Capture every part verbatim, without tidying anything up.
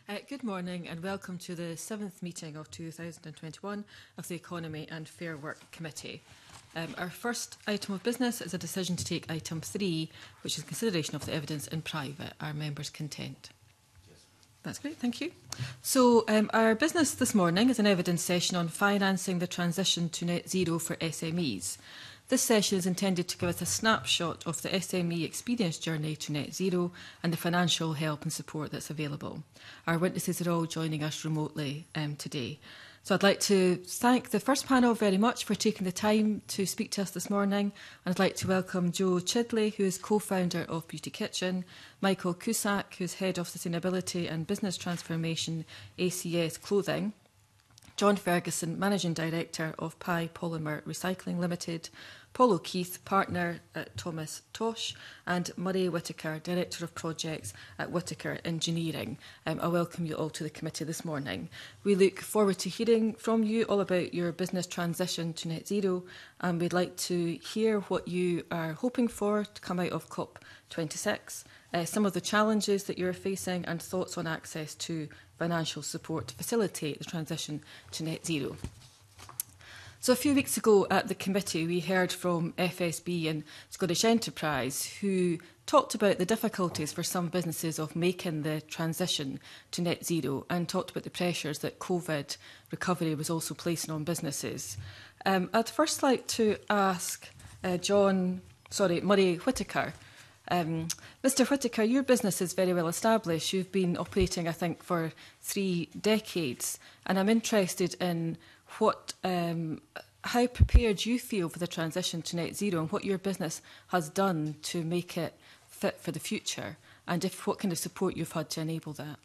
Uh, good morning and welcome to the seventh meeting of two thousand twenty-one of the Economy and Fair Work Committee. Um, our first item of business is a decision to take item three, which is consideration of the evidence in private. Are members content? Yes. That's great, thank you. So um, our business this morning is an evidence session on financing the transition to net zero for S M Es. This session is intended to give us a snapshot of the S M E experience journey to net zero and the financial help and support that's available. Our witnesses are all joining us remotely um, today. So I'd like to thank the first panel very much for taking the time to speak to us this morning. And I'd like to welcome Joe Chidley, who is co-founder of Beauty Kitchen, Michael Cusack, who's Head of Sustainability and Business Transformation, A C S Clothing, John Ferguson, Managing Director of Pi Polymer Recycling Limited, Paul O'Keefe, Partner at Thomas Tosh, and Murray Whittaker, Director of Projects at Whittaker Engineering. Um, I welcome you all to the committee this morning. We look forward to hearing from you all about your business transition to net zero, and we'd like to hear what you are hoping for to come out of COP twenty-six, uh, some of the challenges that you're facing and thoughts on access to financial support to facilitate the transition to net zero. So a few weeks ago at the committee, we heard from F S B and Scottish Enterprise, who talked about the difficulties for some businesses of making the transition to net zero and talked about the pressures that COVID recovery was also placing on businesses. Um, I'd first like to ask uh, John, sorry, Murray Whittaker. Um, Mr Whittaker, your business is very well established. You've been operating, I think, for three decades, and I'm interested in what, um, how prepared you feel for the transition to net zero and what your business has done to make it fit for the future, and if what kind of support you've had to enable that.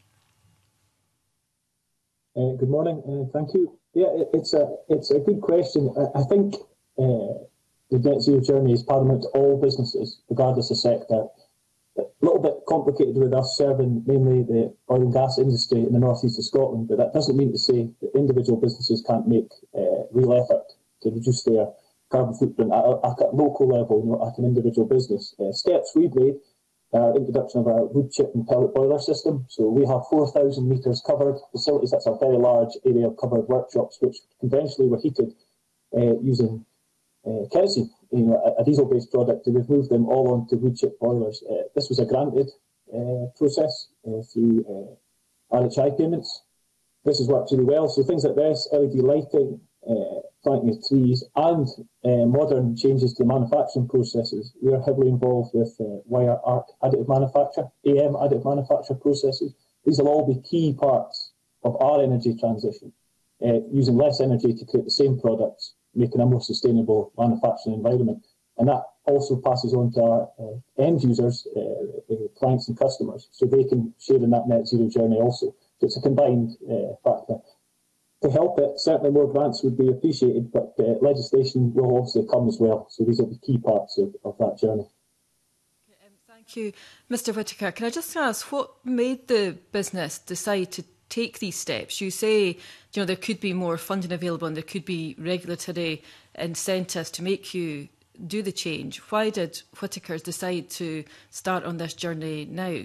Uh, good morning, uh, thank you. Yeah, it, it's a it's a good question. I, I think uh, the net zero journey is paramount to all businesses, regardless of sector. A little bit complicated with us serving mainly the oil and gas industry in the northeast of Scotland, but that doesn't mean to say that individual businesses can't make uh, real effort to reduce their carbon footprint at a, at a local level, you know, at an individual business. Uh, steps we've made are introduction of a wood chip and pellet boiler system. So we have four thousand metres covered facilities. That's a very large area of covered workshops, which conventionally were heated uh, using uh, kerosene, you know, a, a diesel-based product, and we've moved them all onto wood chip boilers. Uh, this was a granted uh, process uh, through uh, R H I payments. This has worked really well. So things like this, L E D lighting, uh, planting of trees, and uh, modern changes to the manufacturing processes. We are heavily involved with uh, wire arc additive manufacture, A M additive manufacture processes. These will all be key parts of our energy transition, uh, using less energy to create the same products, making a more sustainable manufacturing environment. And that also passes on to our uh, end users, uh, uh, clients and customers, so they can share in that net zero journey also. So it's a combined uh, factor. To help it, certainly more grants would be appreciated, but uh, legislation will obviously come as well. So these are the key parts of, of that journey. Um, thank you. Mister Whittaker, can I just ask, what made the business decide to take these steps? You say, you know, there could be more funding available and there could be regulatory incentives to make you do the change. Why did Whittakers decide to start on this journey now?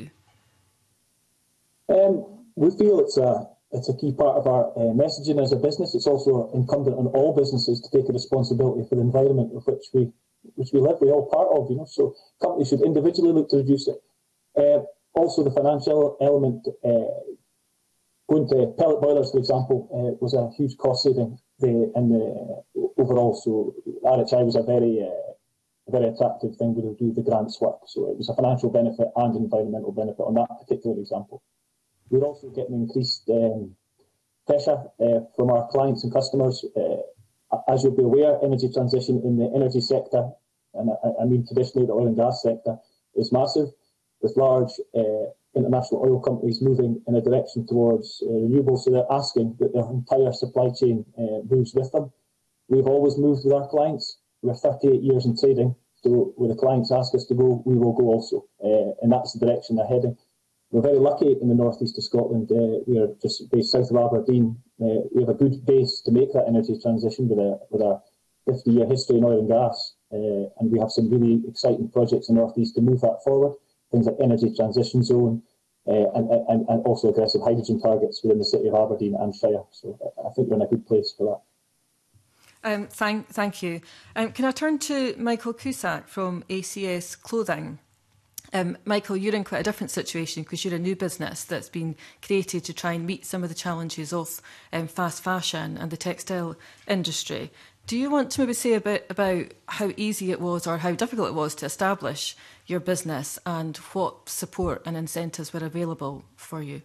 Um, we feel it's a it's a key part of our uh, messaging as a business. It's also incumbent on all businesses to take a responsibility for the environment of which we which we live. We're all part of, you know. So companies should individually look to reduce it. Uh, also, the financial element. Uh, Going to pellet boilers, for example, uh, was a huge cost saving the, in the overall. So R H I was a very, uh, a very attractive thing to do the grants work. So it was a financial benefit and environmental benefit on that particular example. We're also getting increased um, pressure uh, from our clients and customers. Uh, as you'll be aware, energy transition in the energy sector, and I, I mean traditionally the oil and gas sector, is massive, with large uh, international oil companies moving in a direction towards uh, renewables, so they're asking that their entire supply chain uh, moves with them. We've always moved with our clients. We're thirty-eight years in trading, so where the clients ask us to go, we will go also, uh, and that's the direction they're heading. We're very lucky in the northeast of Scotland. Uh, we are just based south of Aberdeen. Uh, we have a good base to make that energy transition with a with a fifty-year history in oil and gas, uh, and we have some really exciting projects in the northeast to move that forward. Things like energy transition zone, uh, and, and, and also aggressive hydrogen targets within the city of Aberdeen and Fire. So I think we're in a good place for that. Um, thank, thank you. Um, can I turn to Michael Cusack from A C S Clothing? Um, Michael, you're in quite a different situation because you're a new business that's been created to try and meet some of the challenges of um, fast fashion and the textile industry. Do you want to maybe say a bit about how easy it was or how difficult it was to establish your business and what support and incentives were available for you?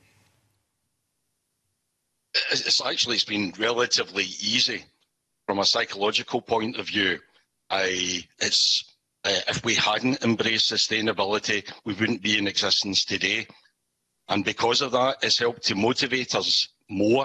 It's actually it's been relatively easy. From a psychological point of view, I, it's, uh, if we hadn't embraced sustainability, we wouldn't be in existence today. And because of that, it's helped to motivate us more.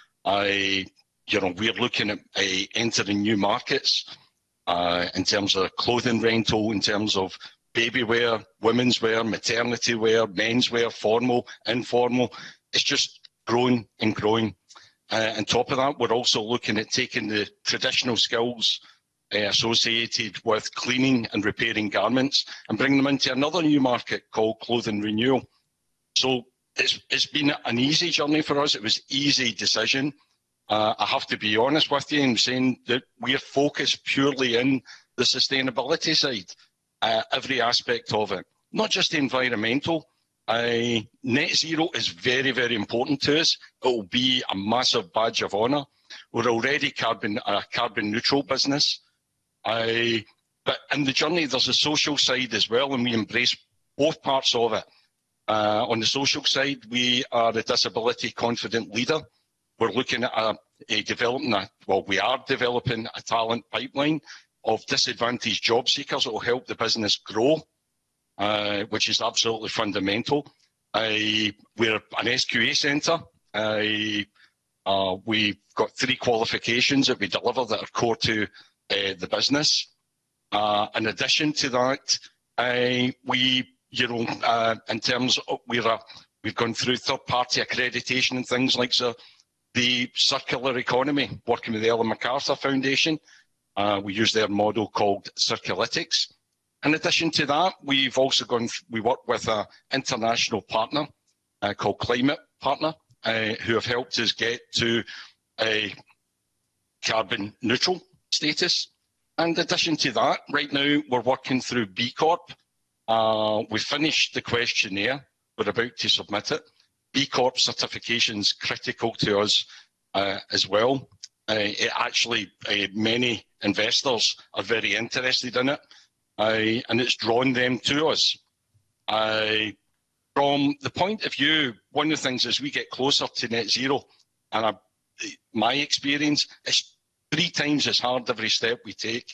I, you know, we're looking at uh, entering new markets uh, in terms of clothing rental, in terms of baby wear, women's wear, maternity wear, men's wear, formal, informal. It's just growing and growing. Uh, on top of that, we're also looking at taking the traditional skills uh, associated with cleaning and repairing garments and bringing them into another new market called clothing renewal. So it's, it's been an easy journey for us. It was an easy decision. Uh, I have to be honest with you in saying that we're focused purely in the sustainability side, uh, every aspect of it, not just the environmental. Uh, net zero is very, very important to us. It will be a massive badge of honour. We're already carbon a carbon neutral business. Uh, but in the journey, there's a social side as well, and we embrace both parts of it. Uh, on the social side, we are a disability confident leader. We're looking at a, a developing, a, well, we are developing a talent pipeline of disadvantaged job seekers that will help the business grow. Uh, which is absolutely fundamental. Uh, we're an S Q A centre. Uh, uh, we've got three qualifications that we deliver that are core to uh, the business. Uh, in addition to that, uh, we, you know, uh, in terms of we're a, we've gone through third-party accreditation and things like so, the circular economy, working with the Ellen MacArthur Foundation. Uh, we use their model called Circulytics. In addition to that, we've also gone, we work with an international partner uh, called Climate Partner, uh, who have helped us get to a carbon neutral status. In addition to that, right now we're working through B Corp. Uh, we finished the questionnaire, we're about to submit it. B Corp certification is critical to us uh, as well. Uh, it actually, uh, many investors are very interested in it. Uh, and it's drawn them to us. Uh, from the point of view, one of the things as we get closer to net zero, and I, my experience, it's three times as hard every step we take.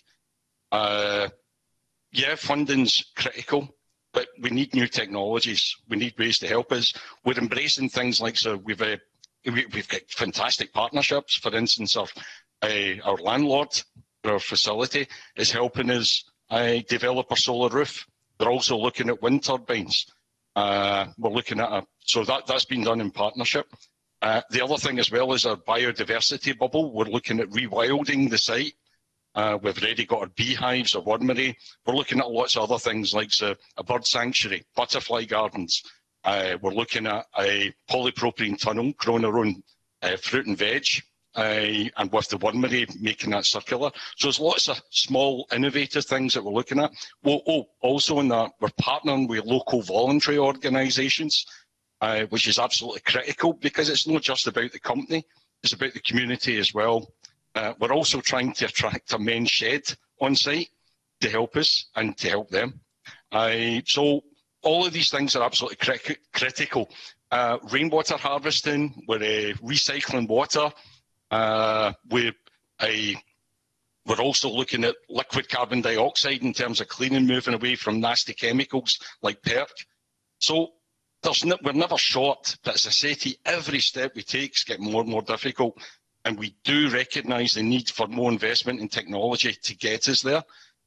Uh, yeah, funding's critical, but we need new technologies. We need ways to help us. We're embracing things like, so we've, uh, we, we've got fantastic partnerships. For instance, our, uh, our landlord for our facility is helping us Uh, develop a solar roof. They're also looking at wind turbines. Uh, we're looking at a, so that, that's been done in partnership. Uh, the other thing as well is our biodiversity bubble. We're looking at rewilding the site. Uh, we've already got our beehives, our wormery. We're looking at lots of other things like a, a bird sanctuary, butterfly gardens. Uh, we're looking at a polypropylene tunnel, growing our own uh, fruit and veg. Uh, and with the wormery, making that circular. So there's lots of small, innovative things that we're looking at. Well, oh, also in that, we're partnering with local voluntary organisations, uh, which is absolutely critical because it's not just about the company, it's about the community as well. Uh, we're also trying to attract a men's shed on site to help us and to help them. Uh, so all of these things are absolutely cri critical. Uh, rainwater harvesting, we're uh, recycling water. Uh, we're, a, we're also looking at liquid carbon dioxide in terms of cleaning, moving away from nasty chemicals like PERC. So there's no, we're never short, but as I say to you, every step we take is getting more and more difficult. And we do recognise the need for more investment in technology to get us there.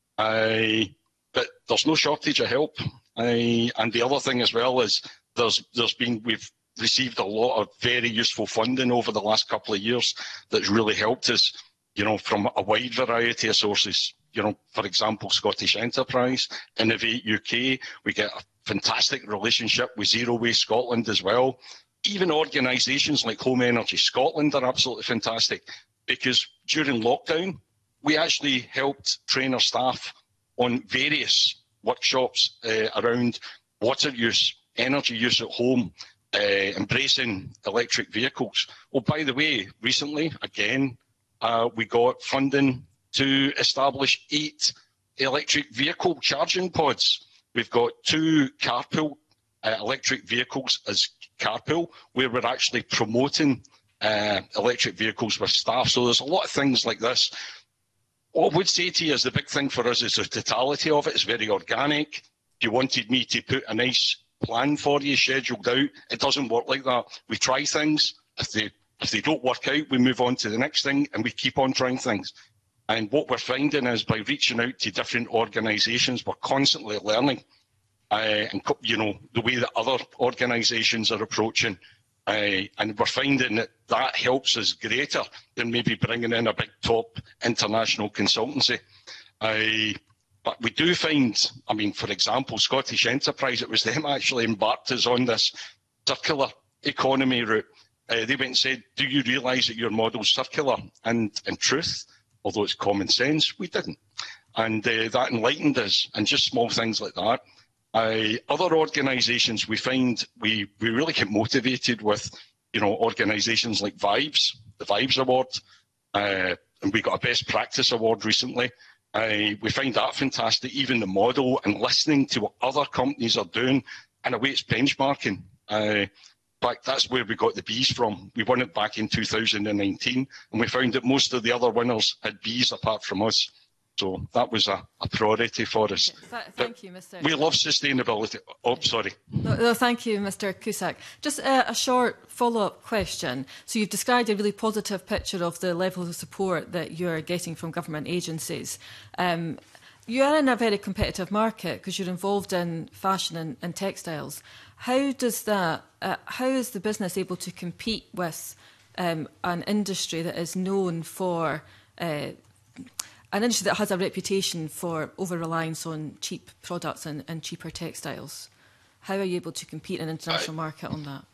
Uh, but there's no shortage of help. Uh, and the other thing as well is there's, there's been, we've received a lot of very useful funding over the last couple of years that's really helped us, you know, from a wide variety of sources. you know, for example, Scottish Enterprise, Innovate U K. We get a fantastic relationship with Zero Waste Scotland as well. Even organisations like Home Energy Scotland are absolutely fantastic, because during lockdown, we actually helped train our staff on various workshops uh, around water use, energy use at home, uh, embracing electric vehicles. Oh, by the way, recently, again, uh, we got funding to establish eight electric vehicle charging pods. We've got two carpool uh, electric vehicles as carpool, where we're actually promoting uh, electric vehicles with staff. So there's a lot of things like this. What I would say to you is the big thing for us is the totality of it. It's very organic. If you wanted me to put a nice plan for you, scheduled out, it doesn't work like that. We try things. If they, if they don't work out, we move on to the next thing, and we keep on trying things. And what we're finding is, by reaching out to different organisations, we're constantly learning. Uh, and, you know, the way that other organisations are approaching. Uh, and we're finding that that helps us greater than maybe bringing in a big top international consultancy. Uh, but we do find, I mean, for example, Scottish Enterprise, it was them actually embarked us on this circular economy route. Uh, they went and said, do you realise that your model's circular? And in truth, although it's common sense, we didn't. And uh, that enlightened us, and just small things like that. Uh, other organisations, we find we, we really get motivated with, you know, organisations like Vibes, the Vibes Award, uh, and we got a Best Practice Award recently. Uh, we find that fantastic, even the model, and listening to what other companies are doing. In a way, it's benchmarking. Uh, in fact, that's where we got the Bs from. We won it back in two thousand nineteen, and we found that most of the other winners had Bs apart from us. So that was a, a priority for us. Th thank you, Mister We love sustainability. Oh, sorry. No, no, thank you, Mister Cusack. Just a, a short follow-up question. So you've described a really positive picture of the level of support that you're getting from government agencies. Um, you are in a very competitive market because you're involved in fashion and, and textiles. How does that? Uh, how is the business able to compete with um, an industry that is known for? Uh, An industry that has a reputation for over-reliance on cheap products and, and cheaper textiles. How are you able to compete in an international I, market on that?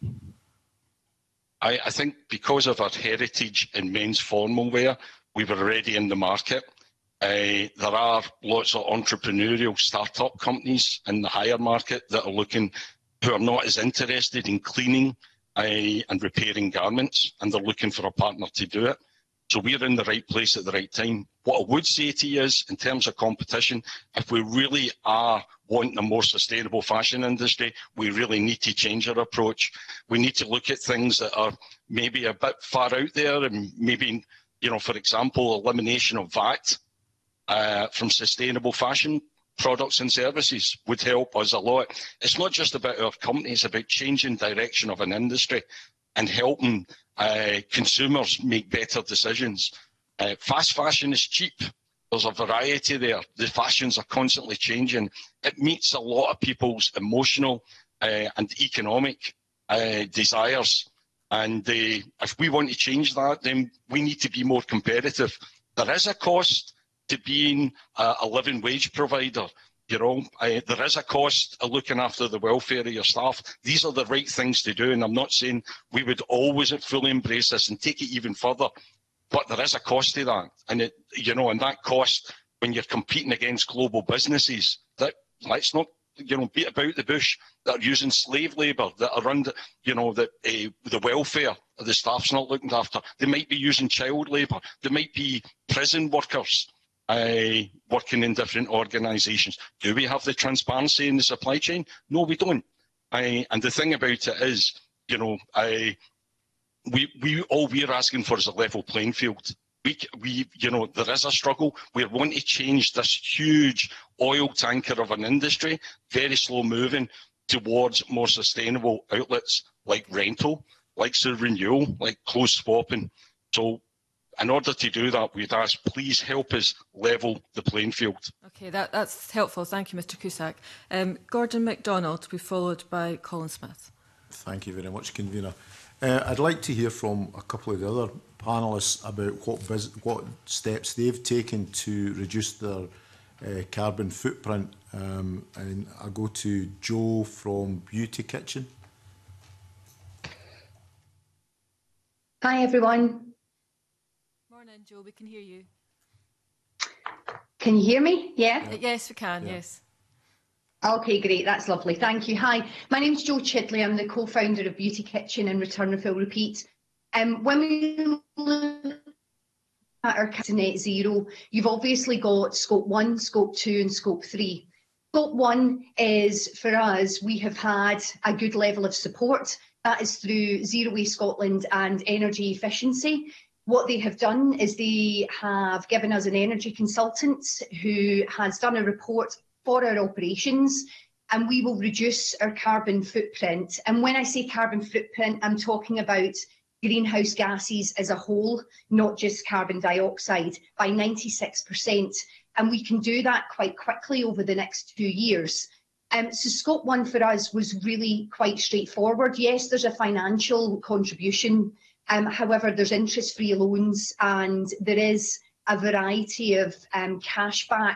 I, I think because of our heritage in men's formal wear, we were already in the market. Uh, there are lots of entrepreneurial start-up companies in the higher market that are looking, who are not as interested in cleaning uh, and repairing garments, and they're looking for a partner to do it. So we're in the right place at the right time. What I would say to you is, in terms of competition, if we really are wanting a more sustainable fashion industry, we really need to change our approach. We need to look at things that are maybe a bit far out there, and maybe, you know, for example, elimination of V A T uh, from sustainable fashion products and services would help us a lot. It's not just about our company, it's about changing direction of an industry and helping uh, consumers make better decisions. Uh, fast fashion is cheap. There's a variety there. The fashions are constantly changing. It meets a lot of people's emotional uh, and economic uh, desires. And uh, if we want to change that, then we need to be more competitive. There is a cost to being a, a living wage provider. You know, uh, there is a cost of looking after the welfare of your staff. These are the right things to do, and I'm not saying we would always fully embrace this and take it even further, but there is a cost to that. And, it, you know, and that cost, when you're competing against global businesses, that let's not, you know, beat about the bush, that are using slave labour, that are under, you know, that uh, the welfare of the staff's not looked after. They might be using child labour. They might be prison workers. Uh, working in different organisations. Do we have the transparency in the supply chain? No, we don't. Uh, and the thing about it is, you know, uh, we we all we're asking for is a level playing field. We we you know, there is a struggle. We want to change this huge oil tanker of an industry, very slow moving, towards more sustainable outlets like rental, like the renewal, like close swapping. So, in order to do that, we'd ask, please help us level the playing field. Okay, that, that's helpful. Thank you, Mister Cusack. Um, Gordon MacDonald, to be followed by Colin Smith. Thank you very much, Convener. Uh, I'd like to hear from a couple of the other panellists about what, what steps they've taken to reduce their uh, carbon footprint. Um, and I'll go to Joe from Beauty Kitchen. Hi, everyone. Morning, Joe. We can hear you. Can you hear me? Yeah? Uh, yes, we can, Yeah. yes. Okay, great. That's lovely. Thank you. Hi, my name's Jo Chidley. I'm the co-founder of Beauty Kitchen and Return Refill Repeat. Um, when we look at our net zero, you've obviously got scope one, scope two and scope three. Scope one is, for us, we have had a good level of support. That is through Zero Waste Scotland and energy efficiency. What they have done is they have given us an energy consultant who has done a report for our operations, and we will reduce our carbon footprint. And when I say carbon footprint, I'm talking about greenhouse gases as a whole, not just carbon dioxide, by ninety-six percent. And we can do that quite quickly over the next two years. Um, so scope one for us was really quite straightforward. Yes, there's a financial contribution. Um, however, there's interest-free loans, and there is a variety of um, cashback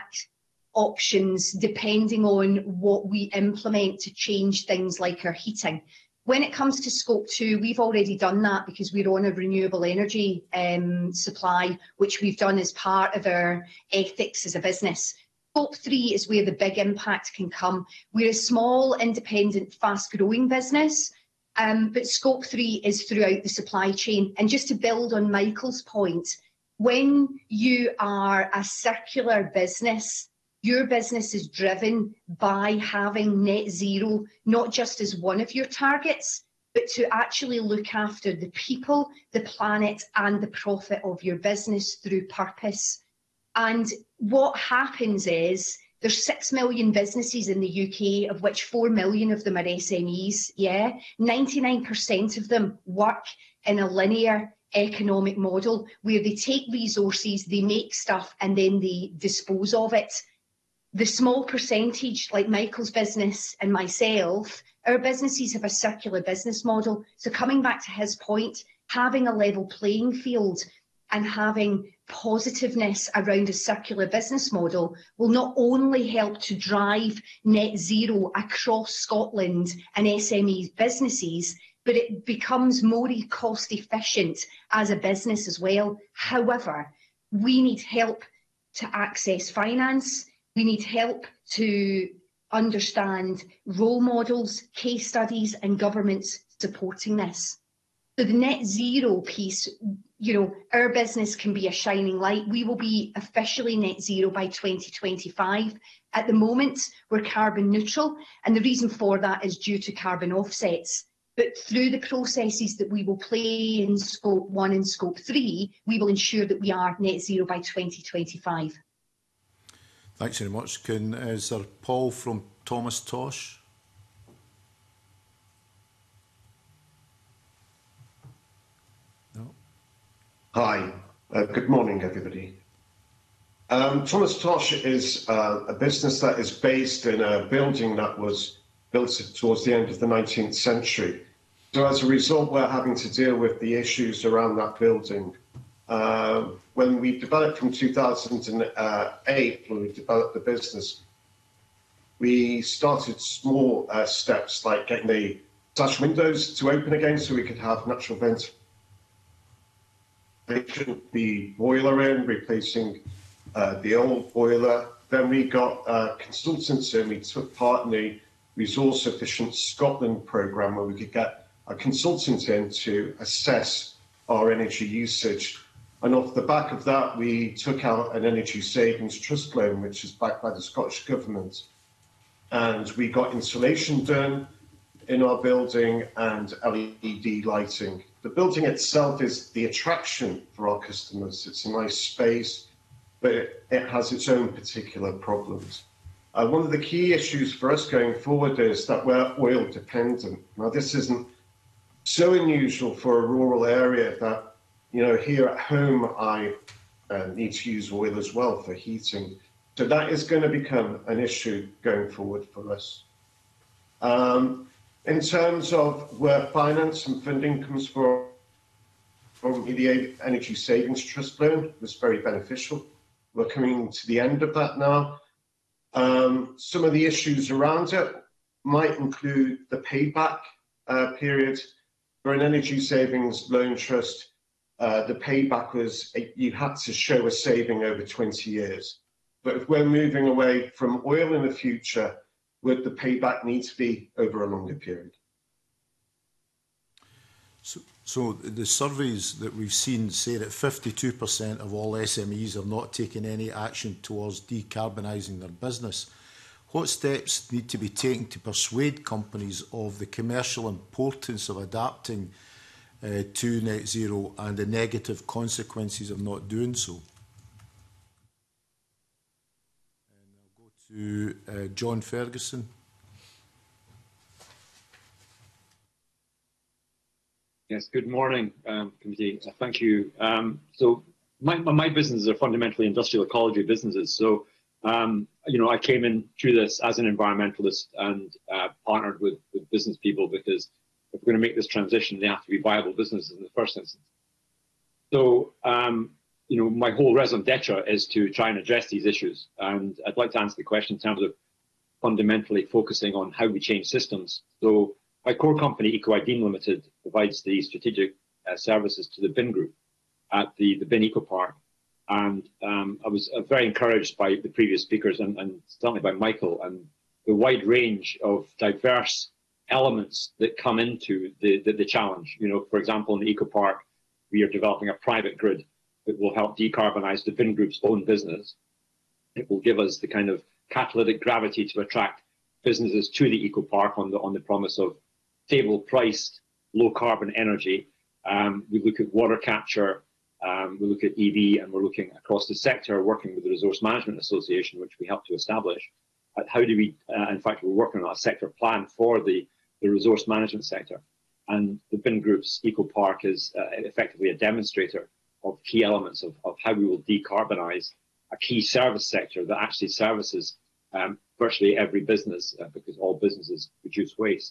options depending on what we implement to change things like our heating. When it comes to scope two, we've already done that because we're on a renewable energy um, supply, which we've done as part of our ethics as a business. Scope three is where the big impact can come. We're a small, independent, fast-growing business, um, but scope three is throughout the supply chain. And just to build on Michael's point, when you are a circular business, your business is driven by having net zero, not just as one of your targets, but to actually look after the people, the planet, and the profit of your business through purpose. And what happens is there's six million businesses in the U K, of which four million of them are S M Es. Yeah, ninety-nine percent of them work in a linear economic model where they take resources, they make stuff, and then they dispose of it. The small percentage, like Michael's business and myself, our businesses have a circular business model. So coming back to his point, having a level playing field and having positiveness around a circular business model will not only help to drive net zero across Scotland and S M E businesses, but it becomes more cost efficient as a business as well. However, we need help to access finance. We need help to understand role models, case studies, and governments supporting this. So the net zero piece, you know, our business can be a shining light. We will be officially net zero by twenty twenty-five. At the moment, we're carbon neutral, and the reason for that is due to carbon offsets. But through the processes that we will play in scope one and scope three, we will ensure that we are net zero by twenty twenty-five. Thanks very much. Can, is there Paul from Thomas Tosh? No. Hi, uh, good morning, everybody. Um, Thomas Tosh is uh, a business that is based in a building that was built towards the end of the nineteenth century. So as a result, we're having to deal with the issues around that building. Uh, when we developed from two thousand eight, when we developed the business, we started small uh, steps like getting the sash windows to open again so we could have natural ventilation, the boiler in, replacing uh, the old boiler. Then we got uh, consultants in. We took part in the Resource Efficient Scotland programme where we could get a consultant in to assess our energy usage. And off the back of that, we took out an energy savings trust loan, which is backed by the Scottish Government. And we got insulation done in our building and L E D lighting. The building itself is the attraction for our customers. It's a nice space, but it, it has its own particular problems. Uh, one of the key issues for us going forward is that we're oil dependent. Now, this isn't so unusual for a rural area that, you know, here at home, I uh, need to use oil as well for heating. So that is going to become an issue going forward for us. Um, In terms of where finance and funding comes from, from the Energy Savings Trust loan was very beneficial. We're coming to the end of that now. Um, some of the issues around it might include the payback uh, period. For an energy savings loan trust, uh, the payback was you had to show a saving over twenty years. But if we're moving away from oil in the future, would the payback need to be over a longer period? So, so the surveys that we've seen say that fifty-two percent of all S M Es have not taken any action towards decarbonising their business. What steps need to be taken to persuade companies of the commercial importance of adapting uh, to net zero and the negative consequences of not doing so? And I'll go to uh, John Ferguson. Yes, good morning, um, committee. Uh, thank you. Um, so my, my businesses are fundamentally industrial ecology businesses. So, um, you know, I came in through this as an environmentalist and uh, partnered with, with business people because if we're going to make this transition, they have to be viable businesses in the first instance. So, um, you know, my whole raison d'etre is to try and address these issues. And I'd like to answer the question in terms of fundamentally focusing on how we change systems. So my core company, EcoIdean Limited, provides the strategic uh, services to the bin group at the, the bin eco park. And um, I was uh, very encouraged by the previous speakers and, and certainly by Michael and the wide range of diverse elements that come into the, the, the challenge. You know, for example, in the eco park, we are developing a private grid that will help decarbonise the bin group's own business. It will give us the kind of catalytic gravity to attract businesses to the eco park on the on the promise of stable priced, low carbon energy. Um, we look at water capture, um, we look at E V, and we're looking across the sector, working with the Resource Management Association, which we helped to establish. At how do we, uh, in fact, we're working on a sector plan for the, the resource management sector. And the bin group's eco park is uh, effectively a demonstrator of key elements of, of how we will decarbonise a key service sector that actually services um, virtually every business, uh, because all businesses produce waste.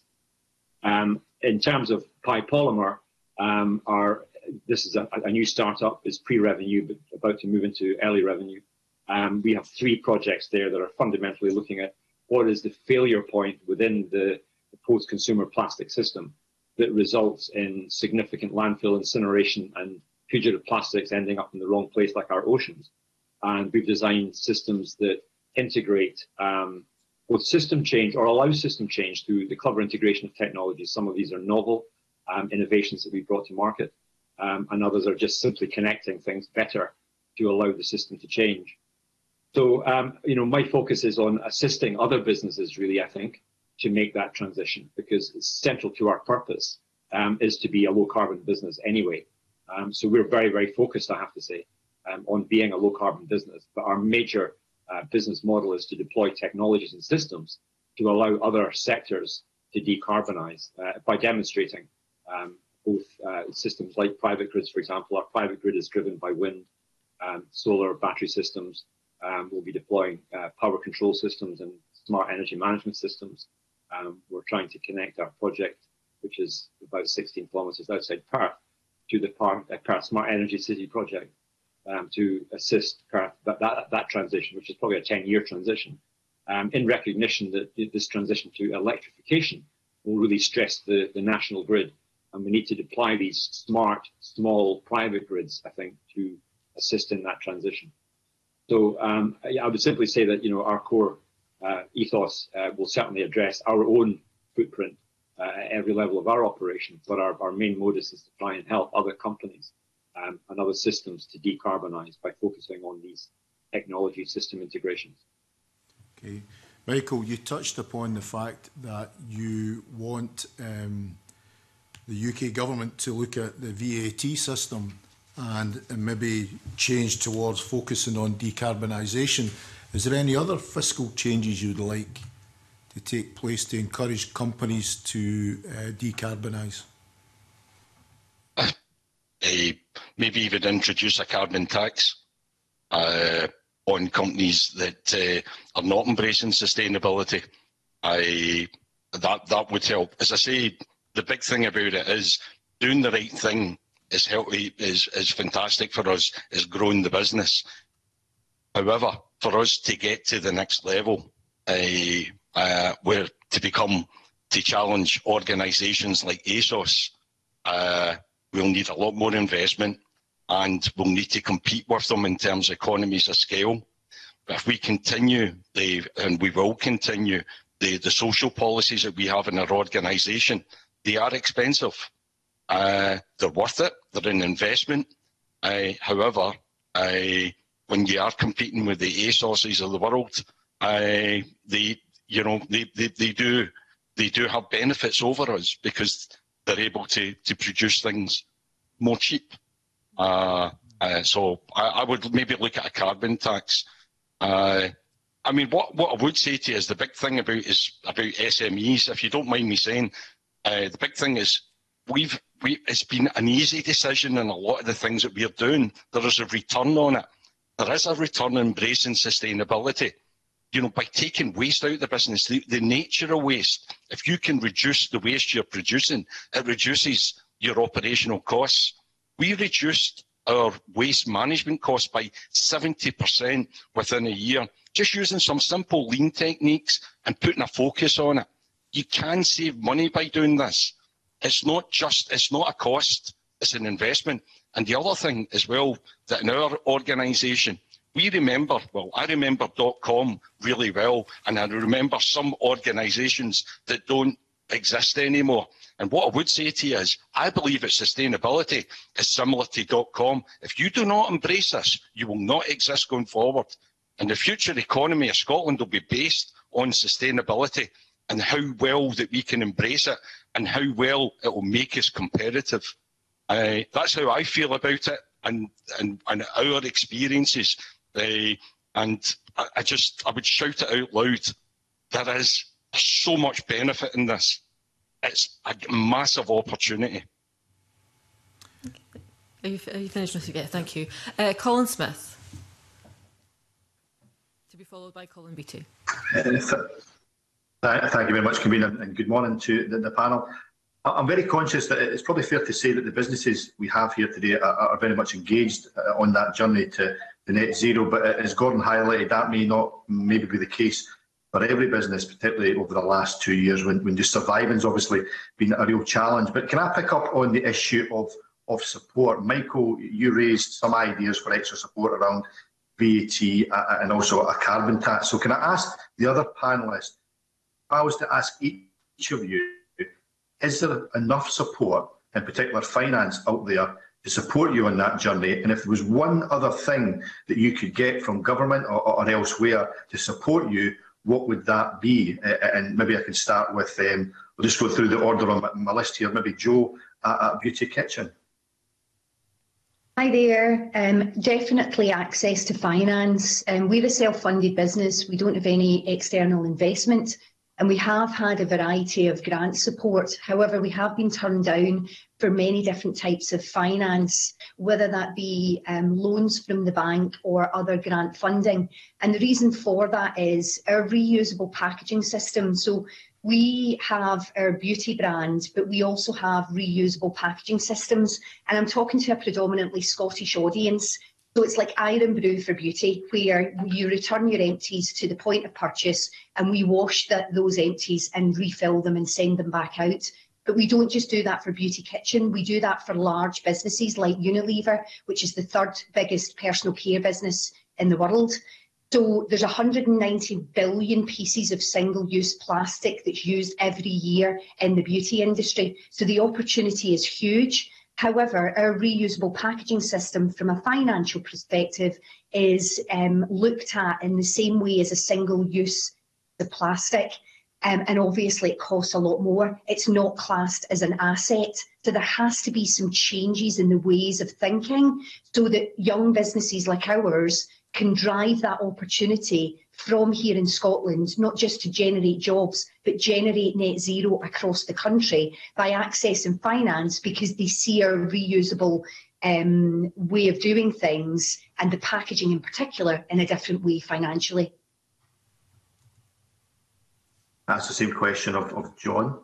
Um, in terms of Pi Polymer, um, our, this is a, a new startup, is pre-revenue, but about to move into early revenue. Um, we have three projects there that are fundamentally looking at what is the failure point within the, the post-consumer plastic system that results in significant landfill incineration and fugitive plastics ending up in the wrong place, like our oceans. And we've designed systems that integrate um, both system change or allow system change through the clever integration of technologies. Some of these are novel um, innovations that we've brought to market, um, and others are just simply connecting things better to allow the system to change. So, um, you know, my focus is on assisting other businesses, really, I think, to make that transition, because it's central to our purpose um, is to be a low carbon business anyway. Um, so we're very, very focused, I have to say, um, on being a low carbon business. But our major uh, business model is to deploy technologies and systems to allow other sectors to decarbonize uh, by demonstrating um, both uh, systems like private grids, for example. Our private grid is driven by wind, um, solar, battery systems. Um, we'll be deploying uh, power control systems and smart energy management systems. Um, we're trying to connect our project, which is about sixteen kilometres outside Perth, to the Perth, uh, Perth Smart Energy City project um, to assist Perth that, that, that transition, which is probably a ten-year transition, um, in recognition that this transition to electrification will really stress the, the national grid. And we need to deploy these smart, small private grids, I think, to assist in that transition. So um, I would simply say that, you know, our core uh, ethos uh, will certainly address our own footprint uh, at every level of our operation, but our, our main modus is to try and help other companies um, and other systems to decarbonise by focusing on these technology system integrations. Okay. Michael, you touched upon the fact that you want um, the U K government to look at the V A T system and, and maybe change towards focusing on decarbonisation. Is there any other fiscal changes you'd like to take place to encourage companies to uh, decarbonise? Uh, uh, maybe even introduce a carbon tax uh, on companies that uh, are not embracing sustainability. I, that that would help. As I say, the big thing about it is doing the right thing is healthy, is is fantastic for us, is growing the business. However, for us to get to the next level, uh, uh, where to become, to challenge organisations like ASOS, uh, we'll need a lot more investment, and we'll need to compete with them in terms of economies of scale. But if we continue, the, and we will continue, the, the social policies that we have in our organisation, they are expensive. Uh, they're worth it. They're an investment. Uh, however, uh, when you are competing with the ASOSes of the world, uh, they, you know, they, they, they do they do have benefits over us because they're able to to produce things more cheap. Uh, uh, so I, I would maybe look at a carbon tax. Uh, I mean, what what I would say to you is the big thing about is about S M Es. If you don't mind me saying, uh, the big thing is we've we it's been an easy decision in a lot of the things that we're doing. There is a return on it. There is a return embracing sustainability. You know, by taking waste out of the business, the, the nature of waste, if you can reduce the waste you're producing, it reduces your operational costs. We reduced our waste management costs by seventy percent within a year, just using some simple lean techniques and putting a focus on it. You can save money by doing this. It's not just, it's not a cost, it's an investment. And the other thing as well, that in our organisation, we remember, well, I remember dot com really well, and I remember some organisations that don't exist anymore. And what I would say to you is, I believe that sustainability is similar to dot com. If you do not embrace this, you will not exist going forward. And the future economy of Scotland will be based on sustainability and how well that we can embrace it and how well it will make us competitive. Uh, that's how I feel about it, and and, and our experiences. Uh, and I, I just, I would shout it out loud. There is so much benefit in this. It's a massive opportunity. Are you, are you finished, Mister Yeah, thank you. Uh, Colin Smith. To be followed by Colin Beattie. Thank you very much, Convener, and good morning to the, the panel. I'm very conscious that it's probably fair to say that the businesses we have here today are, are very much engaged on that journey to the net zero, but as Gordon highlighted, that may not maybe be the case for every business, particularly over the last two years when, when just surviving has obviously been a real challenge. But can I pick up on the issue of, of support? Michael, you raised some ideas for extra support around V A T and also a carbon tax. So can I ask the other panellists, if I was to ask each of you, is there enough support, in particular finance, out there to support you on that journey? And if there was one other thing that you could get from government or, or elsewhere to support you, what would that be? Uh, and maybe I can start with, um, we'll just go through the order on my, my list here. Maybe Joe at, at Beauty Kitchen. Hi there. Um, definitely access to finance. Um, we're a self-funded business. We don't have any external investment. And we have had a variety of grant support. However, we have been turned down for many different types of finance, whether that be um, loans from the bank or other grant funding. And the reason for that is our reusable packaging system. So we have our beauty brand, but we also have reusable packaging systems. And I'm talking to a predominantly Scottish audience. So it's like Irn-Bru for beauty, where you return your empties to the point of purchase and we wash that, those empties and refill them and send them back out. But we don't just do that for Beauty Kitchen, we do that for large businesses like Unilever, which is the third biggest personal care business in the world. So there's one hundred ninety billion pieces of single-use plastic that's used every year in the beauty industry. So the opportunity is huge. However, our reusable packaging system from a financial perspective is um, looked at in the same way as a single-use of plastic. Um, and obviously it costs a lot more. It's not classed as an asset. So there has to be some changes in the ways of thinking so that young businesses like ours can drive that opportunity from here in Scotland, not just to generate jobs, but generate net zero across the country by accessing finance, because they see our reusable um, way of doing things and the packaging in particular in a different way financially. That's the same question of, of John.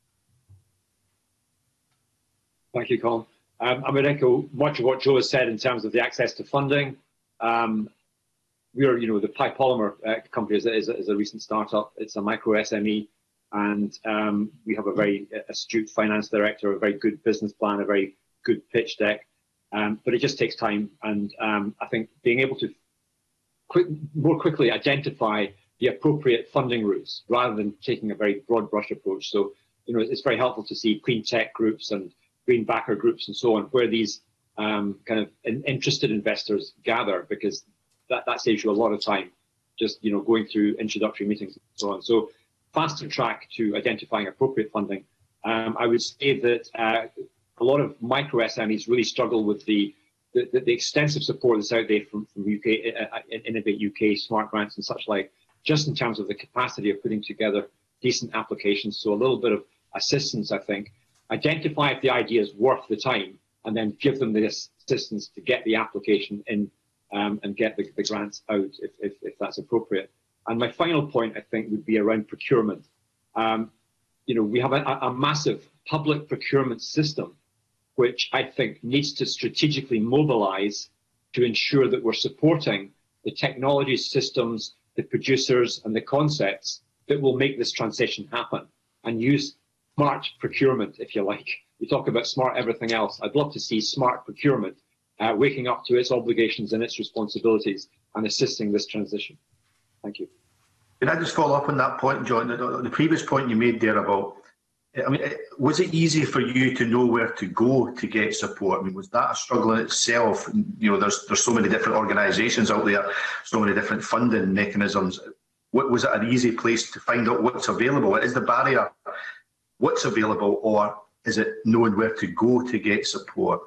Thank you, Colin. Um, I would echo much of what Joe has said in terms of the access to funding. Um, we are, you know, the Pi Polymer uh, company is a, is, a, is a recent startup. It's a micro S M E, and um, we have a very astute finance director, a very good business plan, a very good pitch deck. Um, but it just takes time, and um, I think being able to quick, more quickly identify the appropriate funding routes rather than taking a very broad brush approach. So, you know, it's very helpful to see clean tech groups and green backer groups and so on, where these um, kind of in, interested investors gather, because that, that saves you a lot of time, just, you know, going through introductory meetings and so on. So faster track to identifying appropriate funding. Um, I would say that uh, a lot of micro S M Es really struggle with the, the, the extensive support that's out there from, from U K, uh, Innovate U K, Smart Grants and such like, just in terms of the capacity of putting together decent applications. So a little bit of assistance, I think. Identify if the idea is worth the time, and then give them the assistance to get the application in um, and get the, the grants out if, if, if that's appropriate. And my final point, I think, would be around procurement. Um, you know, we have a, a massive public procurement system, which I think needs to strategically mobilize to ensure that we're supporting the technology systems, the producers and the concepts that will make this transition happen, and use smart procurement, if you like. We talk about smart everything else. I'd love to see smart procurement uh, waking up to its obligations and its responsibilities and assisting this transition. Thank you. Can I just follow up on that point, John? The, the previous point you made there about, I mean, was it easy for you to know where to go to get support? I mean, was that a struggle in itself? You know, there's there's so many different organisations out there, so many different funding mechanisms. What, was it an easy place to find out what's available? Is the barrier what's available, or is it knowing where to go to get support?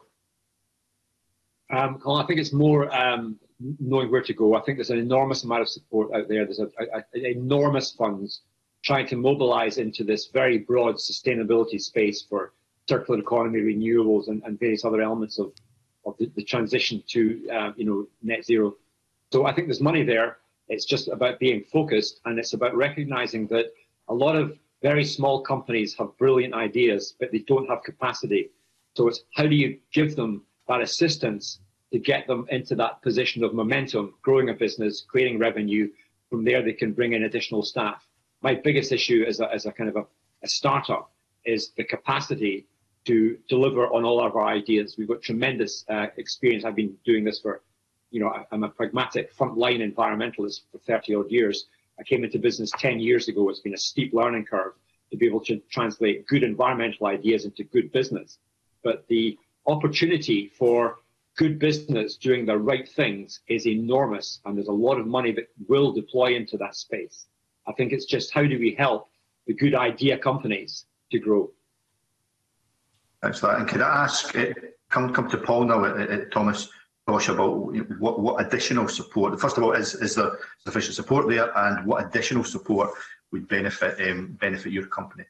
Um, well, I think it's more um, knowing where to go. I think there's an enormous amount of support out there. There's a, a, a, enormous funds trying to mobilise into this very broad sustainability space for circular economy, renewables, and, and various other elements of, of the, the transition to uh, you know, net zero. So I think there's money there. It's just about being focused, and it's about recognising that a lot of very small companies have brilliant ideas, but they don't have capacity. So it's how do you give them that assistance to get them into that position of momentum, growing a business, creating revenue. From there, they can bring in additional staff. My biggest issue as a, as a kind of a, a startup is the capacity to deliver on all of our ideas. We've got tremendous uh, experience. I've been doing this for, you know, I'm a pragmatic frontline environmentalist for thirty odd years. I came into business ten years ago. It's been a steep learning curve to be able to translate good environmental ideas into good business. But the opportunity for good business doing the right things is enormous, and there's a lot of money that will deploy into that space. I think it's just how do we help the good idea companies to grow. Thanks for that. And could I ask, uh, come come to Paul now, uh, uh, Thomas, Josh, about what, what additional support, first of all, is, is there sufficient support there, and what additional support would benefit um, benefit your company?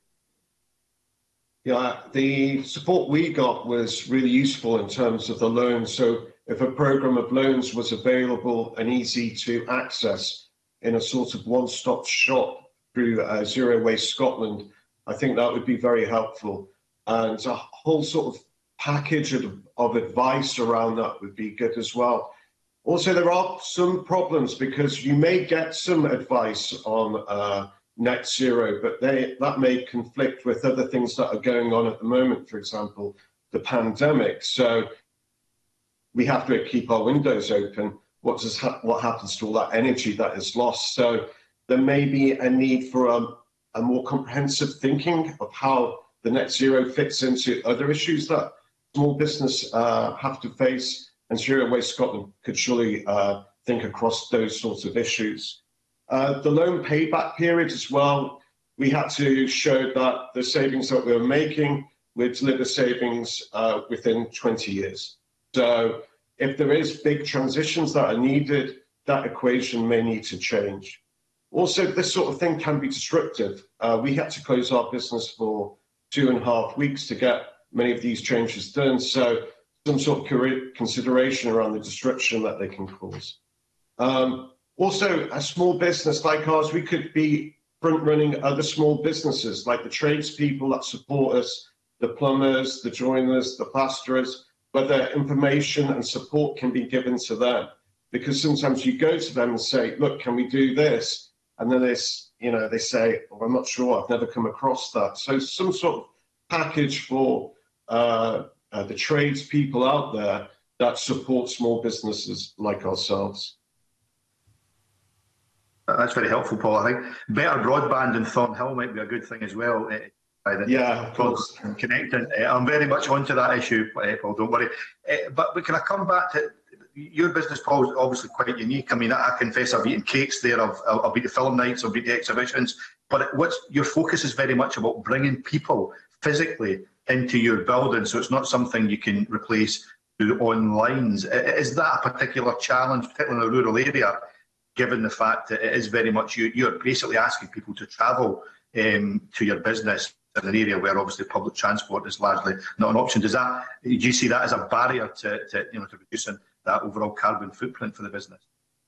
Yeah, the support we got was really useful in terms of the loans. So if a programme of loans was available and easy to access in a sort of one-stop shop through uh, Zero Waste Scotland, I think that would be very helpful. And a whole sort of package of, of advice around that would be good as well. Also, there are some problems because you may get some advice on uh, net zero, but they, that may conflict with other things that are going on at the moment, for example, the pandemic. So we have to keep our windows open. What, does ha what happens to all that energy that is lost? So there may be a need for a, a more comprehensive thinking of how the net zero fits into other issues that small business uh, have to face, and Zero Waste Scotland could surely uh, think across those sorts of issues. Uh, the loan payback period as well, we had to show that the savings that we were making would deliver savings uh, within twenty years. So if there is big transitions that are needed, that equation may need to change. Also, this sort of thing can be disruptive. Uh, we had to close our business for two and a half weeks to get many of these changes done. So some sort of consideration around the disruption that they can cause. Um, also, a small business like ours, we could be front-running other small businesses like the tradespeople that support us, the plumbers, the joiners, the plasterers, whether information and support can be given to them. Because sometimes you go to them and say, look, can we do this? And then they, you know, they say, oh, I'm not sure, I've never come across that. So some sort of package for uh, uh, the tradespeople out there that support small businesses like ourselves. That's very helpful, Paul. I think better broadband in Thornhill might be a good thing as well. Uh, yeah, of course. Connecting. Uh, I'm very much onto that issue, uh, Paul, don't worry. Uh, but, but can I come back to your business, Paul, is obviously quite unique. I mean, I, I confess I've eaten cakes there, I've, I've been to film nights, I've been to exhibitions, but what's, your focus is very much about bringing people physically into your building, so it's not something you can replace through online. Is that a particular challenge, particularly in a rural area, given the fact that it is very much, you, you're basically asking people to travel um, to your business in an area where obviously public transport is largely not an option? Does that, do you see that as a barrier to, to you know, to reducing that overall carbon footprint for the business?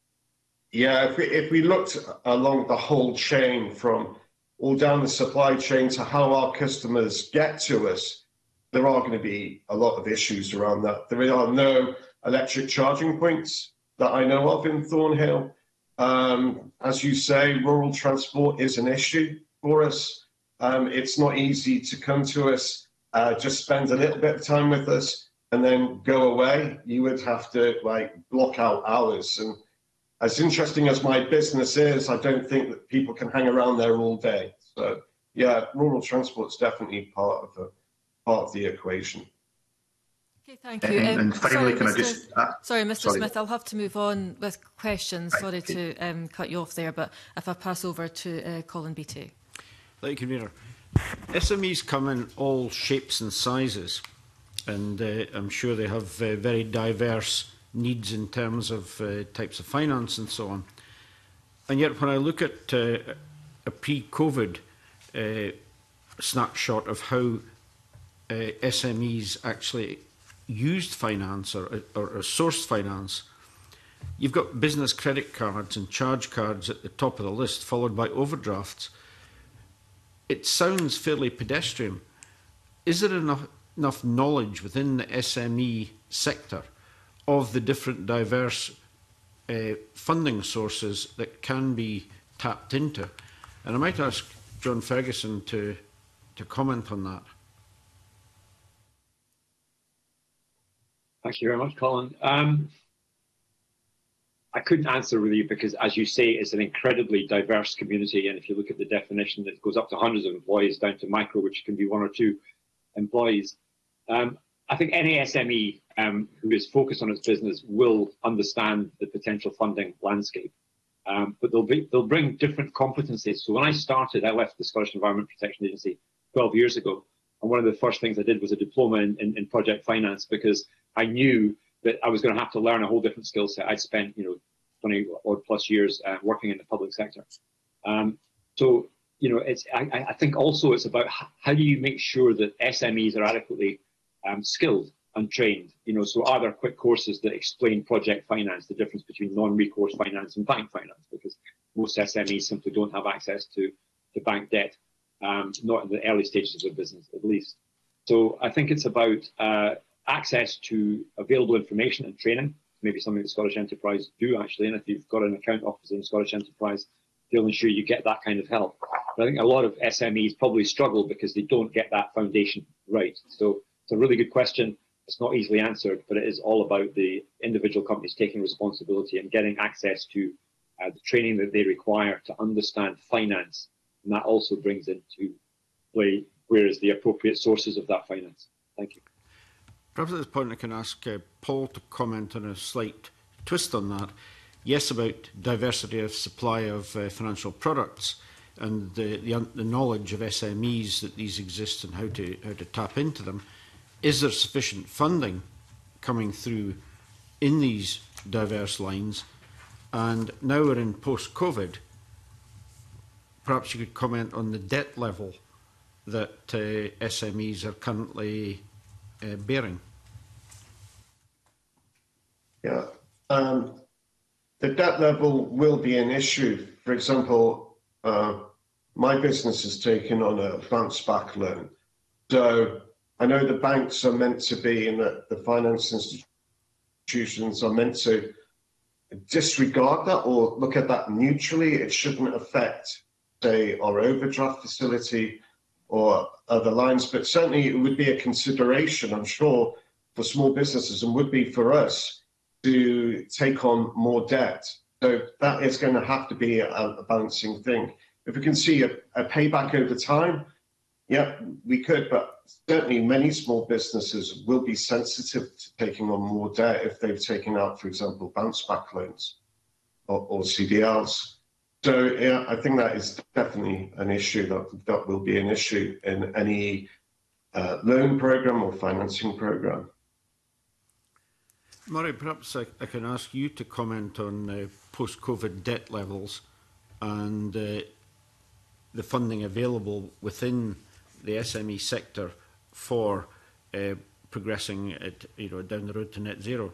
Yeah, if we, if we looked along the whole chain, from all down the supply chain to how our customers get to us, there are going to be a lot of issues around that. There are no electric charging points that I know of in Thornhill. Um, as you say, rural transport is an issue for us. Um, it's not easy to come to us, uh, just spend a little bit of time with us and then go away. You would have to like block out hours. And as interesting as my business is, I don't think that people can hang around there all day. So yeah, rural transport is definitely part of the part of the equation. Okay, thank you. And, um, and finally, sorry, can Mister I just... Uh, sorry, Mister sorry. Smith, I'll have to move on with questions. Right. Sorry to um, cut you off there, but if I pass over to uh, Colin Beattie. Thank you, Convener. S M Es come in all shapes and sizes, and uh, I'm sure they have uh, very diverse needs in terms of uh, types of finance and so on. And yet, when I look at uh, a pre-COVID uh, snapshot of how uh, S M Es actually used finance or, or, or sourced finance, you've got business credit cards and charge cards at the top of the list, followed by overdrafts. It sounds fairly pedestrian. Is there enough, enough knowledge within the S M E sector of the different diverse uh, funding sources that can be tapped into? And I might ask John Ferguson to, to comment on that. Thank you very much, Colin. Um, I couldn't answer really because, as you say, it's an incredibly diverse community. And if you look at the definition, it goes up to hundreds of employees down to micro, which can be one or two employees. Um, I think any S M E um, who is focused on its business will understand the potential funding landscape. Um, but they'll, be, they'll bring different competencies. So when I started, I left the Scottish Environment Protection Agency twelve years ago. And one of the first things I did was a diploma in, in, in project finance, because I knew that I was going to have to learn a whole different skill set. I'd spent, you know, twenty odd plus years uh, working in the public sector. Um, so, you know, it's, I, I think also it's about how do you make sure that S M Es are adequately um, skilled and trained. You know, so are there quick courses that explain project finance, the difference between non-recourse finance and bank finance, because most S M Es simply don't have access to, to bank debt, um, not in the early stages of their business, at least. So I think it's about uh, access to available information and training, maybe something that Scottish Enterprise do actually, and if you've got an account officer in Scottish Enterprise, they'll ensure you get that kind of help. But I think a lot of S M Es probably struggle because they don't get that foundation right. So it's a really good question. It's not easily answered, but it is all about the individual companies taking responsibility and getting access to uh, the training that they require to understand finance. And that also brings into play where is the appropriate sources of that finance. Thank you. Perhaps at this point I can ask uh, Paul to comment on a slight twist on that. Yes, about diversity of supply of uh, financial products and the, the, the knowledge of S M Es that these exist and how to, how to tap into them. Is there sufficient funding coming through in these diverse lines? And now we're in post-COVID. Perhaps you could comment on the debt level that uh, S M Es are currently uh, bearing. Yeah, um, the debt level will be an issue. For example, uh, my business has taken on a bounce back loan. So I know the banks are meant to be, and the, the finance institutions are meant to disregard that or look at that neutrally. It shouldn't affect, say, our overdraft facility or other lines, but certainly it would be a consideration, I'm sure, for small businesses, and would be for us to take on more debt. So that is going to have to be a, a balancing thing. If we can see a, a payback over time, yeah, we could, but certainly many small businesses will be sensitive to taking on more debt if they've taken out, for example, bounce back loans or, or C D Ls. So yeah, I think that is definitely an issue that, that will be an issue in any uh, loan program or financing program. Murray, perhaps I, I can ask you to comment on uh, post-COVID debt levels and uh, the funding available within the S M E sector for uh, progressing it, you know, down the road to net zero.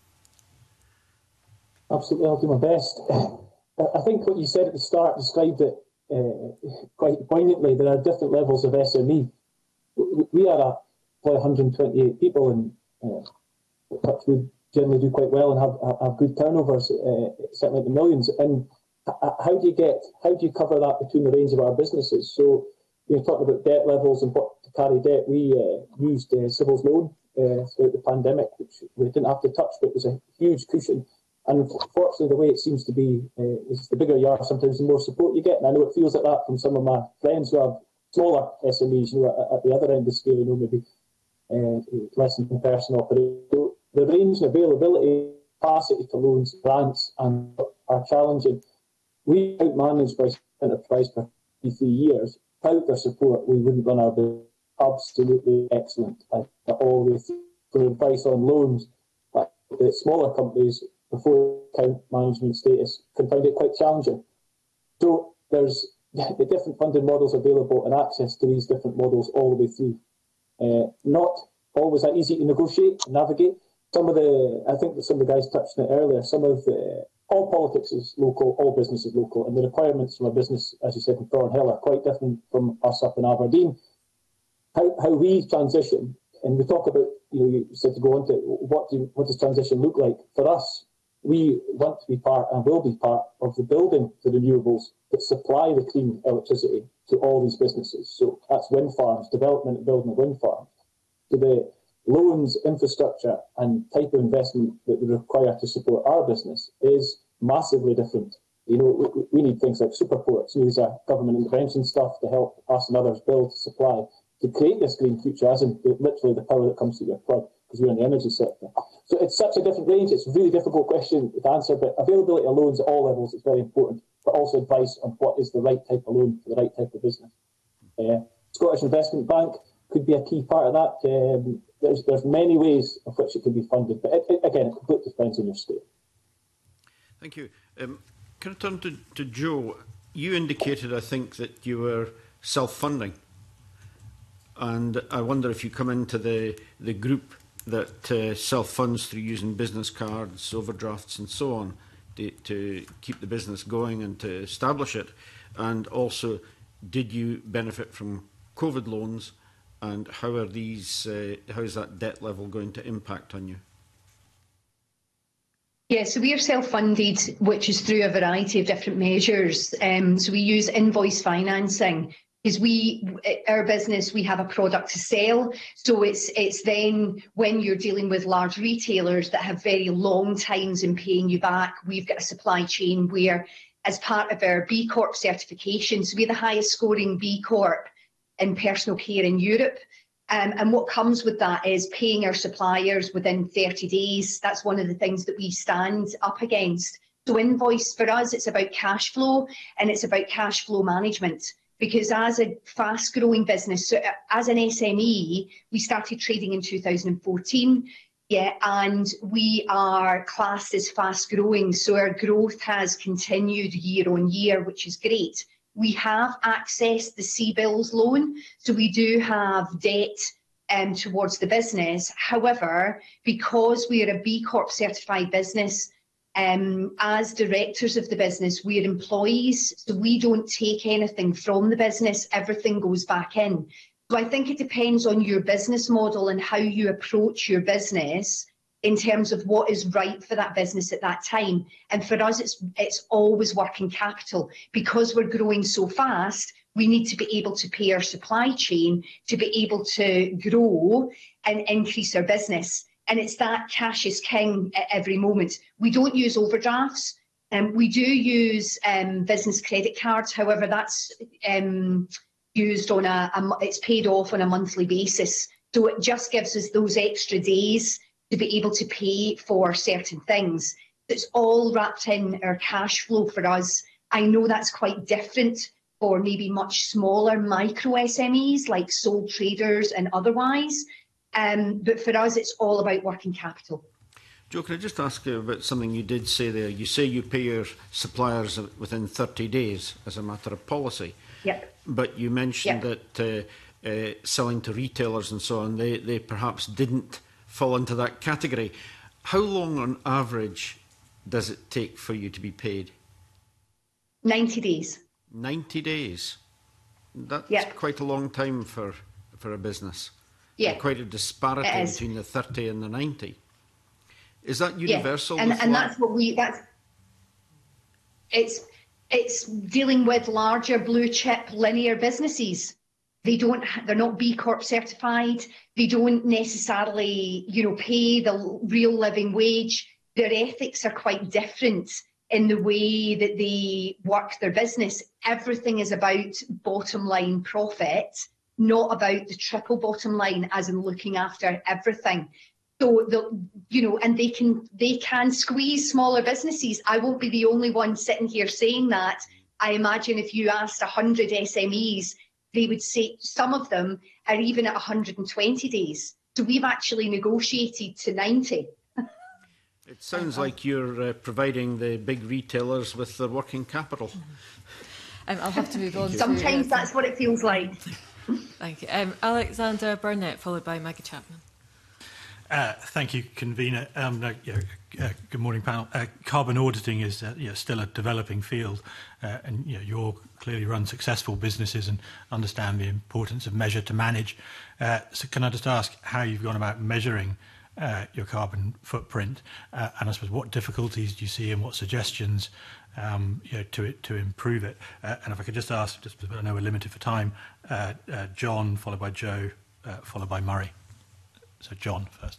Absolutely, I'll do my best. I think what you said at the start described it uh, quite poignantly. There are different levels of S M E. We are at one hundred twenty-eight people, and uh, we generally do quite well and have, have good turnovers, uh, certainly in the millions. And how do you get, how do you cover that between the range of our businesses? So you're talking about debt levels and what to carry debt. We uh, used uh, Sybil's loan uh, throughout the pandemic, which we didn't have to touch, but it was a huge cushion. And fortunately, the way it seems to be uh, is the bigger you are, sometimes the more support you get. And I know it feels like that from some of my friends who have smaller S M Es, you know, at, at the other end of the scale, you know, maybe uh, less than person operation. So the range and availability, capacity to loans, grants, and are challenging. We outmanaged by enterprise for three years. Without their support, we wouldn't run our business. Absolutely excellent. I always for advice on loans, but the smaller companies before account management status can find it quite challenging. So there's the different funding models available and access to these different models all the way through. Uh, not always that easy to negotiate and navigate. Some of the, I think that some of the guys touched on it earlier, some of the, all politics is local, all business is local, and the requirements from a business, as you said, in Thornhill are quite different from us up in Aberdeen. How, how we transition, and we talk about, you know, you said to go on to what, do, what does transition look like? For us, we want to be part and will be part of the building the renewables that supply the clean electricity to all these businesses. So that's wind farms, development and building of wind farms. So the loans, infrastructure and type of investment that we require to support our business is massively different. You know, we, we need things like superports. You know, these are government intervention stuff to help us and others build, supply, to create this green future, as in literally the power that comes to your plug, because we're in the energy sector. So it's such a different range. It's a really difficult question to answer, but availability of loans at all levels is very important, but also advice on what is the right type of loan for the right type of business. Uh, Scottish Investment Bank could be a key part of that. Um, there's, there's many ways of which it can be funded, but it, it, again, it completely depends on your scale. Thank you. Um, can I turn to, to Joe? You indicated, I think, that you were self-funding. And I wonder if you come into the, the group that uh, self-funds through using business cards, overdrafts and so on to, to keep the business going and to establish it. And also, did you benefit from COVID loans, and how are these, uh, how is that debt level going to impact on you? Yeah, so we are self-funded, which is through a variety of different measures. Um, so we use invoice financing. Because we, our business, we have a product to sell. So it's it's then when you're dealing with large retailers that have very long times in paying you back, we've got a supply chain where, as part of our B Corp certification, so we're the highest scoring B Corp in personal care in Europe. Um, and what comes with that is paying our suppliers within thirty days. That's one of the things that we stand up against. So invoice, for us, it's about cash flow, and it's about cash flow management. Because as a fast-growing business, so as an S M E, we started trading in two thousand fourteen, yeah, and we are classed as fast-growing. So our growth has continued year on year, which is great. We have accessed the C-Bills loan, so we do have debt um, towards the business. However, because we are a B Corp certified business, Um, as directors of the business, we're employees, so we don't take anything from the business. Everything goes back in. So I think it depends on your business model and how you approach your business in terms of what is right for that business at that time. And for us, it's it's always working capital. Because we're growing so fast, we need to be able to pay our supply chain to be able to grow and increase our business. And it's that cash is king at every moment. We don't use overdrafts. Um, we do use um, business credit cards. However, that's um, used on a, a, it's paid off on a monthly basis. So it just gives us those extra days to be able to pay for certain things. It's all wrapped in our cash flow for us. I know that's quite different for maybe much smaller micro S M Es like sole traders and otherwise. Um, but for us, it's all about working capital. Jo, can I just ask you about something you did say there? You say you pay your suppliers within thirty days as a matter of policy. Yep. But you mentioned yep. that uh, uh, selling to retailers and so on, they, they perhaps didn't fall into that category. How long on average does it take for you to be paid? ninety days. ninety days? That's yep. quite a long time for, for a business. Yeah. And quite a disparity between the thirty and the ninety. Is that universal? Yeah. And, and that's what we, that's, it's, it's dealing with larger blue chip linear businesses. They don't, they're not B Corp certified. They don't necessarily, you know, pay the real living wage. Their ethics are quite different in the way that they work their business. Everything is about bottom line profit, not about the triple bottom line, as in looking after everything. So, the, you know, and they can they can squeeze smaller businesses. I won't be the only one sitting here saying that. I imagine if you asked one hundred S M Es, they would say some of them are even at one hundred twenty days. So we've actually negotiated to ninety. It sounds like you're uh, providing the big retailers with their working capital. Um, I'll have to move on. Sometimes to, that's what it feels like. Thank you. Um, Alexander Burnett, followed by Maggie Chapman. Uh, thank you, convener. Um, uh, yeah, uh, good morning, panel. Uh, carbon auditing is uh, yeah, still a developing field, uh, and you know, you all clearly run successful businesses and understand the importance of measure to manage. Uh, so can I just ask how you've gone about measuring uh, your carbon footprint, uh, and I suppose what difficulties do you see and what suggestions um, you know, to it to improve it? Uh, and if I could just ask, just because I know we're limited for time, uh, uh, John, followed by Joe, uh, followed by Murray. So John first.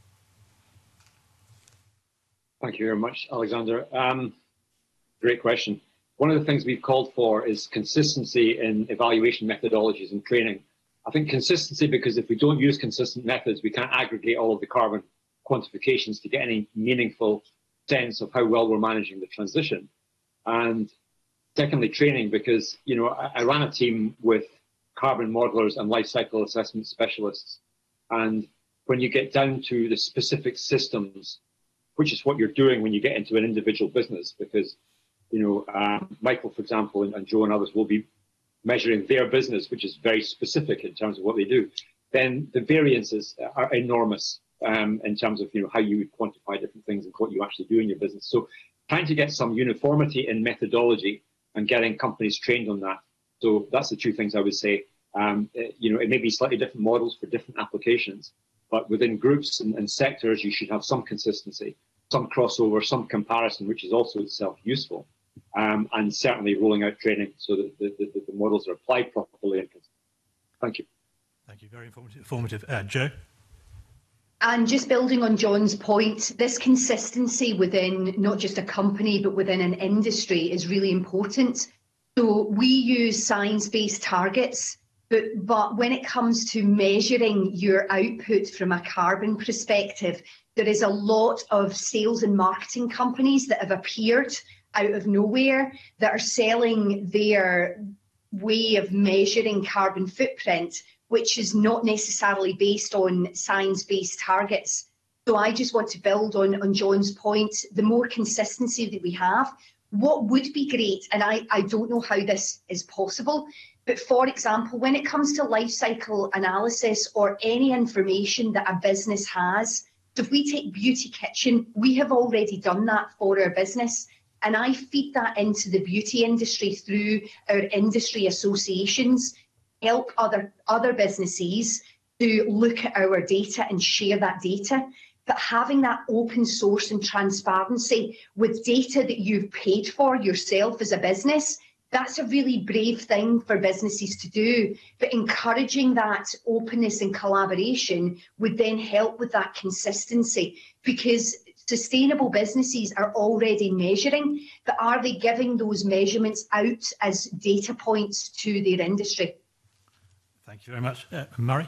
Thank you very much, Alexander. Um, great question. One of the things we've called for is consistency in evaluation methodologies and training. I think consistency because if we don't use consistent methods, we can't aggregate all of the carbon quantifications to get any meaningful sense of how well we're managing the transition. And secondly, training because, you know, I, I ran a team with carbon modelers and life cycle assessment specialists. And when you get down to the specific systems, which is what you're doing when you get into an individual business, because, you know, um, Michael, for example, and, and Joe and others will be measuring their business, which is very specific in terms of what they do, then the variances are enormous um, in terms of, you know, how you would quantify different things and what you actually do in your business. So trying to get some uniformity in methodology and getting companies trained on that. So that's the two things I would say. Um, you know, it may be slightly different models for different applications, but within groups and, and sectors, you should have some consistency, some crossover, some comparison, which is also itself useful, um, and certainly rolling out training so that the, the, the models are applied properly. And thank you. Thank you. Very informative. informative. Uh, Joe? And just building on John's point, this consistency within not just a company, but within an industry is really important. So we use science-based targets. But, but when it comes to measuring your output from a carbon perspective, there is a lot of sales and marketing companies that have appeared out of nowhere that are selling their way of measuring carbon footprint, which is not necessarily based on science-based targets. So I just want to build on, on John's point, the more consistency that we have, what would be great, and I, I don't know how this is possible, but for example, when it comes to life cycle analysis or any information that a business has So if we take Beauty Kitchen, we have already done that for our business. And I feed that into the beauty industry through our industry associations, help other, other businesses to look at our data and share that data. But having that open source and transparency with data that you've paid for yourself as a business, that's a really brave thing for businesses to do. But encouraging that openness and collaboration would then help with that consistency, because sustainable businesses are already measuring, but are they giving those measurements out as data points to their industry? Thank you very much. Uh, Murray?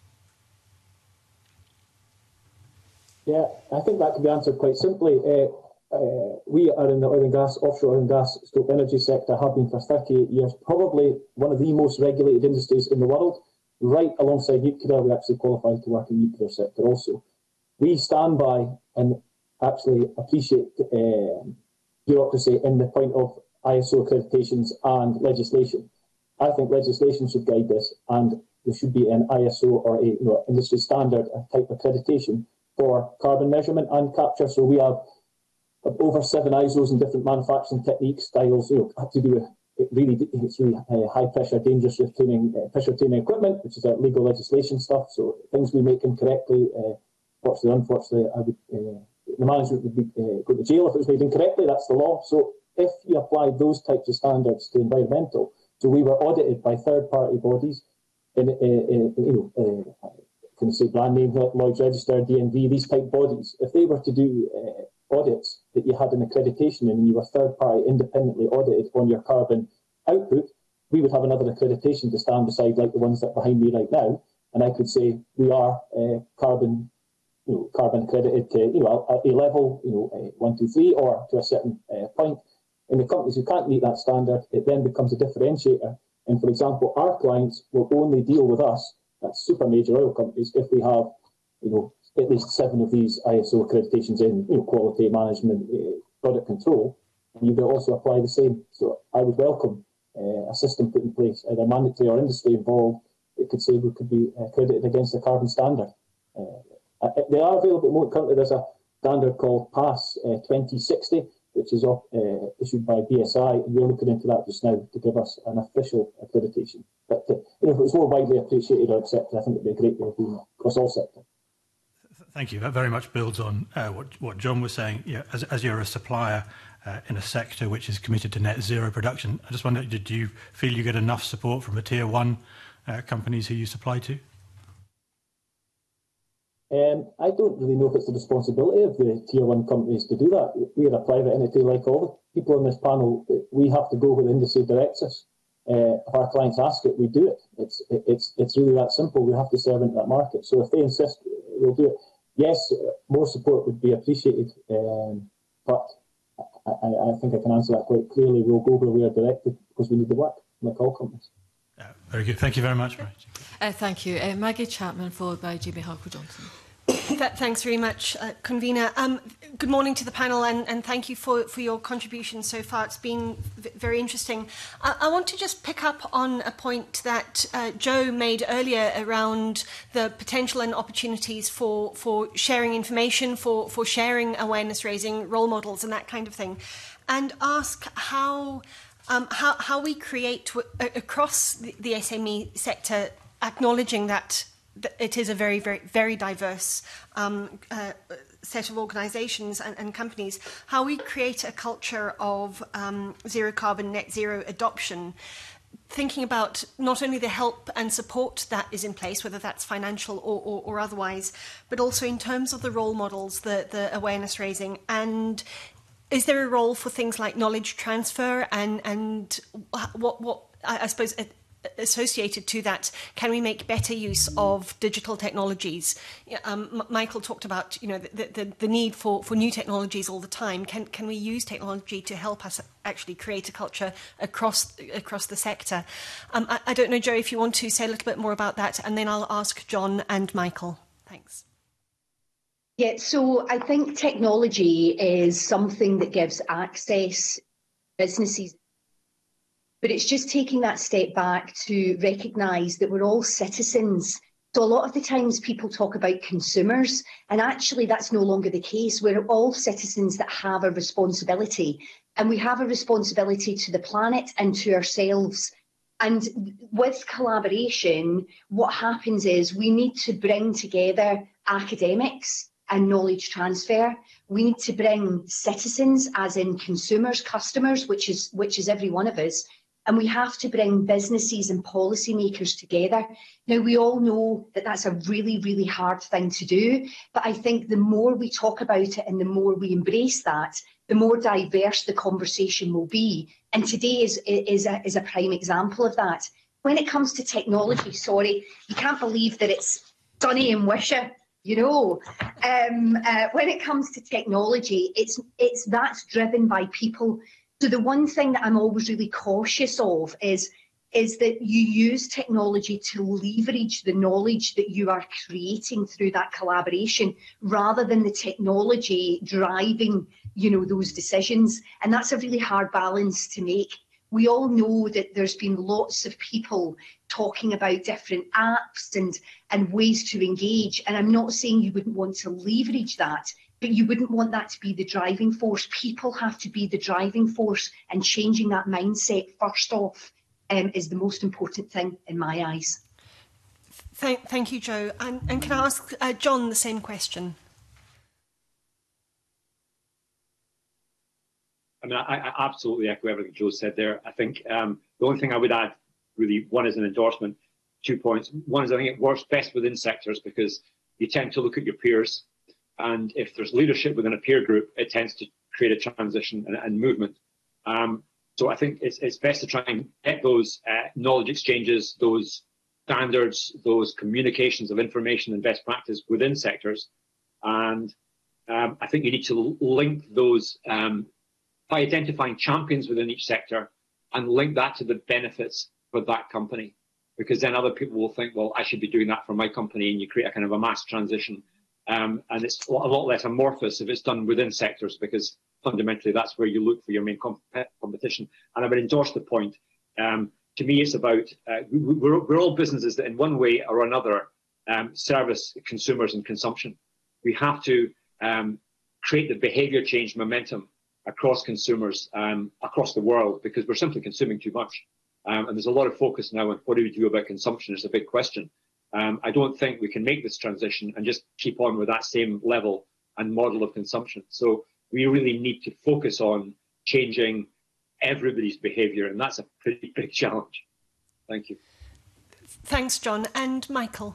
Yeah, I think that can be answered quite simply. Uh, uh, we are in the oil and gas, offshore oil and gas, stroke energy sector, have been for thirty-eight years, probably one of the most regulated industries in the world. Right alongside nuclear, we actually qualify to work in the nuclear sector also. We stand by and actually appreciate uh, bureaucracy in the point of I S O accreditations and legislation. I think legislation should guide this, and there should be an I S O or a you know, industry standard type accreditation for carbon measurement and capture. So we have over seven I S Os in different manufacturing techniques, styles, you know, have to do with it really, it's really uh, high pressure, dangerous retaining, uh, pressure retaining equipment, which is uh, legal legislation stuff. So things we make incorrectly, uh, fortunately, unfortunately, I would, uh, the management would be uh, go to jail if it was made incorrectly. That's the law. So if you apply those types of standards to environmental, so we were audited by third-party bodies, in, uh, uh, you know, uh, can you say brand name, Lloyd's Register, D N V, these type bodies, if they were to do uh, audits that you had an accreditation in and you were third-party independently audited on your carbon output, we would have another accreditation to stand beside, like the ones that are behind me right now, and I could say we are uh, carbon, you know, carbon accredited to you know a, a level, you know, uh, one, two, three, or to a certain uh, point. In the companies who can't meet that standard, it then becomes a differentiator. And for example, our clients will only deal with us, that's super major oil companies, if we have, you know, at least seven of these I S O accreditations in, you know, quality management, uh, product control, and you will also apply the same. So I would welcome uh, a system put in place, either mandatory or industry involved, it could say we could be accredited against the carbon standard. Uh, they are available currently. There's a standard called PASS uh, twenty sixty, which is uh, issued by B S I, and we're looking into that just now to give us an official accreditation. But uh, you know, if it was more widely appreciated or accepted, I think it would be a great way of doing it across all sectors. Thank you. That very much builds on uh, what, what John was saying. Yeah, as, as you're a supplier uh, in a sector which is committed to net zero production, I just wonder, did you feel you get enough support from the tier one uh, companies who you supply to? Um, I don't really know if it's the responsibility of the tier one companies to do that. We are a private entity like all the people on this panel. We have to go where the industry directs us. Uh, if our clients ask it, we do it. It's it's it's really that simple. We have to serve into that market. So if they insist, we'll do it. Yes, more support would be appreciated, um, but I, I, I think I can answer that quite clearly. We'll go where we are directed because we need the work, like all companies. Uh, very good. Thank you very much, Murray. Uh, thank you. Uh, Maggie Chapman, followed by Jamie Harcourt-Johnson. Thanks very much, uh, Convener. Um, good morning to the panel, and, and thank you for, for your contribution so far. It's been v very interesting. I, I want to just pick up on a point that uh, Joe made earlier around the potential and opportunities for, for sharing information, for, for sharing awareness raising, role models and that kind of thing, and ask how, um, how, how we create w across the, the S M E sector, acknowledging that it is a very, very, very diverse um, uh, set of organisations and, and companies, how we create a culture of um, zero carbon, net zero adoption, thinking about not only the help and support that is in place, whether that's financial or, or, or otherwise, but also in terms of the role models, the, the awareness raising, and is there a role for things like knowledge transfer and, and what, what I, I suppose, it, associated to that, can we make better use of digital technologies? Um, Michael talked about, you know, the, the, the need for, for new technologies all the time. Can, can we use technology to help us actually create a culture across across the sector? Um, I, I don't know, Joe, if you want to say a little bit more about that, and then I'll ask John and Michael. Thanks. Yeah, so I think technology is something that gives access to businesses, but it's just taking that step back to recognise that we're all citizens So a lot of the times people talk about consumers, and actually that's no longer the case. We're all citizens that have a responsibility, and we have a responsibility to the planet and to ourselves. And with collaboration, what happens is we need to bring together academics and knowledge transfer. We need to bring citizens, as in consumers, customers, which is, which is every one of us, and we have to bring businesses and policymakers together. Now, we all know that that's a really, really hard thing to do, but I think the more we talk about it and the more we embrace that, the more diverse the conversation will be. And today is, is, a, is a prime example of that. When it comes to technology, sorry, you can't believe that it's sunny and wishy, you know. Um, uh, when it comes to technology, it's, it's that's driven by people. So the one thing that I'm always really cautious of is, is that you use technology to leverage the knowledge that you are creating through that collaboration, rather than the technology driving, you know, those decisions. And that's a really hard balance to make. We all know that there's been lots of people talking about different apps and, and ways to engage. And I'm not saying you wouldn't want to leverage that, but you wouldn't want that to be the driving force. People have to be the driving force, and changing that mindset first off um, is the most important thing in my eyes. Thank, thank you, Jo. And, and can I ask uh, John the same question? I mean, I, I absolutely echo everything Jo said there. I think um, the only thing I would add, really, one is an endorsement, two points. One is I think it works best within sectors because you tend to look at your peers, and if there's leadership within a peer group, it tends to create a transition and, and movement. Um, so I think it's, it's best to try and get those uh, knowledge exchanges, those standards, those communications of information and best practice within sectors. And um, I think you need to link those um, by identifying champions within each sector and link that to the benefits for that company. Because then other people will think, well, I should be doing that for my company, and you create a kind of a mass transition. Um, and it's a lot less amorphous if it's done within sectors, because fundamentally that's where you look for your main comp competition. And I would endorse the point. Um, to me, it's about, uh, we're, we're all businesses that in one way or another um, service consumers and consumption. We have to um, create the behaviour change momentum across consumers um, across the world, because we're simply consuming too much. Um, and there's a lot of focus now on what do we do about consumption. It's a big question. Um, I don't think we can make this transition and just keep on with that same level and model of consumption. So we really need to focus on changing everybody's behaviour, and that's a pretty big challenge. Thank you. Thanks, John. And Michael?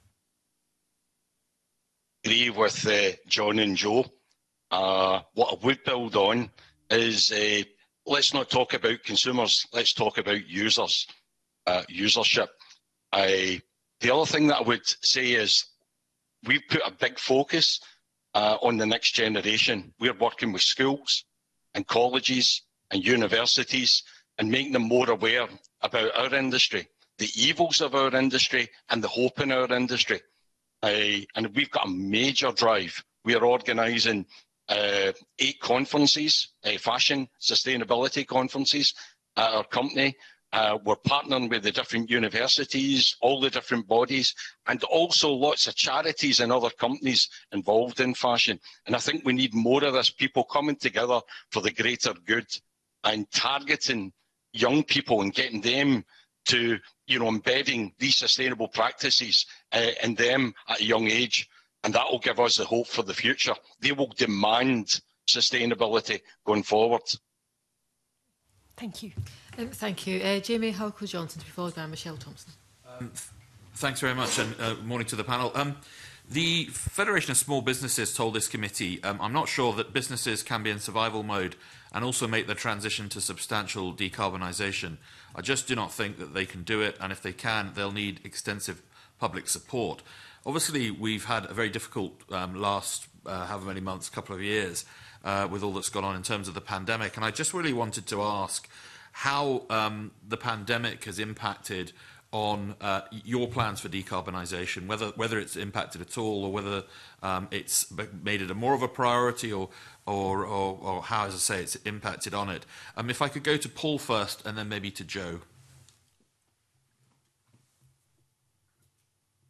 I agree with uh, John and Jo. Uh, what I would build on is uh, let's not talk about consumers, let's talk about users, uh, usership. I The other thing that I would say is we've put a big focus uh, on the next generation. We're working with schools and colleges and universities and making them more aware about our industry, the evils of our industry and the hope in our industry. Uh, and we've got a major drive. We are organising uh, eight conferences, uh, fashion sustainability conferences at our company. Uh, we're partnering with the different universities, all the different bodies, and also lots of charities and other companies involved in fashion. And I think we need more of this, people coming together for the greater good and targeting young people and getting them to, you know, embedding these sustainable practices uh, in them at a young age. And that will give us the hope for the future. They will demand sustainability going forward. Thank you. Um, thank you. Uh, Jamie Halco-Johnson to be followed by Michelle Thompson. Um, th thanks very much, and uh, morning to the panel. Um, the Federation of Small Businesses told this committee, um, I'm not sure that businesses can be in survival mode and also make the transition to substantial decarbonisation. I just do not think that they can do it, and if they can, they'll need extensive public support. Obviously, we've had a very difficult um, last uh, however many months, couple of years, uh, with all that's gone on in terms of the pandemic, and I just really wanted to ask how um, the pandemic has impacted on uh, your plans for decarbonisation, whether whether it's impacted at all, or whether um, it's made it a more of a priority, or, or or or how, as I say, it's impacted on it. Um, if I could go to Paul first, and then maybe to Jo.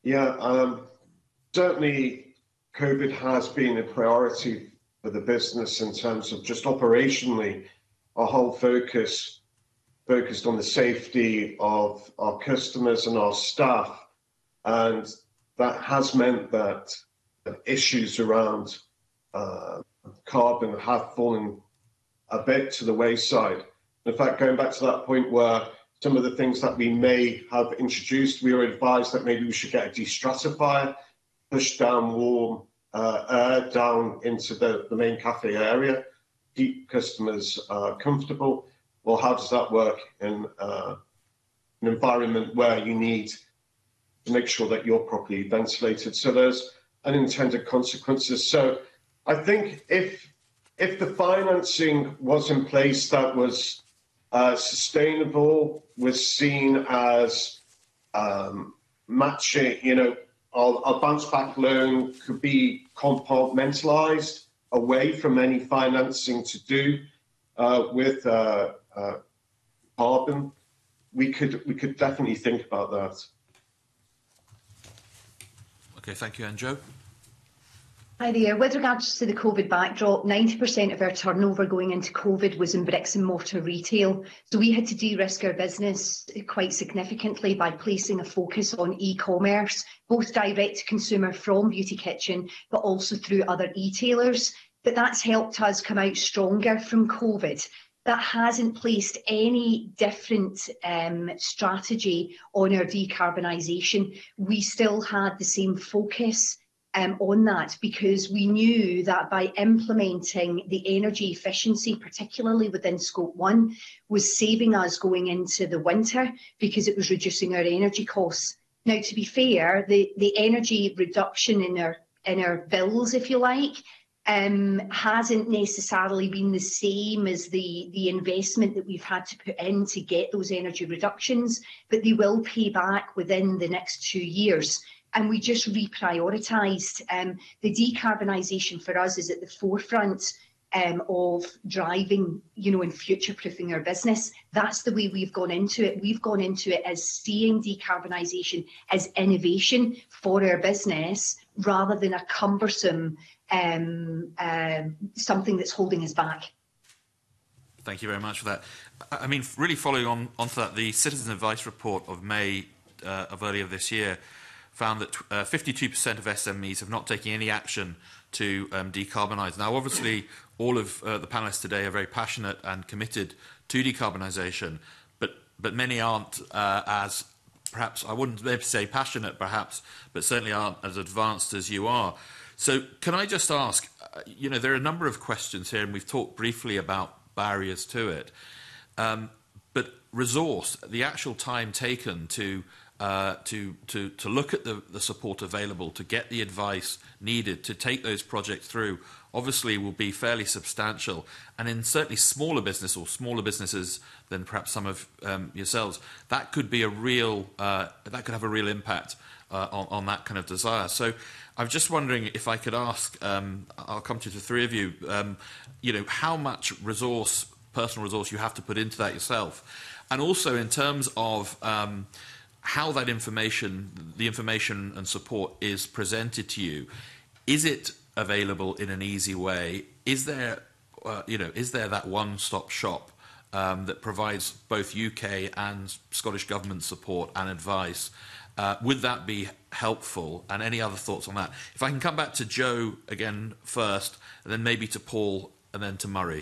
Yeah, um, certainly COVID has been a priority for the business in terms of just operationally, our whole focus focused on the safety of our customers and our staff. And that has meant that issues around uh, carbon have fallen a bit to the wayside. In fact, going back to that point where some of the things that we may have introduced, we were advised that maybe we should get a destratifier, push down warm uh, air down into the, the main cafe area, keep customers uh, comfortable. Well, how does that work in uh, an environment where you need to make sure that you're properly ventilated? So there's unintended consequences. So I think if if the financing was in place that was uh, sustainable, was seen as um, matching, you know, our, our bounce back loan could be compartmentalized away from any financing to do uh, with uh, uh, carbon, we could we could definitely think about that. Okay, thank you, and Joe. Hi there. With regards to the COVID backdrop, ninety percent of our turnover going into COVID was in bricks and mortar retail. So we had to de-risk our business quite significantly by placing a focus on e-commerce, both direct to consumer from Beauty Kitchen, but also through other e-tailers. But that's helped us come out stronger from COVID. That hasn't placed any different um, strategy on our decarbonisation. We still had the same focus Um, on that, because we knew that by implementing the energy efficiency, particularly within scope one, was saving us going into the winter because it was reducing our energy costs. Now, to be fair, the, the energy reduction in our in our bills, if you like, um, hasn't necessarily been the same as the, the investment that we've had to put in to get those energy reductions, but they will pay back within the next two years. And we just reprioritised. Um, the decarbonisation for us is at the forefront um, of driving, you know, and future-proofing our business. That's the way we've gone into it. We've gone into it as seeing decarbonisation as innovation for our business rather than a cumbersome um, uh, something that's holding us back. Thank you very much for that. I mean, really following on onto that, the Citizen Advice report of May uh, of earlier this year found that uh, fifty-two percent of S M Es have not taken any action to um, decarbonise. Now, obviously, all of uh, the panellists today are very passionate and committed to decarbonisation, but but many aren't uh, as, perhaps, I wouldn't maybe say passionate, perhaps, but certainly aren't as advanced as you are. So can I just ask, uh, you know, there are a number of questions here, and we've talked briefly about barriers to it, um, but resource, the actual time taken to Uh, to, to, to look at the, the support available, to get the advice needed, to take those projects through, obviously will be fairly substantial. And in certainly smaller business or smaller businesses than perhaps some of um, yourselves, that could be a real, uh, that could have a real impact uh, on, on that kind of desire. So I'm just wondering if I could ask, um, I'll come to the three of you, um, you know, how much resource, personal resource you have to put into that yourself. And also in terms of um, how that information, the information and support is presented to you, is it available in an easy way? Is there, uh, you know, is there that one-stop shop um, that provides both U K and Scottish Government support and advice? Uh, would that be helpful? And any other thoughts on that? If I can come back to Joe again first, and then maybe to Paul, and then to Murray.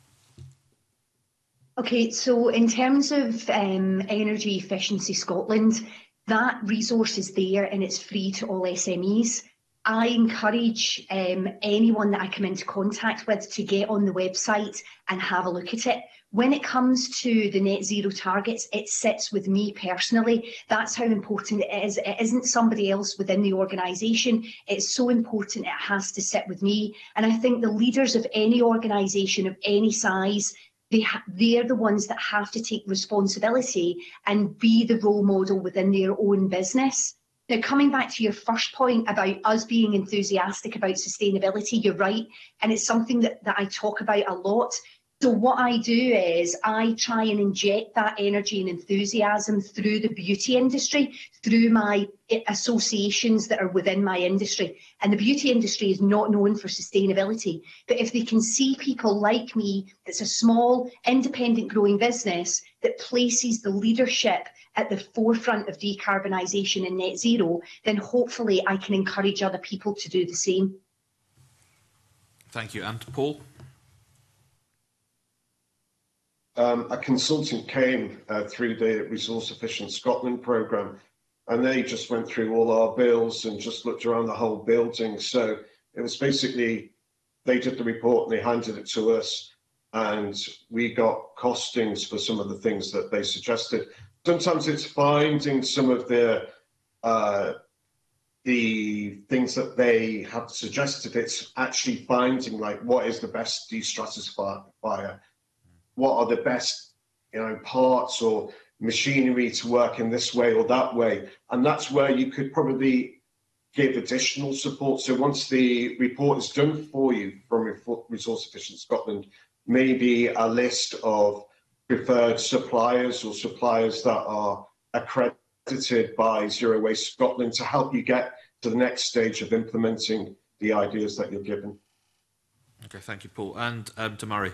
Okay, so in terms of um, Energy Efficiency Scotland, that resource is there and it's free to all S M Es. I encourage um, anyone that I come into contact with to get on the website and have a look at it. When it comes to the net zero targets, it sits with me personally. That's how important it is. It isn't somebody else within the organisation. It's so important it has to sit with me. And I think the leaders of any organisation of any size, They ha they're the ones that have to take responsibility and be the role model within their own business. Now, coming back to your first point about us being enthusiastic about sustainability, you're right, and it's something that, that I talk about a lot. So what I do is I try and inject that energy and enthusiasm through the beauty industry, through my associations that are within my industry. And the beauty industry is not known for sustainability. But if they can see people like me, that's a small, independent growing business that places the leadership at the forefront of decarbonisation and net zero, then hopefully I can encourage other people to do the same. Thank you. And Paul? Um, a consultant came uh, through the Resource Efficient Scotland programme, and they just went through all our bills and just looked around the whole building. So it was basically, they did the report and they handed it to us, and we got costings for some of the things that they suggested. Sometimes it's finding some of the uh, the things that they have suggested. It's actually finding, like, what is the best destratifier? What are the best, you know, parts or machinery to work in this way or that way? And that's where you could probably give additional support. So once the report is done for you from Resource Efficient Scotland, maybe a list of preferred suppliers or suppliers that are accredited by Zero Waste Scotland to help you get to the next stage of implementing the ideas that you're given. Okay, thank you, Paul. And um, Damari.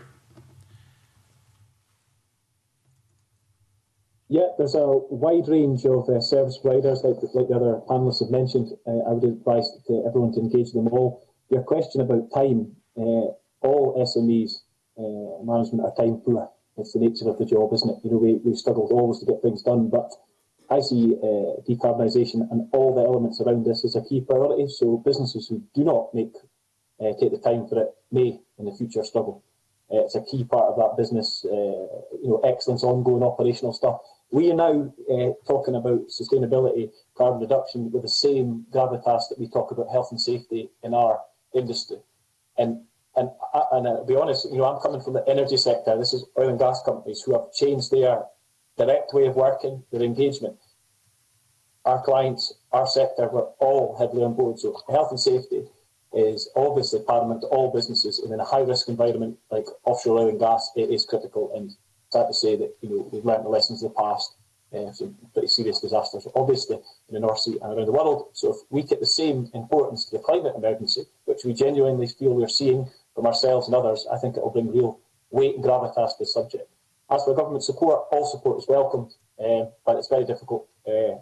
Yeah, there's a wide range of uh, service providers, like, like the other panellists have mentioned. Uh, I would advise to everyone to engage them all. Your question about time, uh, all S M Es uh, management are time poor. It's the nature of the job, isn't it? You know, we, we've struggled always to get things done, but I see uh, decarbonisation and all the elements around this as a key priority. So businesses who do not make uh, take the time for it may in the future struggle. Uh, it's a key part of that business, uh, you know, excellence, ongoing operational stuff. We are now uh, talking about sustainability, carbon reduction with the same gravitas that we talk about health and safety in our industry. And and and uh, to be honest, you know, I'm coming from the energy sector. This is oil and gas companies who have changed their direct way of working, their engagement. Our clients, our sector, we're all heavily on board. So health and safety is obviously paramount to all businesses, and in a high-risk environment like offshore oil and gas, it is critical. And sad to say that, you know, we've learned the lessons of the past, uh, some pretty serious disasters, obviously in the North Sea and around the world. So if we get the same importance to the climate emergency, which we genuinely feel we're seeing from ourselves and others, I think it will bring real weight and gravitas to the subject. As for government support, all support is welcomed, uh, but it's very difficult uh,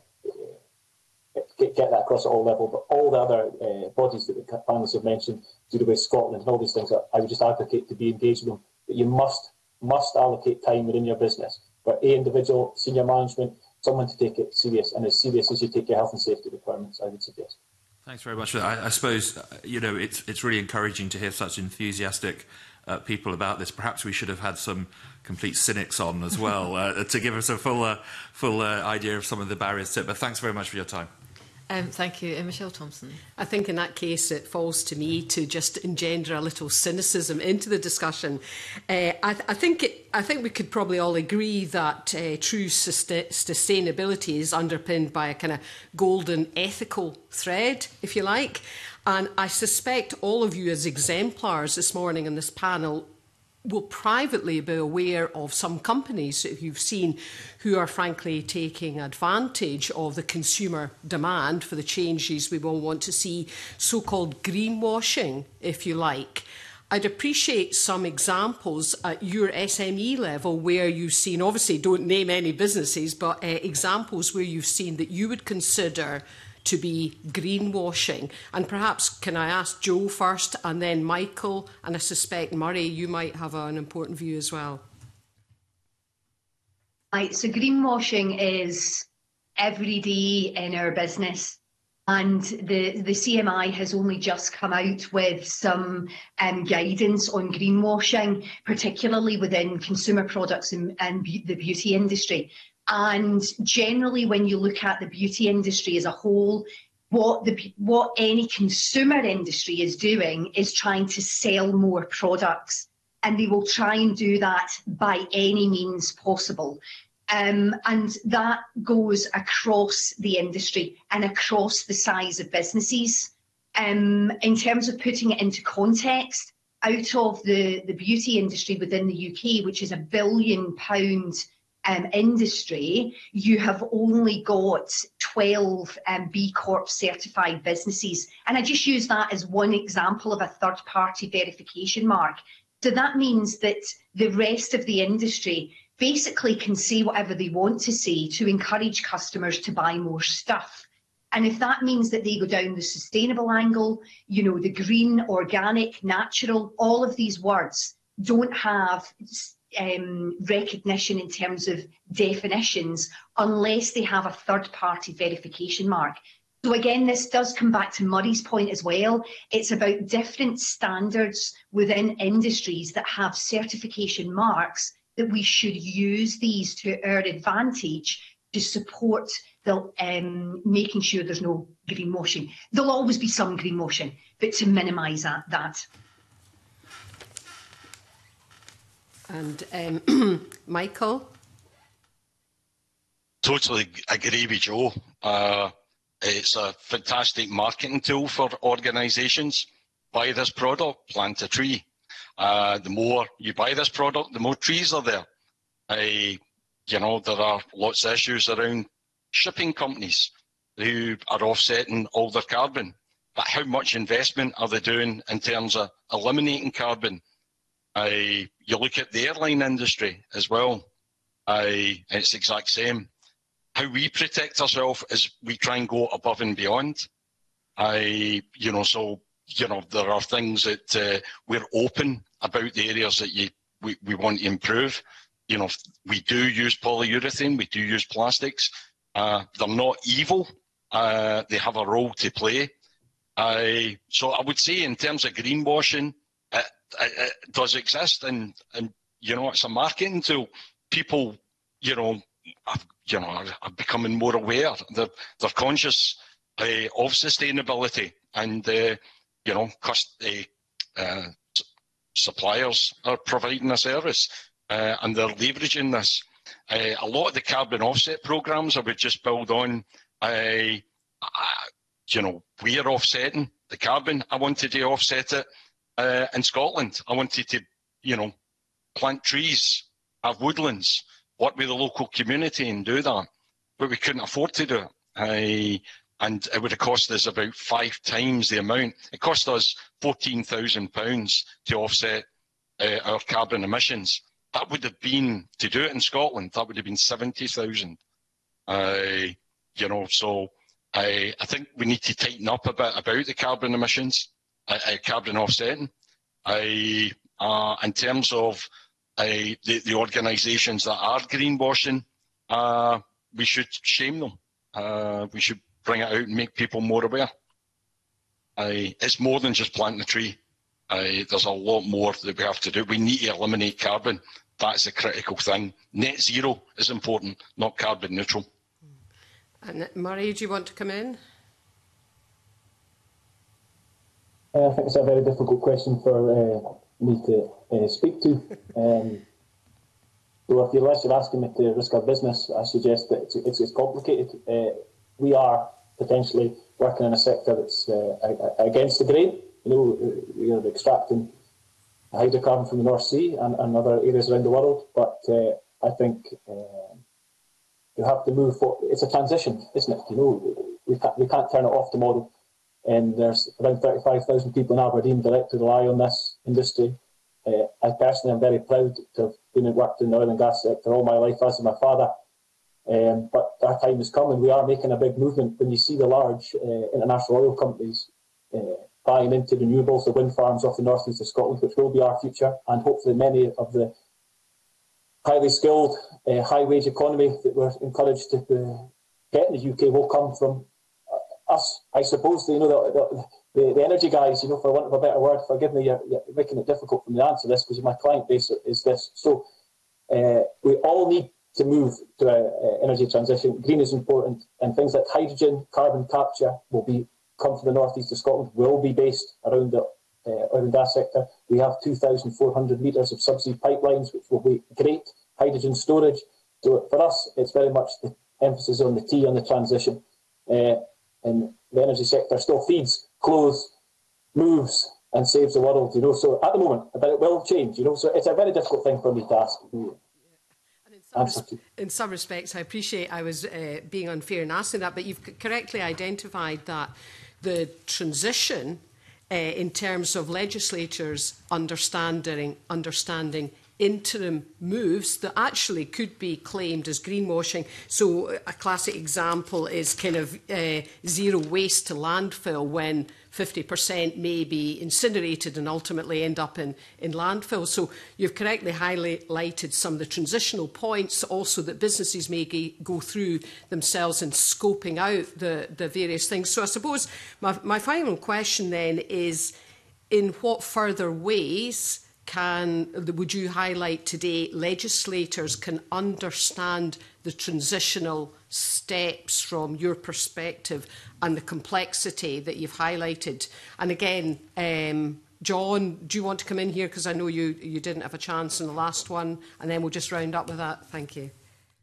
Get, get that across at all levels, but all the other uh, bodies that the panellists have mentioned, Zero Waste Scotland and all these things, I would just advocate to be engaged with them. But you must must allocate time within your business for a individual, senior management, someone to take it serious, and as serious as you take your health and safety requirements, I would suggest. Thanks very much for that. I, I suppose, you know, it's it's really encouraging to hear such enthusiastic uh, people about this. Perhaps we should have had some complete cynics on as well uh, to give us a full uh, full uh, idea of some of the barriers to it. But thanks very much for your time. Um, thank you. Uh, Michelle Thompson. I think in that case it falls to me to just engender a little cynicism into the discussion. Uh, I, th I, think it, I think we could probably all agree that uh, true sustain sustainability is underpinned by a kind of golden ethical thread, if you like. And I suspect all of you as exemplars this morning in this panel will privately be aware of some companies that you've seen who are frankly taking advantage of the consumer demand for the changes we will want to see, so-called greenwashing, if you like. I'd appreciate some examples at your S M E level where you've seen, obviously don't name any businesses, but uh, examples where you've seen that you would consider to be greenwashing. And perhaps can I ask Joe first and then Michael, and I suspect Murray, you might have an important view as well. Right, so greenwashing is every day in our business, and the, the C M I has only just come out with some um, guidance on greenwashing, particularly within consumer products and, and be the beauty industry. And generally, when you look at the beauty industry as a whole, what the what any consumer industry is doing is trying to sell more products, and they will try and do that by any means possible. Um, and that goes across the industry and across the size of businesses. Um, in terms of putting it into context, out of the, the beauty industry within the U K, which is a billion pound um, industry, you have only got twelve um, B Corp certified businesses. And I just use that as one example of a third party verification mark. So that means that the rest of the industry basically can say whatever they want to say to encourage customers to buy more stuff. And if that means that they go down the sustainable angle, you know, the green, organic, natural, all of these words don't have um, recognition in terms of definitions unless they have a third-party verification mark. So again, this does come back to Murray's point as well. It's about different standards within industries that have certification marks, that we should use these to our advantage to support the um, making sure there's no greenwashing. There'll always be some greenwashing, but to minimise that. that. And um, Michael? Totally agree with Joe. Uh, it's a fantastic marketing tool for organisations. Buy this product, plant a tree. Uh, the more you buy this product, the more trees are there. Uh, you know, there are lots of issues around shipping companies who are offsetting all their carbon. But how much investment are they doing in terms of eliminating carbon? Uh, you look at the airline industry as well. Uh, it's the exact same. How we protect ourselves is we try and go above and beyond. Uh, you know, so, you know, there are things that uh, we're open about the areas that you, we, we want to improve. You know, we do use polyurethane, we do use plastics. Uh, they're not evil. Uh, they have a role to play. Uh, so I would say in terms of greenwashing, it, it, it does exist, and, and, you know, it's a marketing tool. People, you know, are, you know, are, are becoming more aware. They're, they're conscious uh, of sustainability, and, uh, you know, cost, uh, uh, suppliers are providing a service, uh, and they're leveraging this. Uh, a lot of the carbon offset programs I would just build on, uh, uh, you know, we're offsetting the carbon. I wanted to offset it uh, in Scotland. I wanted to, you know, plant trees, have woodlands, work with the local community and do that. But we couldn't afford to do it. Uh, and it would have cost us about five times the amount. It cost us fourteen thousand pounds to offset uh, our carbon emissions. That would have been, to do it in Scotland, that would have been seventy thousand. Uh, you know, so I, I think we need to tighten up a bit about the carbon emissions, uh, uh, carbon offsetting. I, uh, in terms of uh, the, the organisations that are greenwashing, uh, we should shame them. Uh, we should bring it out and make people more aware. Uh, it's more than just planting a tree. Uh, there's a lot more that we have to do. We need to eliminate carbon. That's a critical thing. Net zero is important, not carbon neutral. And Murray, do you want to come in? Uh, I think it's a very difficult question for uh, me to uh, speak to. Um, so if you're less you're asking me to risk our business, I suggest that it's, it's, it's complicated. Uh, we are potentially working in a sector that's uh, against the grain. You know, we are extracting hydrocarbon from the North Sea and, and other areas around the world, but uh, I think uh, you have to move forward. It's a transition, isn't it? You know, we can't, we can't turn it off tomorrow. And there's around thirty-five thousand people in Aberdeen directly rely on this industry. Uh, I personally am very proud to have been and worked in the oil and gas sector all my life, as my father. Um, but our time is coming. We are making a big movement. When you see the large uh, international oil companies uh, buying into renewables, the wind farms off the north east of Scotland, which will be our future, and hopefully many of the highly skilled, uh, high-wage economy that we're encouraged to uh, get in the U K will come from uh, us. I suppose, you know, the, the, the energy guys, you know, for want of a better word, forgive me, you're, you're making it difficult for me to answer this because my client base is this. So uh, we all need to move to an energy transition. Green is important, and things like hydrogen, carbon capture will be come from the north east of Scotland, will be based around the uh, oil and gas sector. We have two thousand four hundred metres of subsea pipelines, which will be great. Hydrogen storage. So for us, it's very much the emphasis on the T, on the transition. Uh, and the energy sector still feeds, clothes, moves, and saves the world, you know. So at the moment, but it will change, you know. So it's a very difficult thing for me to ask. In some, in some respects, I appreciate I was uh, being unfair in asking that, but you've correctly identified that the transition uh, in terms of legislators understanding, understanding interim moves that actually could be claimed as greenwashing. So a classic example is kind of uh, zero waste to landfill, when fifty percent may be incinerated and ultimately end up in, in landfill. So you've correctly highlighted some of the transitional points also that businesses may go through themselves in scoping out the, the various things. So I suppose my, my final question then is, in what further ways can, would you highlight today, legislators can understand the transitional steps from your perspective and the complexity that you've highlighted? And again, um, John, do you want to come in here? Because I know you, you didn't have a chance in the last one, and then we'll just round up with that. Thank you.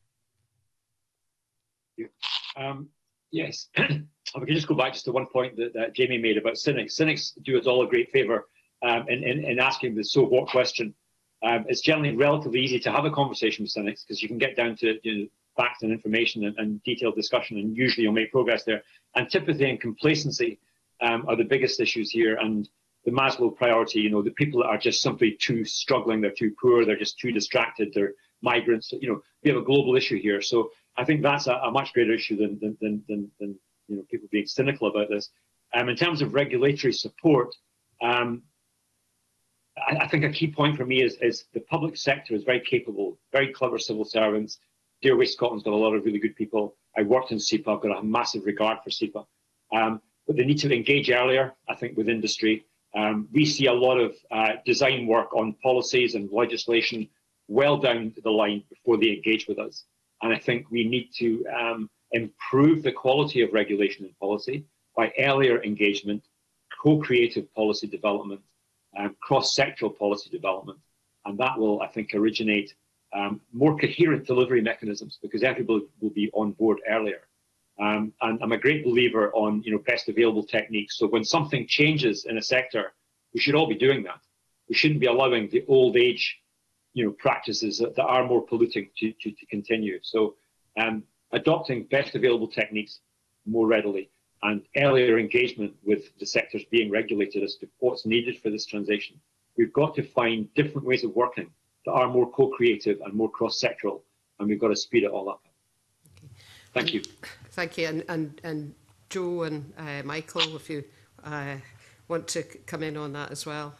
Um, yes, if I can just go back just to one point that, that Jamie made about cynics. Cynics do us all a great favour Um, in, in, in asking the so what question. Um, it's generally relatively easy to have a conversation with cynics because you can get down to you know, facts and information and, and detailed discussion, and usually you'll make progress there. Antipathy and complacency um, are the biggest issues here, and the Maslow priority, you know, the people that are just simply too struggling, they're too poor, they're just too distracted, they're migrants, you know, we have a global issue here. So I think that's a, a much greater issue than, than, than, than, than you know, people being cynical about this. Um, in terms of regulatory support, um, I think a key point for me is, is the public sector is very capable, very clever civil servants. Dear Waste Scotland's got a lot of really good people. I worked in SEPA, I've got a massive regard for SEPA. Um, but they need to engage earlier, I think, with industry. Um, we see a lot of uh, design work on policies and legislation well down the line before they engage with us. And I think we need to um, improve the quality of regulation and policy by earlier engagement, co-creative policy development, Um, cross-sectoral policy development, and that will, I think, originate um, more coherent delivery mechanisms because everybody will be on board earlier. Um, and I'm a great believer on, you know, best available techniques. So when something changes in a sector, we should all be doing that. We shouldn't be allowing the old age, you know, practices that, that are more polluting to, to, to continue. So um, adopting best available techniques more readily, and earlier engagement with the sectors being regulated as to what's needed for this transition. We've got to find different ways of working that are more co-creative and more cross-sectoral, and we've got to speed it all up. Okay. Thank you. Thank you. And, and, and Joe and uh, Michael, if you uh, want to come in on that as well.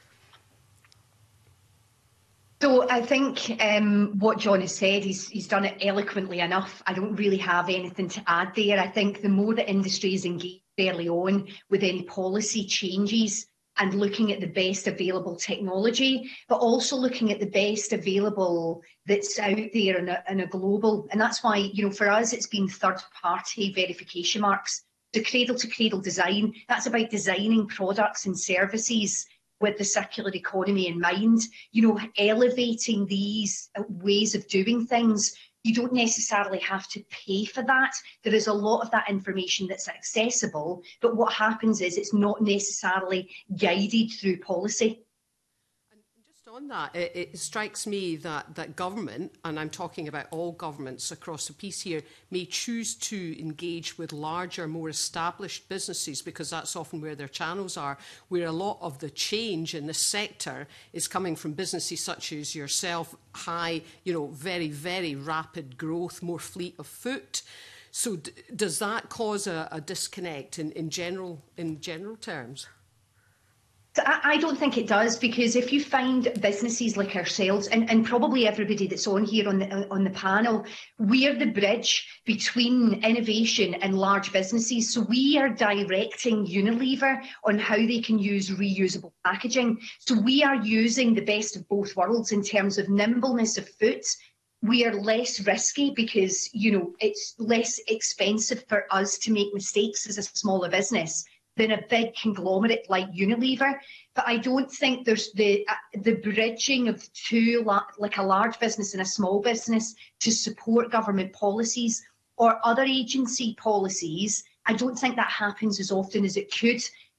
So I think um, what John has said, he's, he's done it eloquently enough. I don't really have anything to add there. I think the more the industry is engaged early on with any policy changes and looking at the best available technology, but also looking at the best available that's out there in a, in a global. And that's why, you know, for us, it's been third-party verification marks. The cradle-to-cradle design, that's about designing products and services with the circular economy in mind, you know, elevating these ways of doing things. You don't necessarily have to pay for that. There is a lot of that information that's accessible, but what happens is it's not necessarily guided through policy. On that, it, it strikes me that, that government, and I'm talking about all governments across the piece here, may choose to engage with larger, more established businesses because that's often where their channels are, where a lot of the change in the sector is coming from businesses such as yourself, high, you know, very, very rapid growth, more fleet of foot. So d does that cause a, a disconnect in, in, general, in general terms? I don't think it does, because if you find businesses like ourselves, and, and probably everybody that's on here on the on the panel, we are the bridge between innovation and large businesses. So we are directing Unilever on how they can use reusable packaging. So we are using the best of both worlds in terms of nimbleness of foot. We are less risky because, you know, it's less expensive for us to make mistakes as a smaller business than a big conglomerate like Unilever. But I don't think there's the uh, the bridging of two, like a large business and a small business, to support government policies or other agency policies. I don't think that happens as often as it could.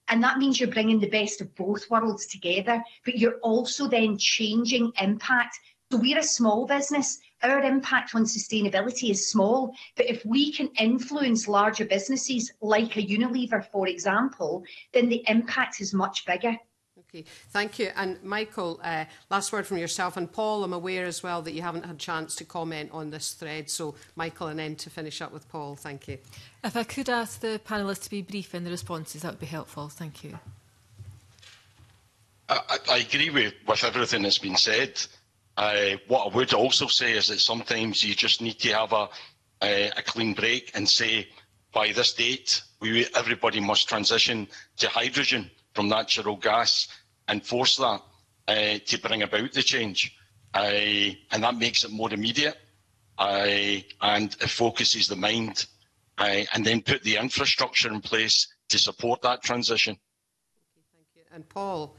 And that means you're bringing the best of both worlds together, but you're also then changing impact. So we're a small business. Our impact on sustainability is small, but if we can influence larger businesses like a Unilever, for example, then the impact is much bigger. Okay, thank you. And Michael, uh, last word from yourself. And Paul, I'm aware as well that you haven't had a chance to comment on this thread. So Michael, and then to finish up with Paul. Thank you. If I could ask the panellists to be brief in the responses, that would be helpful. Thank you. I, I agree with, with everything that's been said. Uh, what I would also say is that sometimes you just need to have a, a, a clean break and say, by this date, we, everybody must transition to hydrogen from natural gas and force that uh, to bring about the change. Uh, and that makes it more immediate uh, and it focuses the mind uh, and then put the infrastructure in place to support that transition. Okay, thank you. And Paul?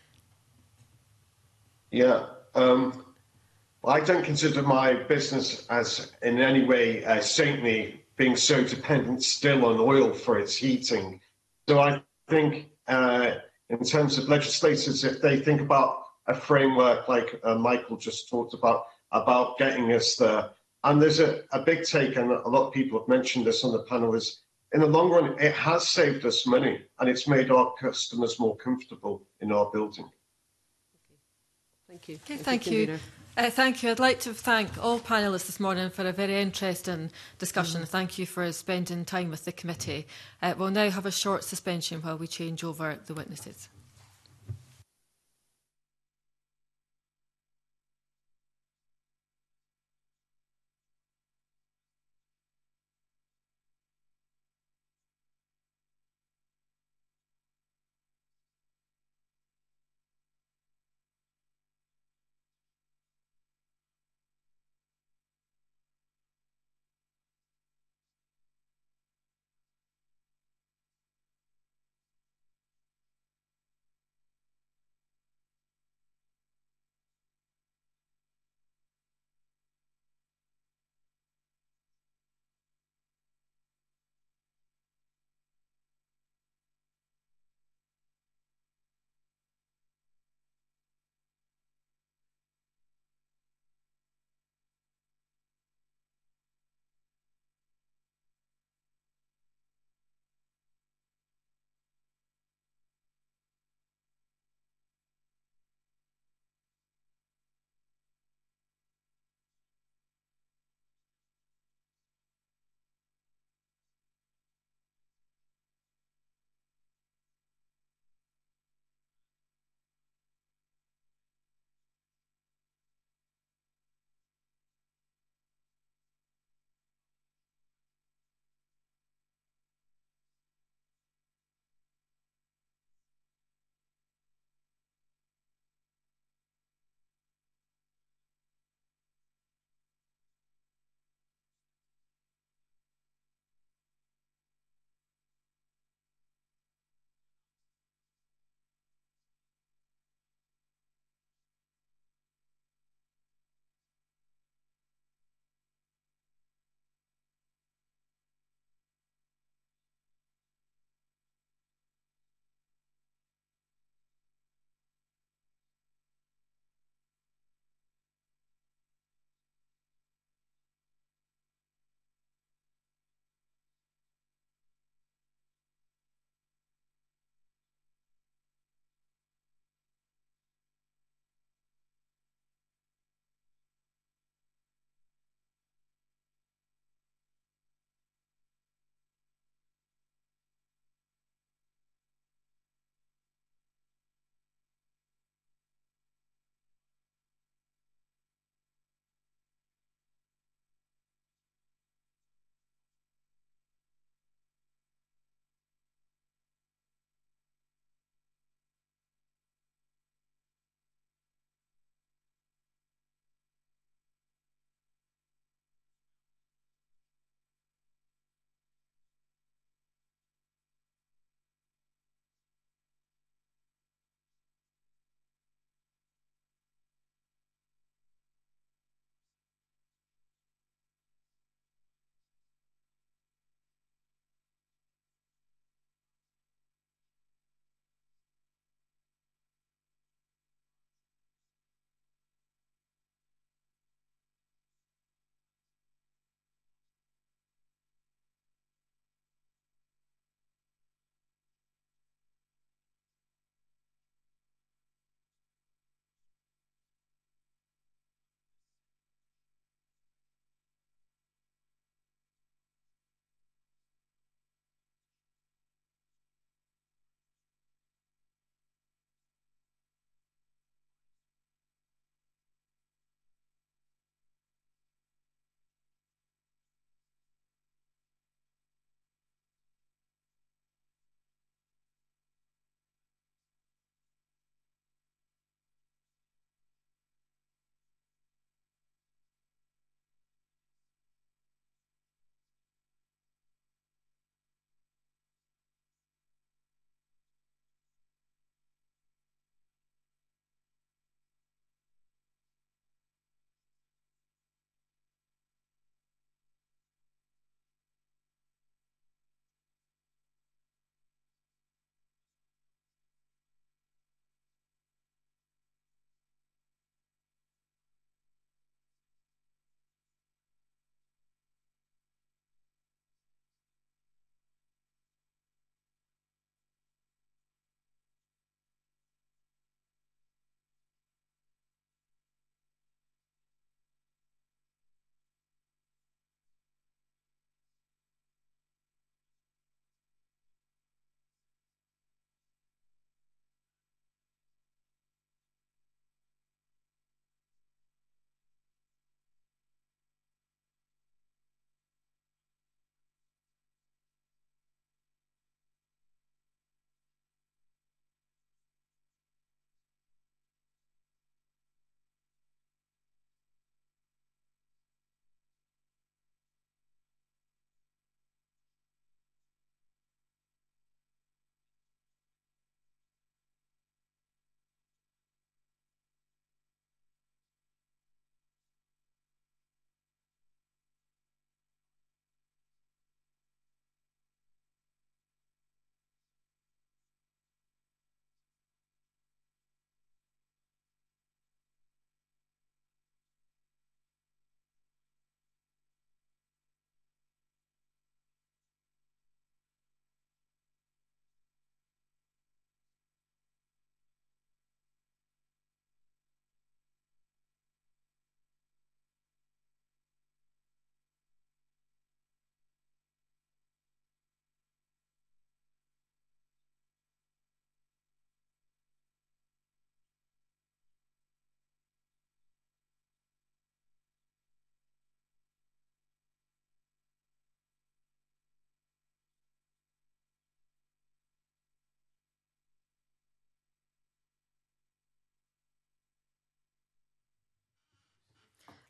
Yeah, um, I don't consider my business as in any way uh, saintly, being so dependent still on oil for its heating. So I think uh, in terms of legislators, if they think about a framework like uh, Michael just talked about, about getting us there, and there's a, a big take, and a lot of people have mentioned this on the panel, is in the long run, it has saved us money and it's made our customers more comfortable in our building. Thank you. Okay, thank, thank you. you. Uh, thank you. I'd like to thank all panellists this morning for a very interesting discussion. Mm. Thank you for spending time with the committee. Uh, we'll now have a short suspension while we change over the witnesses.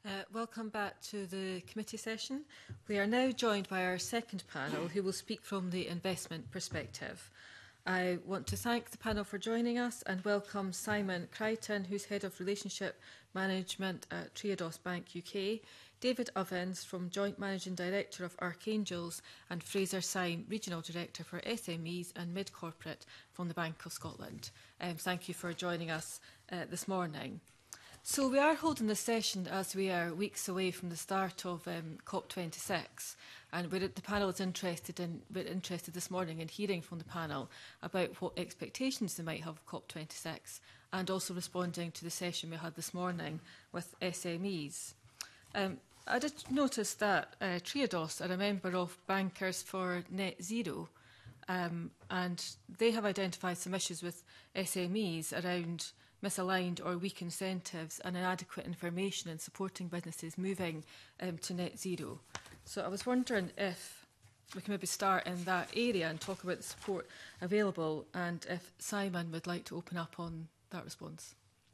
Uh, welcome back to the committee session. We are now joined by our second panel, who will speak from the investment perspective. I want to thank the panel for joining us and welcome Simon Crichton, who's Head of Relationship Management at Triodos Bank U K, David Ovens from Joint Managing Director of Archangels, and Fraser Syme, Regional Director for S M Es and Mid-Corporate from the Bank of Scotland. Um, thank you for joining us uh, this morning. So we are holding this session as we are weeks away from the start of um, COP twenty-six, and we're, the panel is interested in we're interested this morning in hearing from the panel about what expectations they might have of COP twenty-six, and also responding to the session we had this morning with S M Es. Um, I did notice that uh, Triodos are a member of Bankers for Net Zero, um, and they have identified some issues with S M Es around misaligned or weak incentives and inadequate information in supporting businesses moving um, to net zero. So I was wondering if we can maybe start in that area and talk about the support available, and if Simon would like to open up on that response.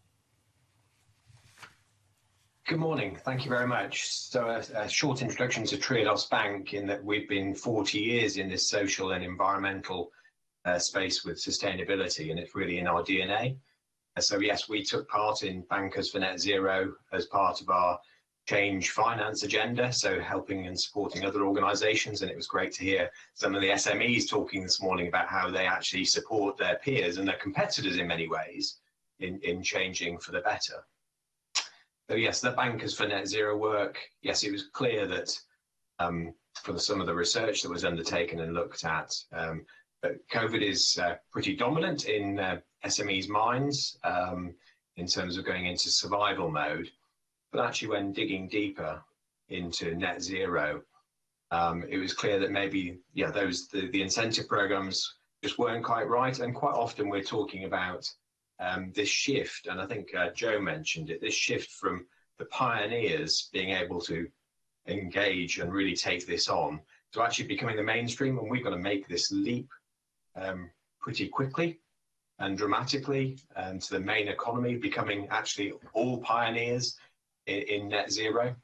Good morning. Thank you very much. So a, a short introduction to Triodos Bank, in that we've been forty years in this social and environmental uh, space with sustainability, and it's really in our D N A. So yes, we took part in Bankers for Net Zero as part of our change finance agenda, so helping and supporting other organisations, and it was great to hear some of the S M Es talking this morning about how they actually support their peers and their competitors in many ways in, in changing for the better. So yes, the Bankers for Net Zero work, yes, it was clear that um, for the, some of the research that was undertaken and looked at, um, that COVID is uh, pretty dominant in uh, S M Es' minds um, in terms of going into survival mode. But actually, when digging deeper into net zero, um, it was clear that maybe, yeah, those the, the incentive programs just weren't quite right. And quite often we're talking about um, this shift, and I think uh, Joe mentioned it, this shift from the pioneers being able to engage and really take this on to actually becoming the mainstream. And we've got to make this leap um, pretty quickly and dramatically, and to the main economy becoming actually all pioneers in, in net zero.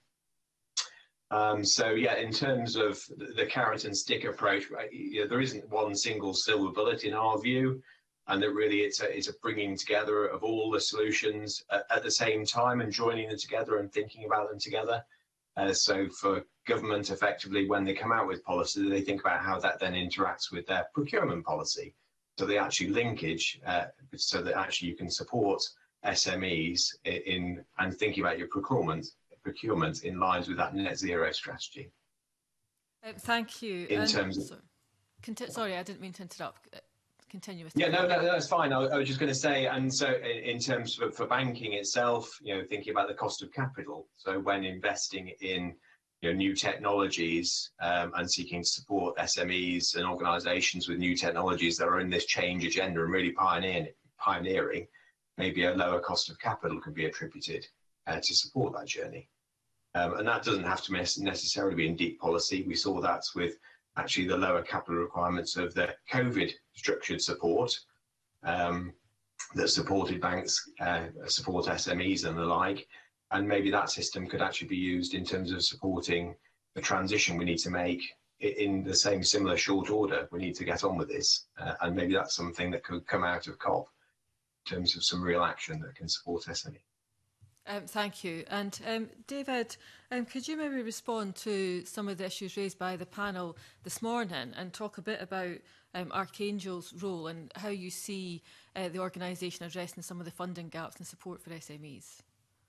Um, so yeah, in terms of the carrot and stick approach, right, you know, there isn't one single silver bullet in our view, and that really it's a, it's a bringing together of all the solutions at, at the same time and joining them together and thinking about them together. Uh, so for government, effectively, when they come out with policy, they think about how that then interacts with their procurement policy. So they actually linkage, uh, so that actually you can support S M Es in, in and thinking about your procurement procurement in lines with that net zero strategy. Uh, thank you. In and, terms of, sorry, conti- sorry, I didn't mean to interrupt. Uh, continue with. Yeah, no, no, no, that's fine. I, I was just going to say, and so in, in terms of for banking itself, you know, thinking about the cost of capital. So when investing in you know, new technologies um, and seeking to support S M Es and organisations with new technologies that are in this change agenda and really pioneering, pioneering, maybe a lower cost of capital could be attributed uh, to support that journey. Um, and that doesn't have to necessarily be in deep policy. We saw that with actually the lower capital requirements of the COVID structured support um, that supported banks, uh, support S M Es and the like. And maybe that system could actually be used in terms of supporting the transition we need to make in the same similar short order. We need to get on with this. Uh, and maybe that's something that could come out of COP in terms of some real action that can support S M E. Um, thank you. And um, David, um, could you maybe respond to some of the issues raised by the panel this morning and talk a bit about um, Archangel's role and how you see uh, the organisation addressing some of the funding gaps and support for S M Es?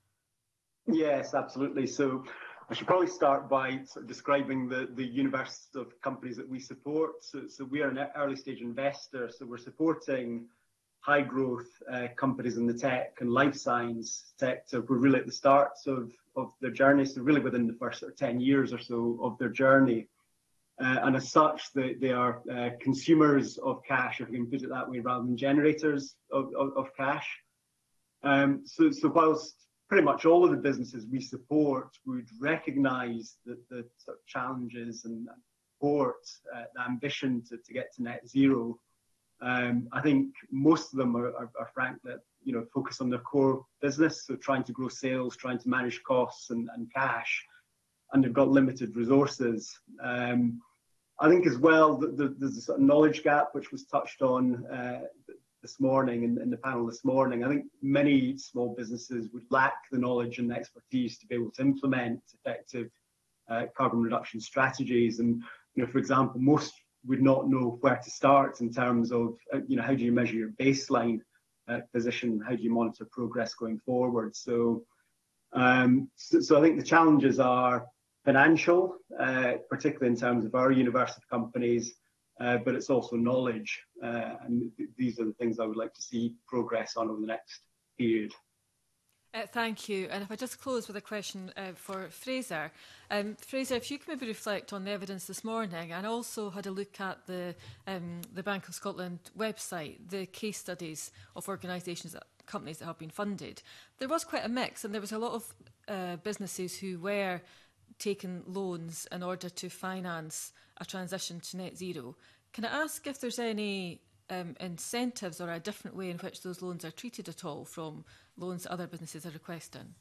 Yes, absolutely. So I should probably start by sort of describing the, the universe of companies that we support. So, so we are an early stage investor, so we're supporting high growth uh, companies in the tech and life science sector. We're really at the start of, of their journey, so really within the first sort of ten years or so of their journey. Uh, and as such, they, they are uh, consumers of cash, if we can put it that way, rather than generators of, of, of cash. Um, so, so whilst pretty much all of the businesses we support would recognise that the sort of challenges and support uh, the ambition to, to get to net zero, Um, I think most of them are, are, are frankly, you know, focused on their core business, so trying to grow sales, trying to manage costs and, and cash, and they've got limited resources. Um, I think as well that there's a sort of knowledge gap which was touched on uh, this morning in, in the panel this morning. I think many small businesses would lack the knowledge and the expertise to be able to implement effective uh, carbon reduction strategies. And you know, for example, most would not know where to start in terms of uh, you know, how do you measure your baseline uh, position, how do you monitor progress going forward. So, um, so, so I think the challenges are financial, uh, particularly in terms of our universe of companies, uh, but it's also knowledge. Uh, and th these are the things I would like to see progress on over the next period. Uh, thank you. And if I just close with a question uh, for Fraser. Um, Fraser, if you can maybe reflect on the evidence this morning, and also had a look at the, um, the Bank of Scotland website, the case studies of organisations, that, companies that have been funded. There was quite a mix, and there was a lot of uh, businesses who were taking loans in order to finance a transition to net zero. Can I ask if there's any um, incentives or a different way in which those loans are treated at all from loans that other businesses are requesting?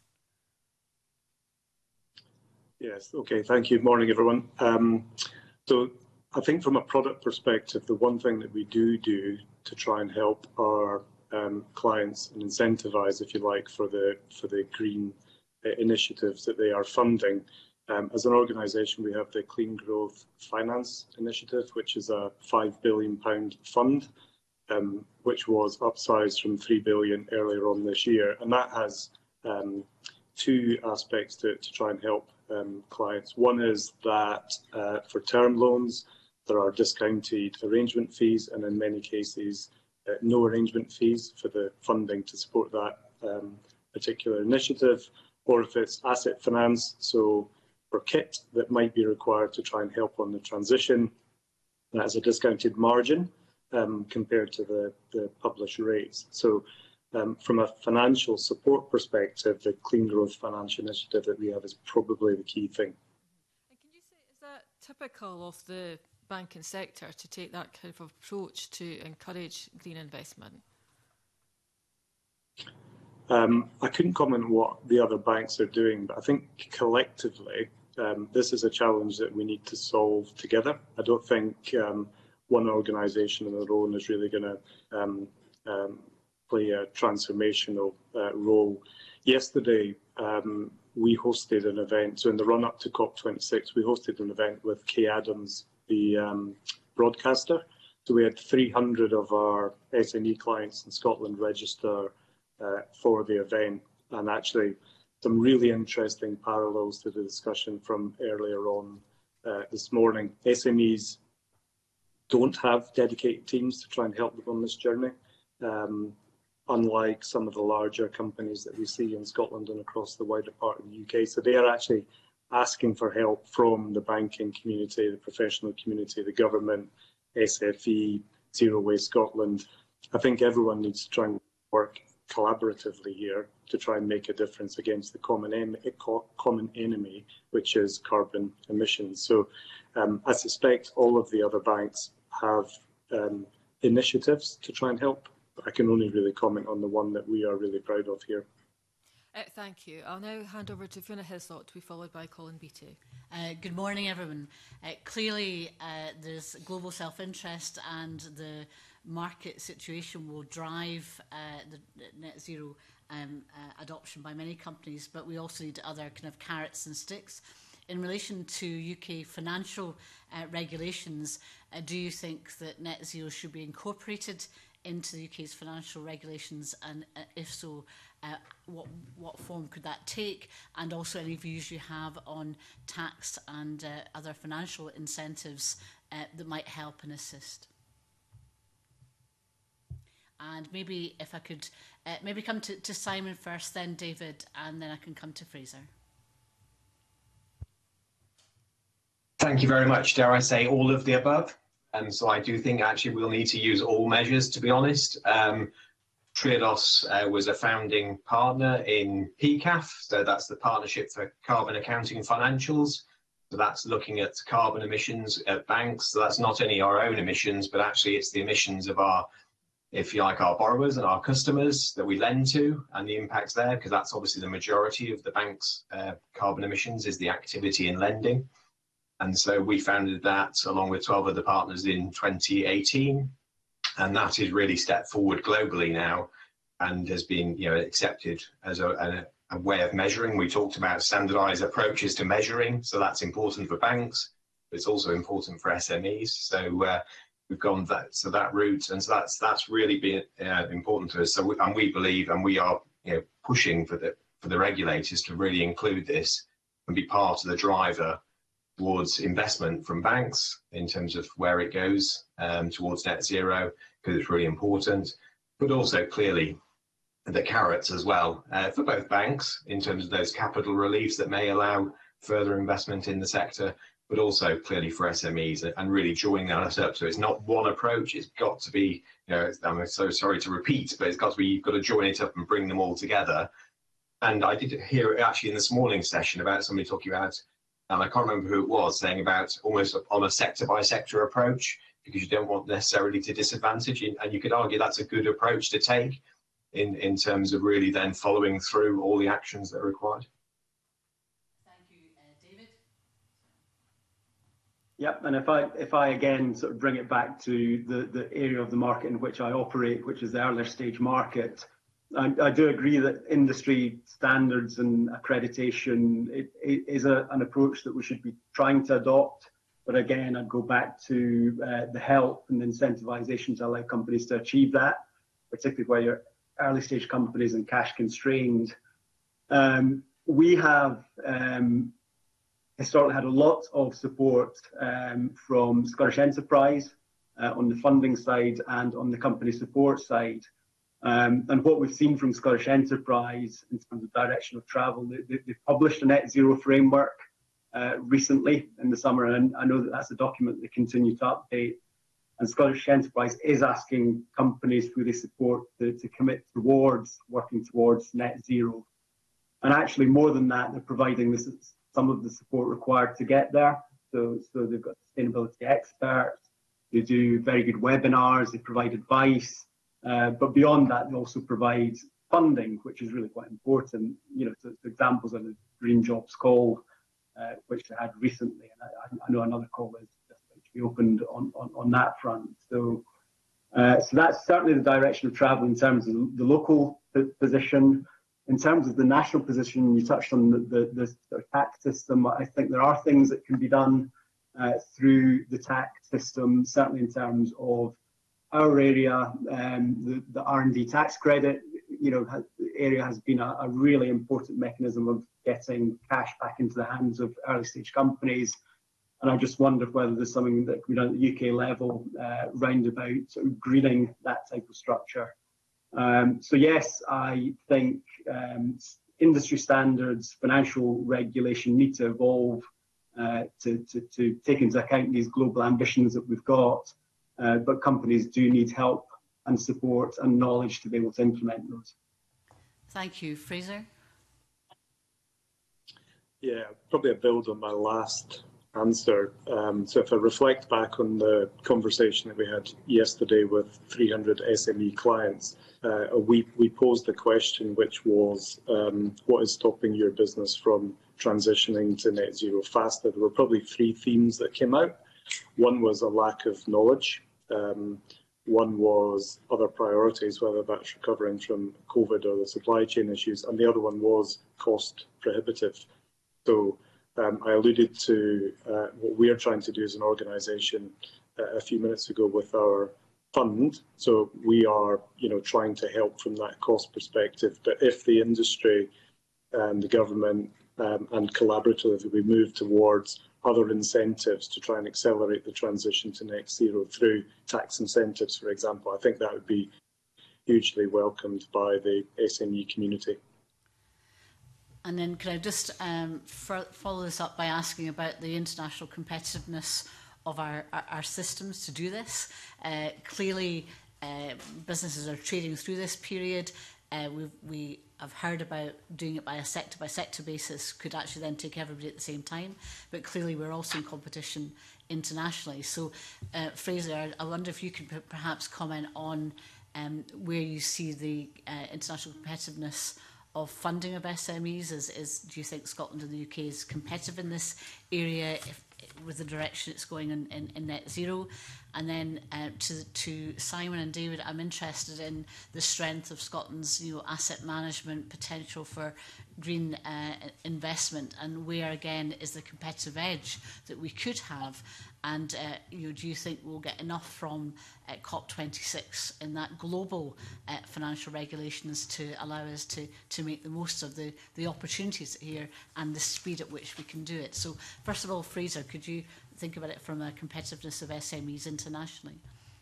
Yes, okay, thank you. Morning, everyone. Um, so I think from a product perspective, the one thing that we do do to try and help our um, clients and incentivise, if you like, for the, for the green uh, initiatives that they are funding. Um, as an organisation, we have the Clean Growth Finance Initiative, which is a five billion pound fund, um, which was upsized from three billion pounds earlier on this year. And that has um, two aspects to it to try and help um, clients. One is that uh, for term loans, there are discounted arrangement fees, and in many cases, uh, no arrangement fees for the funding to support that um, particular initiative. Or if it's asset finance, so for kit that might be required to try and help on the transition, that has a discounted margin um, compared to the, the published rates. So um, from a financial support perspective, the Clean Growth Financial Initiative that we have is probably the key thing. And can you say, is that typical of the banking sector to take that kind of approach to encourage green investment? Um, I couldn't comment on what the other banks are doing, but I think collectively, Um, this is a challenge that we need to solve together. I don't think um, one organisation on their own is really going to um, um, play a transformational uh, role. Yesterday, um, we hosted an event. So in the run-up to COP twenty-six, we hosted an event with Kay Adams, the um, broadcaster. So we had three hundred of our S M E clients in Scotland register uh, for the event, and actually some really interesting parallels to the discussion from earlier on uh, this morning. S M Es don't have dedicated teams to try and help them on this journey, um, unlike some of the larger companies that we see in Scotland and across the wider part of the U K. So they are actually asking for help from the banking community, the professional community, the government, S F E, Zero Waste Scotland. I think everyone needs to try and work collaboratively here to try and make a difference against the common, em common enemy, which is carbon emissions. So um, I suspect all of the other banks have um, initiatives to try and help. I can only really comment on the one that we are really proud of here. Uh, thank you. I'll now hand over to Fiona Hislop to be followed by Colin Beattie. Uh, good morning, everyone. Uh, clearly, uh, there's global self-interest, and the market situation will drive uh, the net zero um, uh, adoption by many companies, but we also need other kind of carrots and sticks. In relation to U K financial uh, regulations, uh, do you think that net zero should be incorporated into the U K's financial regulations, and uh, if so, uh, what, what form could that take? And also any views you have on tax and uh, other financial incentives uh, that might help and assist? And maybe if I could uh, maybe come to, to Simon first, then David, and then I can come to Fraser. Thank you very much. Dare I say all of the above? And so I do think actually we'll need to use all measures, to be honest. Um, Triodos uh, was a founding partner in P C A F, so that's the Partnership for Carbon Accounting and Financials. So that's looking at carbon emissions at banks. So that's not only our own emissions, but actually it's the emissions of our, if you like, our borrowers and our customers that we lend to, and the impacts there, because that's obviously the majority of the bank's uh, carbon emissions is the activity in lending. And so we founded that along with twelve other partners in twenty eighteen. And that is really stepped forward globally now and has been, you know, accepted as a, a a way of measuring. We talked about standardized approaches to measuring, so that's important for banks, but it's also important for S M Es. So uh, we've gone that so that route, and so that's that's really been uh, important to us. So we, and we believe, and we are, you know, pushing for the for the regulators to really include this and be part of the driver towards investment from banks in terms of where it goes um, towards net zero, because it's really important, but also clearly the carrots as well uh, for both banks in terms of those capital reliefs that may allow further investment in the sector, but also clearly for S M Es and really joining that up. So it's not one approach, it's got to be, you know, I'm so sorry to repeat, but it's got to be, you've got to join it up and bring them all together. And I did hear actually in this morning's session about somebody talking about, and I can't remember who it was, saying about almost on a sector by sector approach, because you don't want necessarily to disadvantage, and you could argue that's a good approach to take in, in terms of really then following through all the actions that are required. Thank you, uh, David. Yep, and if I if I again sort of bring it back to the, the area of the market in which I operate, which is the earlier stage market, I, I do agree that industry standards and accreditation it, it is a, an approach that we should be trying to adopt. But again, I'd go back to uh, the help and the incentivization to allow companies to achieve that, particularly where you're early stage companies and cash constrained. Um, we have um, historically had a lot of support um, from Scottish Enterprise uh, on the funding side and on the company support side. Um, and what we've seen from Scottish Enterprise in terms of direction of travel, they, they've published a net zero framework uh, recently in the summer, and I know that that's a document they continue to update. And Scottish Enterprise is asking companies who they support to, to commit towards working towards net zero. And actually, more than that, they're providing this, some of the support required to get there. So, so they've got sustainability experts, they do very good webinars, they provide advice, uh, but beyond that, they also provide funding, which is really quite important. You know, so, so examples of the Green Jobs Call, uh, which they had recently, and I, I know another call is be opened on, on, on that front. So, uh, so that's certainly the direction of travel in terms of the local position. In terms of the national position, you touched on the, the, the sort of tax system. I think there are things that can be done uh, through the tax system, certainly in terms of our area, um, the, the R and D tax credit, you know, has, the area has been a, a really important mechanism of getting cash back into the hands of early stage companies. And I just wondered whether there's something that can be done at the U K level, uh, roundabout, sort of greening that type of structure. Um, so yes, I think um, industry standards, financial regulation need to evolve uh, to, to, to take into account these global ambitions that we've got. Uh, but companies do need help and support and knowledge to be able to implement those. Thank you. Fraser? Yeah, probably a build on my last answer. Um, so if I reflect back on the conversation that we had yesterday with three hundred S M E clients, uh, we, we posed the question, which was, um, what is stopping your business from transitioning to net zero faster? There were probably three themes that came out. One was a lack of knowledge. Um, one was other priorities, whether that's recovering from COVID or the supply chain issues. And the other one was cost prohibitive. So Um, I alluded to uh, what we are trying to do as an organisation uh, a few minutes ago with our fund. So we are, you know, trying to help from that cost perspective. But if the industry, um, the government, um, and collaboratively we move towards other incentives to try and accelerate the transition to net zero through tax incentives, for example, I think that would be hugely welcomed by the S M E community. And then could I just um, follow this up by asking about the international competitiveness of our, our, our systems to do this? Uh, clearly, uh, businesses are trading through this period. Uh, we, we I've heard about doing it by a sector by sector basis could actually then take everybody at the same time. But clearly we're also in competition internationally. So uh, Fraser, I, I wonder if you could p- perhaps comment on um, where you see the uh, international competitiveness of funding of S M Es. Is, is, do you think Scotland and the U K is competitive in this area if, with the direction it's going in, in, in net zero? And then uh, to, to Simon and David, I'm interested in the strength of Scotland's you know, asset management potential for green uh, investment, and where again is the competitive edge that we could have. And uh, you know, do you think we'll get enough from uh, COP twenty-six in that global uh, financial regulations to allow us to, to make the most of the, the opportunities here and the speed at which we can do it? So first of all, Fraser, could you think about it from a competitiveness of S M Es internationally?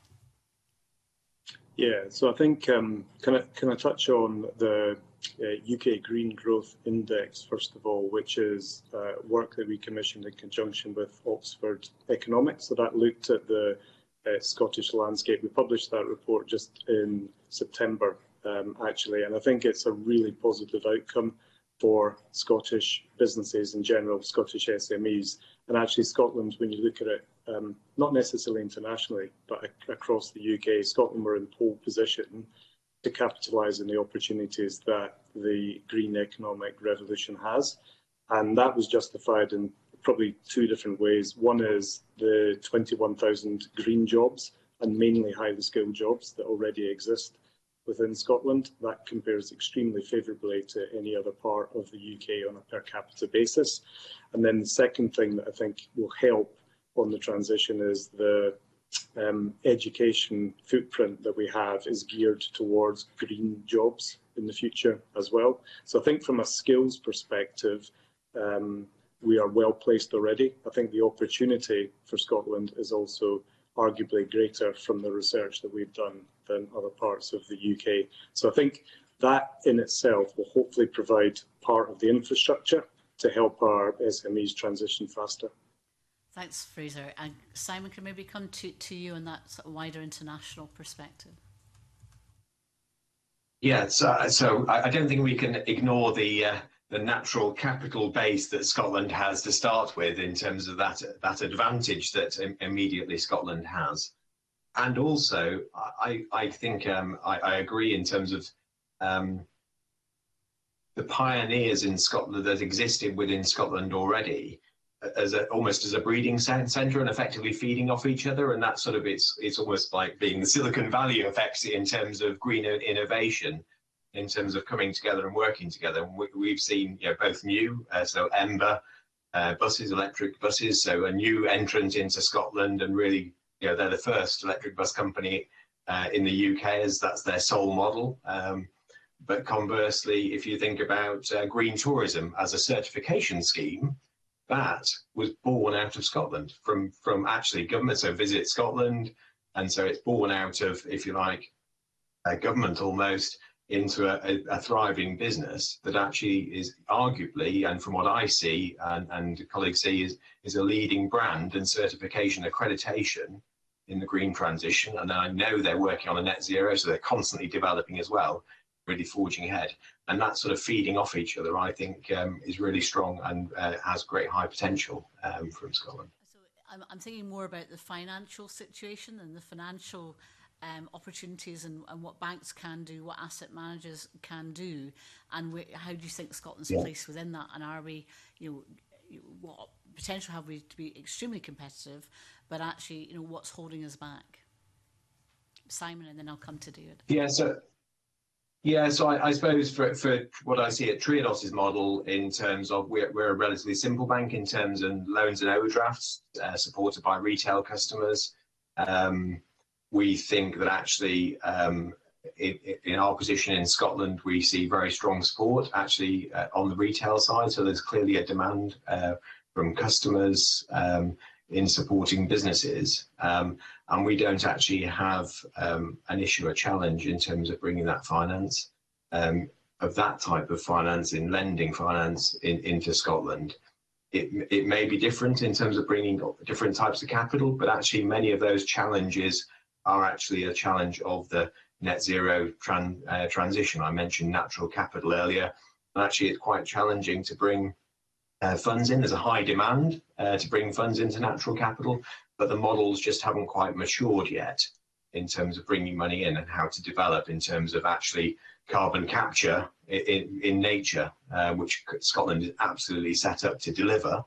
Yeah, so I think, um, can, I, can I touch on the uh, U K Green Growth Index, first of all, which is uh, work that we commissioned in conjunction with Oxford Economics. So that looked at the uh, Scottish landscape. We published that report just in September, um, actually, and I think it's a really positive outcome for Scottish businesses in general, Scottish S M Es. And actually Scotland, when you look at it, um, not necessarily internationally, but ac across the U K, Scotland were in pole position to capitalise on the opportunities that the green economic revolution has. And that was justified in probably two different ways. One is the twenty-one thousand green jobs, and mainly highly skilled jobs that already exist within Scotland. That compares extremely favourably to any other part of the U K on a per capita basis. And then the second thing that I think will help on the transition is the um, education footprint that we have is geared towards green jobs in the future as well. So I think from a skills perspective, um, we are well placed already. I think the opportunity for Scotland is also arguably greater from the research that we've done than other parts of the U K. So I think that in itself will hopefully provide part of the infrastructure to help our S M Es transition faster. Thanks, Fraser. And Simon, can maybe come to, to you on that sort of wider international perspective? Yeah, so, so I don't think we can ignore the uh, the natural capital base that Scotland has to start with in terms of that that advantage that im immediately Scotland has. And also, I, I think um, I, I agree in terms of um, the pioneers in Scotland that existed within Scotland already, as a, almost as a breeding centre and effectively feeding off each other. And that sort of, it's, it's almost like being the Silicon Valley effect in terms of green innovation, in terms of coming together and working together. And we, we've seen, you know, both new, uh, so Ember uh, buses, electric buses, so a new entrant into Scotland, and really, you know, they're the first electric bus company uh, in the U K, as that's their sole model. Um, but conversely, if you think about uh, green tourism as a certification scheme, that was born out of Scotland, from, from actually government, so Visit Scotland. And so it's born out of, if you like, a government almost, into a, a, a thriving business that actually is arguably, and from what I see and, and colleagues see, is, is a leading brand and certification accreditation in the green transition. And I know they're working on a net zero, so they're constantly developing as well, really forging ahead. And that sort of feeding off each other, I think, um, is really strong and uh, has great high potential um, from Scotland. So I'm, I'm thinking more about the financial situation and the financial Um, opportunities and, and what banks can do, what asset managers can do, and wh how do you think Scotland's yeah. placed within that? And are we, you know, what potential have we to be extremely competitive, but actually, you know, what's holding us back? Simon, and then I'll come to David. Yeah, so yeah, so I, I suppose for for what I see at Triodos's model, in terms of we're we're a relatively simple bank in terms of loans and overdrafts, uh, supported by retail customers. Um, We think that actually, um, in, in our position in Scotland, we see very strong support actually uh, on the retail side. So there's clearly a demand uh, from customers um, in supporting businesses. Um, and we don't actually have um, an issue, a challenge in terms of bringing that finance, um, of that type of finance, in lending finance in, into Scotland. It, it may be different in terms of bringing different types of capital, but actually many of those challenges are actually a challenge of the net zero tran uh, transition. I mentioned natural capital earlier, and actually it's quite challenging to bring uh, funds in. There's a high demand uh, to bring funds into natural capital, but the models just haven't quite matured yet in terms of bringing money in and how to develop in terms of actually carbon capture in, in, in nature, uh, which Scotland is absolutely set up to deliver.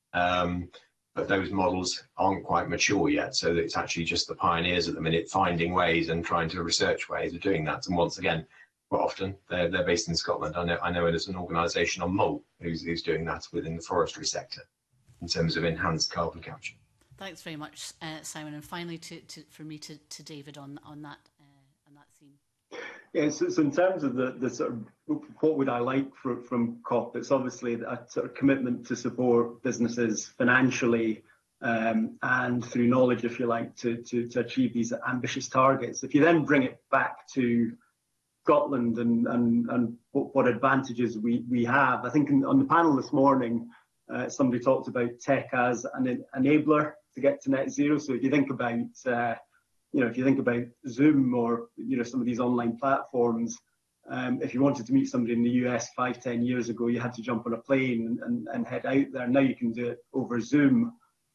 Um, but those models aren't quite mature yet, so that it's actually just the pioneers at the minute finding ways and trying to research ways of doing that. And once again, quite often they're, they're based in Scotland. I know I know it as an organisation on Mull who's, who's doing that within the forestry sector in terms of enhanced carbon capture. Thanks very much, uh, Simon. And finally, to, to, for me to, to David on on that uh, on that theme. Yeah, so, so in terms of the, the sort of what would I like for, from COP, it's obviously a sort of commitment to support businesses financially um, and through knowledge, if you like, to, to, to achieve these ambitious targets. If you then bring it back to Scotland and, and, and what, what advantages we, we have, I think in, on the panel this morning, uh, somebody talked about tech as an enabler to get to net zero. So if you think about uh, you know, if you think about Zoom or, you know, some of these online platforms, um, if you wanted to meet somebody in the U S five, ten years ago, you had to jump on a plane and, and, and head out there. Now you can do it over Zoom.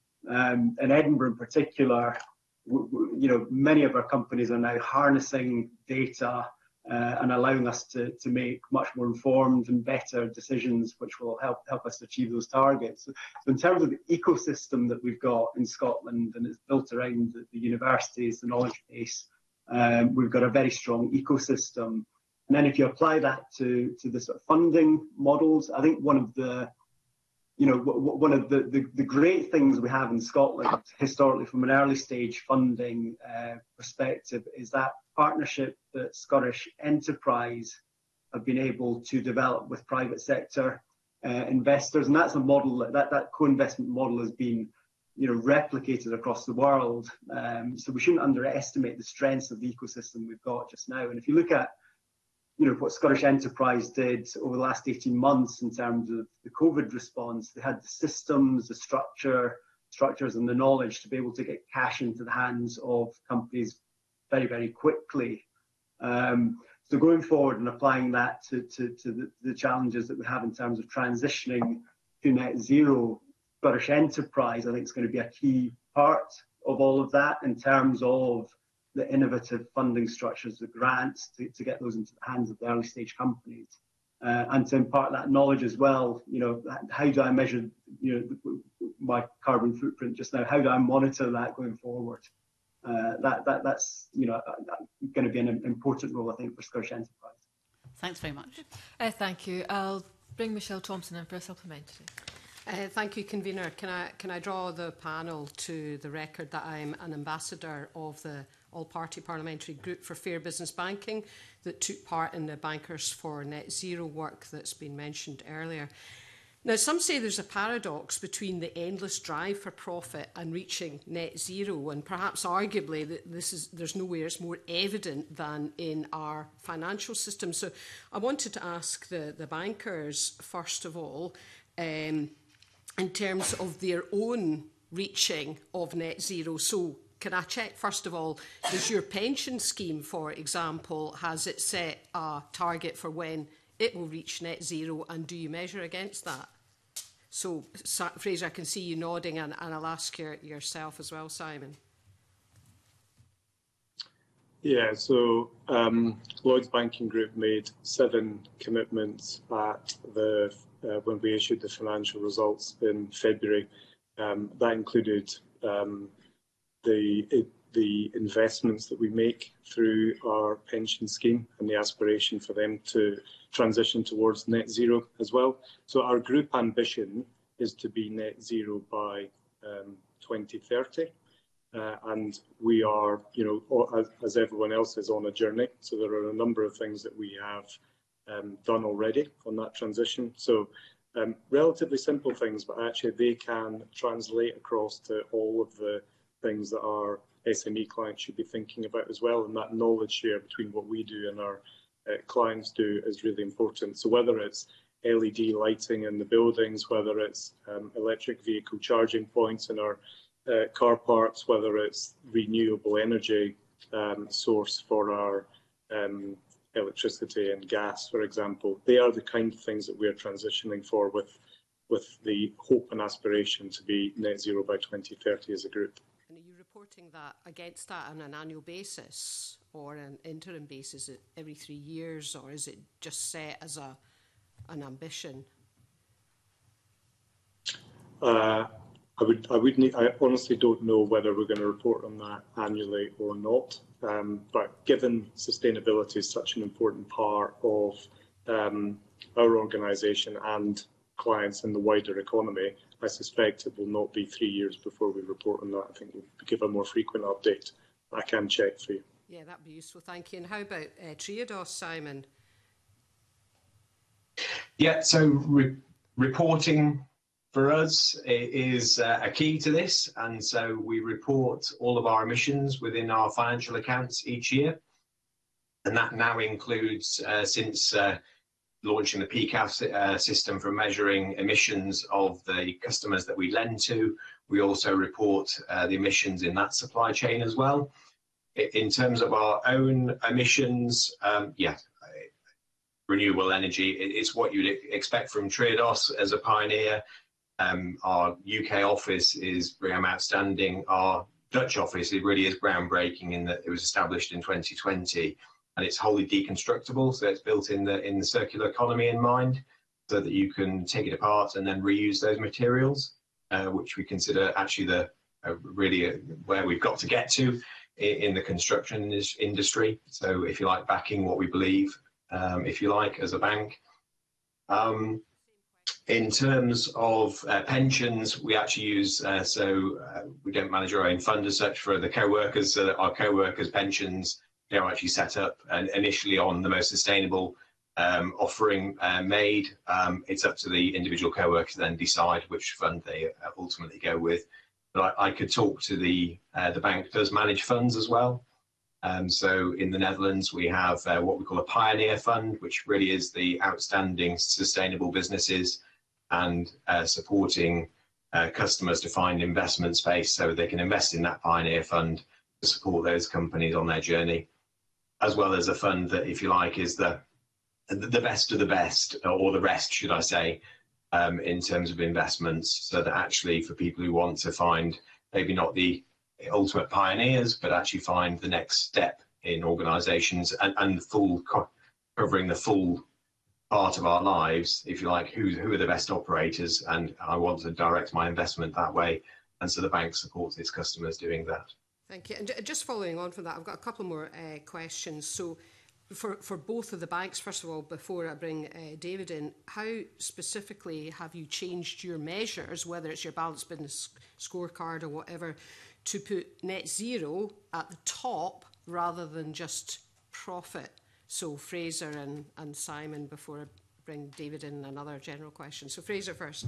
Um, in Edinburgh in particular, w w you know, many of our companies are now harnessing data uh, and allowing us to, to make much more informed and better decisions, which will help help us achieve those targets. So in terms of the ecosystem that we've got in Scotland, and it's built around the, the universities, the knowledge base, um, we've got a very strong ecosystem. And then if you apply that to, to the sort of funding models, I think one of the, you know, one of the, the, the great things we have in Scotland historically from an early stage funding uh, perspective is that partnership that Scottish enterprise have been able to develop with private sector uh, investors. And that's a model, that, that, that co-investment model has been, you know, replicated across the world. Um, so we shouldn't underestimate the strengths of the ecosystem we've got just now. And if you look at, you know, what Scottish Enterprise did over the last eighteen months in terms of the COVID response, they had the systems, the structure, structures and the knowledge to be able to get cash into the hands of companies very, very quickly. Um, so going forward and applying that to, to, to the, the challenges that we have in terms of transitioning to net zero, Scottish Enterprise, I think, is going to be a key part of all of that in terms of the innovative funding structures, the grants, to, to get those into the hands of the early stage companies. Uh, and to impart that knowledge as well. You know, how do I measure, you know, my carbon footprint just now? How do I monitor that going forward? Uh, that that that's you know going to be an important role, I think, for Scottish Enterprise. Thanks very much. Uh, thank you. I'll bring Michelle Thompson in for a supplementary. Uh, thank you, Convener. Can I can I draw the panel to the record that I'm an ambassador of the All-Party Parliamentary Group for Fair Business Banking that took part in the Bankers for Net Zero work that's been mentioned earlier. Now, some say there's a paradox between the endless drive for profit and reaching net zero, and perhaps arguably that this is there's nowhere it's more evident than in our financial system. So I wanted to ask the, the bankers, first of all, um, in terms of their own reaching of net zero. So can I check, first of all, does your pension scheme, for example, has it set a target for when it will reach net zero, and do you measure against that? So, Fraser, I can see you nodding, and, and I'll ask your, yourself as well, Simon. Yeah, so um, Lloyds Banking Group made seven commitments at the uh, when we issued the financial results in February. Um, that included um, the it, the investments that we make through our pension scheme and the aspiration for them to transition towards net zero as well. So our group ambition is to be net zero by um, twenty thirty. Uh, and we are, you know, as, as everyone else is, on a journey. So there are a number of things that we have um, done already on that transition. So um, relatively simple things, but actually they can translate across to all of the things that our S M E clients should be thinking about as well. And that knowledge share between what we do and our uh, clients do is really important. So whether it's L E D lighting in the buildings, whether it's um, electric vehicle charging points in our Uh, car parks, whether it's renewable energy um, source for our um, electricity and gas, for example. They are the kind of things that we are transitioning for with, with the hope and aspiration to be net zero by twenty thirty as a group. And are you reporting that against that on an annual basis or an interim basis every three years, or is it just set as a an ambition? Uh, I would, I would need, I honestly don't know whether we're going to report on that annually or not. Um, but given sustainability is such an important part of um, our organisation and clients in the wider economy, I suspect it will not be three years before we report on that. I think we'll give a more frequent update. I can check for you. Yeah, that'd be useful. Thank you. And how about uh, Triodos, Simon? Yeah, so re reporting for us is uh, a key to this, and so we report all of our emissions within our financial accounts each year, and that now includes, uh, since uh, launching the P C A F uh, system for measuring emissions of the customers that we lend to, we also report uh, the emissions in that supply chain as well. In terms of our own emissions, um, yeah, renewable energy, it's what you'd expect from Triodos as a pioneer. Um, our U K office is really outstanding. Our Dutch office, it really is groundbreaking in that it was established in twenty twenty, and it's wholly deconstructible, so it's built in the in the circular economy in mind, so that you can take it apart and then reuse those materials, uh, which we consider actually the uh, really uh, where we've got to get to in, in the construction industry. So if you like, backing what we believe, um, if you like, as a bank. Um, In terms of uh, pensions, we actually use, uh, so uh, we don't manage our own fund as such for the co-workers, so that our co-workers' pensions, they're actually set up uh, initially on the most sustainable um, offering uh, made. Um, it's up to the individual co-workers to then decide which fund they ultimately go with. But I, I could talk to the, uh, the bank does manage funds as well. Um, so in the Netherlands, we have uh, what we call a pioneer fund, which really is the outstanding sustainable businesses and uh, supporting uh, customers to find investment space so they can invest in that pioneer fund to support those companies on their journey, as well as a fund that, if you like, is the the best of the best, or the rest, should I say, um, in terms of investments, so that actually for people who want to find maybe not the ultimate pioneers, but actually find the next step in organisations and, and full co covering the full part of our lives, if you like, who, who are the best operators, and I want to direct my investment that way, and so the bank supports its customers doing that. Thank you. And just following on from that, I've got a couple more uh, questions. So for, for both of the banks, first of all, before I bring uh, David in, how specifically have you changed your measures, whether it's your balanced business scorecard or whatever, to put net zero at the top rather than just profit? So Fraser and, and Simon, before I bring David in, another general question. So Fraser first.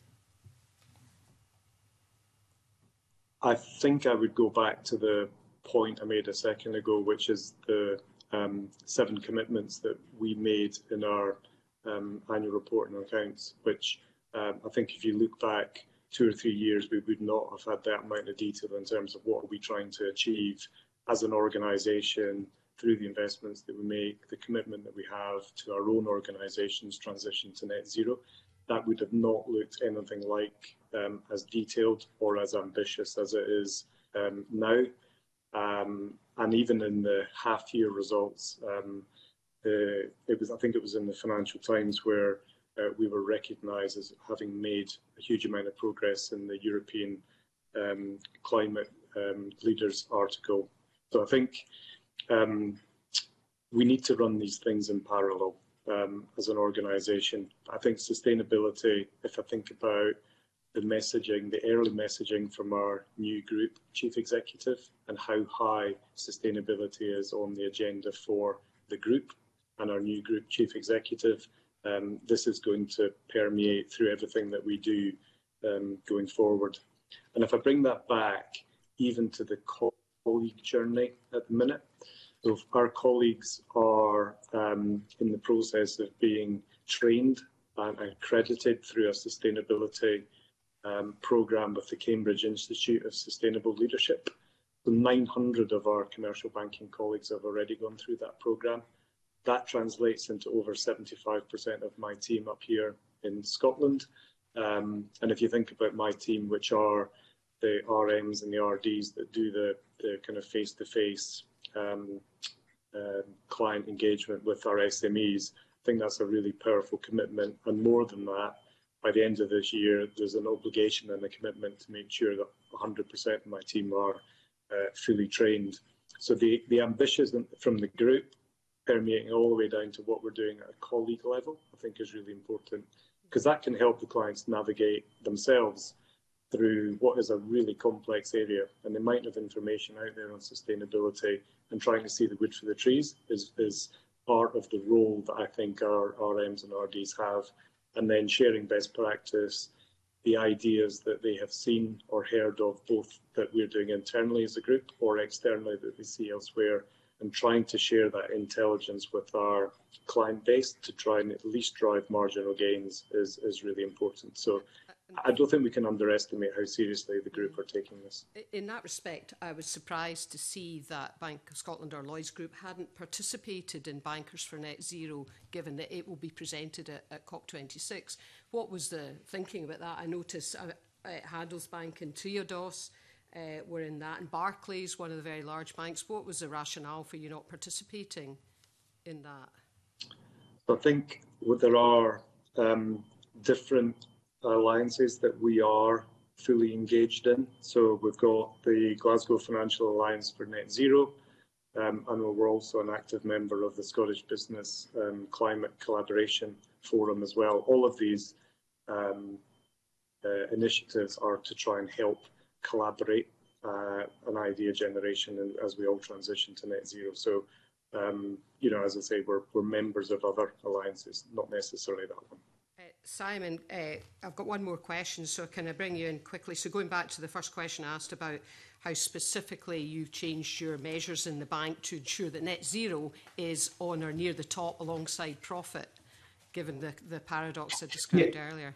I think I would go back to the point I made a second ago, which is the um, seven commitments that we made in our um, annual report and accounts, which um, I think if you look back two or three years, we would not have had that amount of detail in terms of what are we trying to achieve as an organisation through the investments that we make, the commitment that we have to our own organisation's transition to net zero. That would have not looked anything like um, as detailed or as ambitious as it is um, now. Um, and even in the half-year results, um, the, it was, I think it was in the Financial Times where uh, we were recognised as having made a huge amount of progress in the European um, Climate um, Leaders article. So I think um, we need to run these things in parallel um, as an organisation. I think sustainability, if I think about the messaging, the early messaging from our new group chief executive and how high sustainability is on the agenda for the group and our new group chief executive, um, this is going to permeate through everything that we do um, going forward. And if I bring that back even to the colleague journey at the minute, so our colleagues are um, in the process of being trained and accredited through a sustainability Um, programme with the Cambridge Institute of Sustainable Leadership. So nine hundred of our commercial banking colleagues have already gone through that programme. That translates into over seventy-five percent of my team up here in Scotland. Um, and if you think about my team, which are the R Ms and the R Ds that do the, the kind of face-to-face um, uh, client engagement with our S M Es, I think that's a really powerful commitment. And more than that, by the end of this year, there's an obligation and a commitment to make sure that one hundred percent of my team are uh, fully trained. So the, the ambition from the group, permeating all the way down to what we're doing at a colleague level, I think is really important, because that can help the clients navigate themselves through what is a really complex area. And the amount of information out there on sustainability and trying to see the wood for the trees is, is part of the role that I think our R Ms and R Ds have. And then sharing best practice, the ideas that they have seen or heard of, both that we're doing internally as a group or externally that they see elsewhere, and trying to share that intelligence with our client base to try and at least drive marginal gains is, is really important. So I don't think we can underestimate how seriously the group are taking this. In that respect, I was surprised to see that Bank of Scotland or Lloyds Group hadn't participated in Bankers for Net Zero, given that it will be presented at, at COP twenty-six. What was the thinking about that? I noticed uh, uh, Handelsbank and Triodos uh, were in that, and Barclays, one of the very large banks. What was the rationale for you not participating in that? I think there are um, different alliances that we are fully engaged in. So we've got the Glasgow Financial Alliance for Net Zero, um, and we're also an active member of the Scottish Business um, Climate Collaboration Forum as well. All of these um, uh, initiatives are to try and help collaborate uh, an idea generation and as we all transition to net zero. So, um, you know, as I say, we're, we're members of other alliances, not necessarily that one. Simon, uh, I've got one more question, so can I bring you in quickly? So going back to the first question I asked about how specifically you've changed your measures in the bank to ensure that net zero is on or near the top alongside profit, given the, the paradox I described yeah. earlier.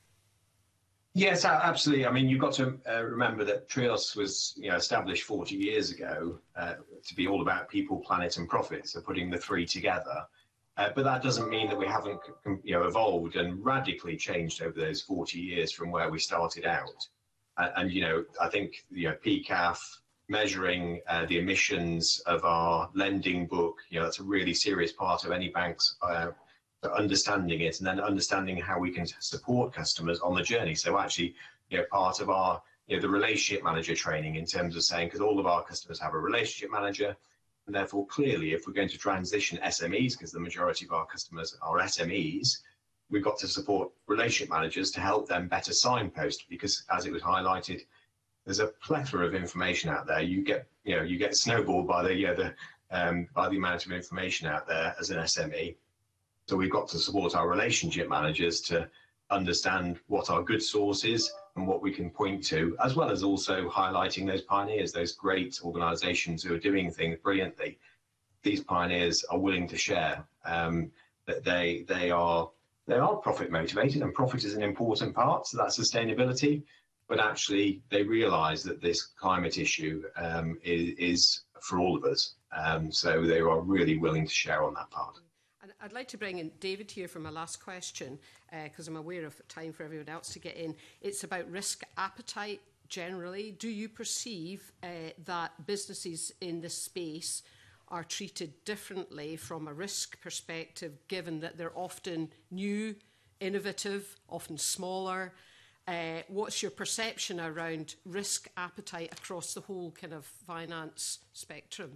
Yes, absolutely. I mean, you've got to uh, remember that Triodos was you know, established forty years ago uh, to be all about people, planet and profit, so putting the three together. Uh, but that doesn't mean that we haven't, you know, evolved and radically changed over those forty years from where we started out. Uh, and, you know, I think, you know, P C A F, measuring uh, the emissions of our lending book, you know, that's a really serious part of any bank's uh, understanding it, and then understanding how we can support customers on the journey. So actually, you know, part of our, you know, the relationship manager training in terms of saying, because all of our customers have a relationship manager, and therefore, clearly, if we're going to transition S M Es, because the majority of our customers are S M Es, we've got to support relationship managers to help them better signpost. Because, as it was highlighted, there's a plethora of information out there. You get, you know, you get snowballed by the, yeah, the, um, by the amount of information out there as an S M E. So we've got to support our relationship managers to understand what our good source is and what we can point to, as well as also highlighting those pioneers, those great organisations who are doing things brilliantly. These pioneers are willing to share um, that they they are they are profit motivated, and profit is an important part to that sustainability. But actually, they realise that this climate issue um, is, is for all of us. Um, so they are really willing to share on that part. I'd like to bring in David here for my last question, because uh, I'm aware of time for everyone else to get in. It's about risk appetite generally. Do you perceive uh, that businesses in this space are treated differently from a risk perspective, given that they're often new, innovative, often smaller? Uh, what's your perception around risk appetite across the whole kind of finance spectrum?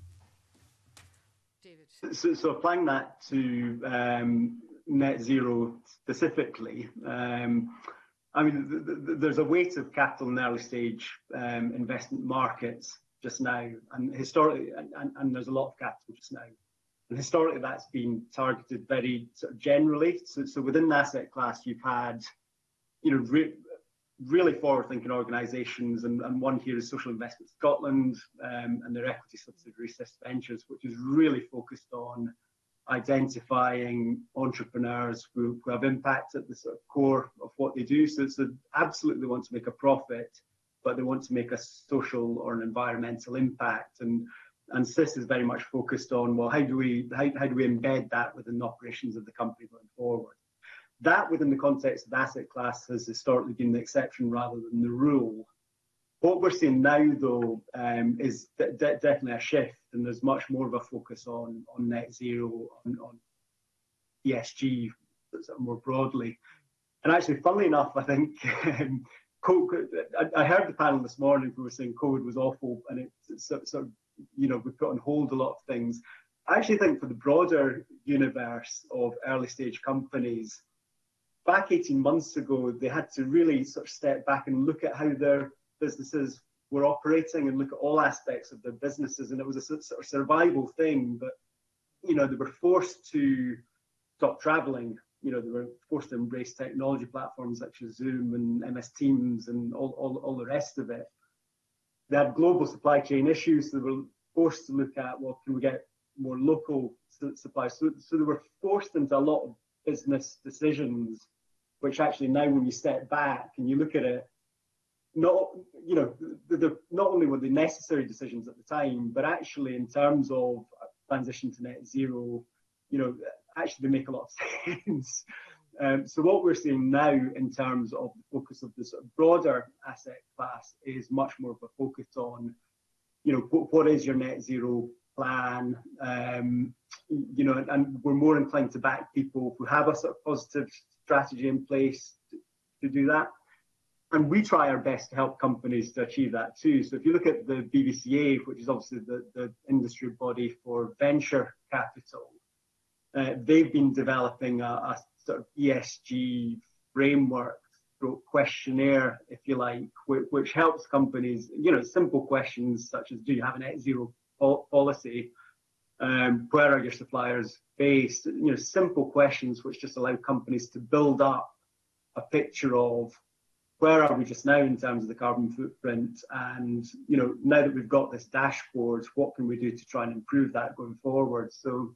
So, so applying that to um, net zero specifically, um, I mean, th th there's a weight of capital in early stage um, investment markets just now, and historically, and, and, and there's a lot of capital just now. And historically, that's been targeted very sort of generally. So, so within the asset class, you've had, you know, re really forward-thinking organisations, and, and one here is Social Investment Scotland um, and their equity subsidiary Sys Ventures, which is really focused on identifying entrepreneurs who, who have impact at the sort of core of what they do. So, so absolutely want to make a profit, but they want to make a social or an environmental impact. And and C I S is very much focused on, well, how do we how, how do we embed that within the operations of the company going forward? That, within the context of asset class, has historically been the exception rather than the rule. What we're seeing now, though, um, is de de definitely a shift, and there's much more of a focus on on net zero, on, on E S G more broadly. And actually, funnily enough, I think um, COVID, I, I heard the panel this morning who were saying COVID was awful, and it's sort of, you know, we've put on hold a lot of things. I actually think for the broader universe of early stage companies, back eighteen months ago, they had to really sort of step back and look at how their businesses were operating and look at all aspects of their businesses. And it was a sort of survival thing, but, you know, they were forced to stop traveling. You know, they were forced to embrace technology platforms such as Zoom and M S Teams and all, all, all the rest of it. They had global supply chain issues. So they were forced to look at, well, can we get more local supply? So, so they were forced into a lot of business decisions, which actually now when you step back and you look at it, not, you know, the, the, not only were they necessary decisions at the time, but actually in terms of transition to net zero, you know, actually they make a lot of sense. Um, so what we're seeing now in terms of the focus of the sort of broader asset class is much more of a focus on, you know, what, what is your net zero plan? Um, you know, and, and we're more inclined to back people who have a sort of positive strategy in place to, to do that. And we try our best to help companies to achieve that too. So if you look at the B V C A, which is obviously the, the industry body for venture capital, uh, they've been developing a, a sort of E S G framework, questionnaire, if you like, which, which helps companies, you know, simple questions such as, do you have a net zero policy? Um, where are your suppliers based? You know, simple questions which just allow companies to build up a picture of where are we just now in terms of the carbon footprint, and, you know, now that we've got this dashboard, what can we do to try and improve that going forward? So,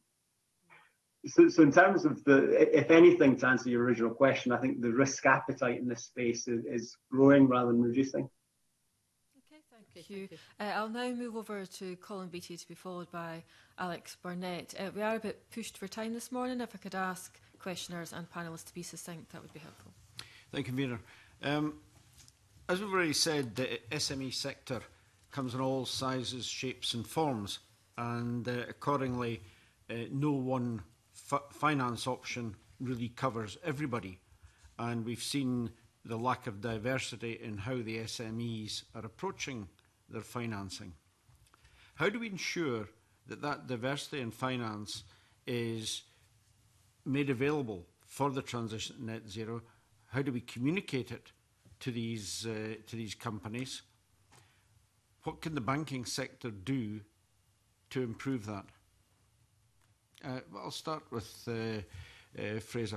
so, so in terms of the, if anything, to answer your original question, I think the risk appetite in this space is, is growing rather than reducing. Okay, thank you. Uh, I'll now move over to Colin Beattie to be followed by Alex Burnett. Uh, we are a bit pushed for time this morning. If I could ask questioners and panellists to be succinct, that would be helpful. Thank you, Convener. Um, as we've already said, the S M E sector comes in all sizes, shapes and forms, and uh, accordingly uh, no one f finance option really covers everybody, and we've seen the lack of diversity in how the S M Es are approaching their financing. How do we ensure that that diversity in finance is made available for the transition to net zero? How do we communicate it to these uh, to these companies? What can the banking sector do to improve that? Uh, I'll start with uh, uh, Fraser.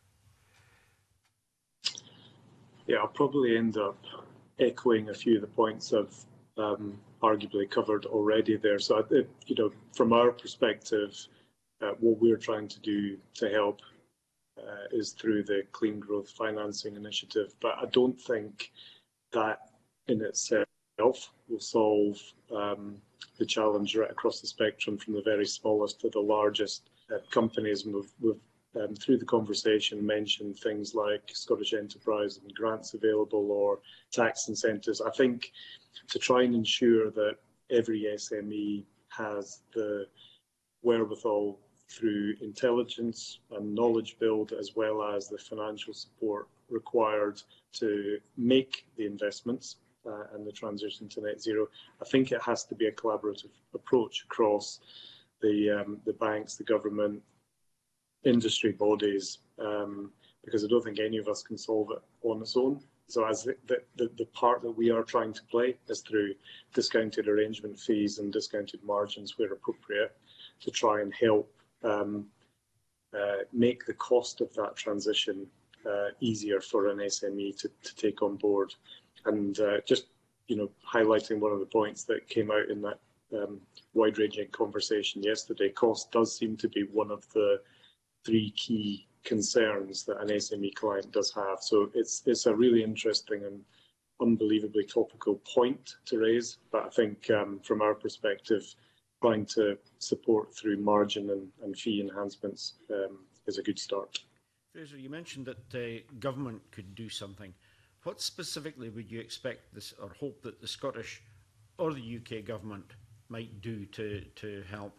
Yeah, I'll probably end up echoing a few of the points I've um, arguably covered already there. So, uh, you know, from our perspective, uh, what we're trying to do to help Uh, is through the Clean Growth Financing Initiative, but I don't think that in itself will solve um, the challenge right across the spectrum, from the very smallest to the largest uh, companies. And we've, we've um, through the conversation, mentioned things like Scottish Enterprise and grants available or tax incentives. I think to try and ensure that every S M E has the wherewithal through intelligence and knowledge build, as well as the financial support required to make the investments uh, and the transition to net zero. I think it has to be a collaborative approach across the um, the banks, the government, industry bodies, um, because I don't think any of us can solve it on its own. So as the, the, the part that we are trying to play is through discounted arrangement fees and discounted margins where appropriate, to try and help Um, uh, make the cost of that transition uh, easier for an S M E to, to take on board. And uh, just, you know, highlighting one of the points that came out in that um, wide-ranging conversation yesterday, cost does seem to be one of the three key concerns that an S M E client does have. So it's it's a really interesting and unbelievably topical point to raise, but I think um, from our perspective, trying to support through margin and, and fee enhancements um, is a good start. Fraser, you mentioned that uh, government could do something. What specifically would you expect this, or hope that the Scottish or the U K government might do to, to help?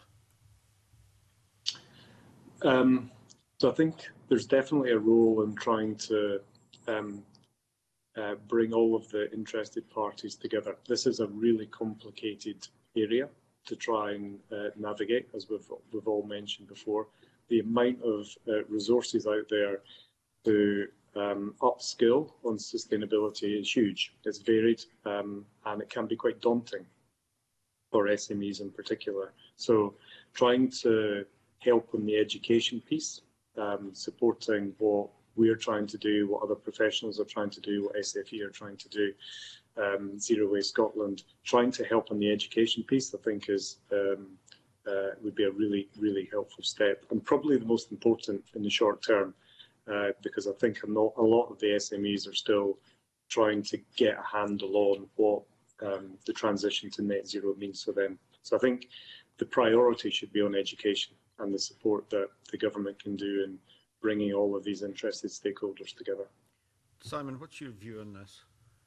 Um, so I think there's definitely a role in trying to um, uh, bring all of the interested parties together. This is a really complicated area to try and uh, navigate, as we've, we've all mentioned before. The amount of uh, resources out there to um, upskill on sustainability is huge. It's varied um, and it can be quite daunting for S M Es in particular. So trying to help on the education piece, um, supporting what we're trying to do, what other professionals are trying to do, what S F E are trying to do, um, Zero Waste Scotland, trying to help on the education piece, I think is um, uh, would be a really, really helpful step, and probably the most important in the short term, uh, because I think a lot, a lot of the S M Es are still trying to get a handle on what um, the transition to net zero means for them. So I think the priority should be on education and the support that the government can do in bringing all of these interested stakeholders together. Simon, what's your view on this?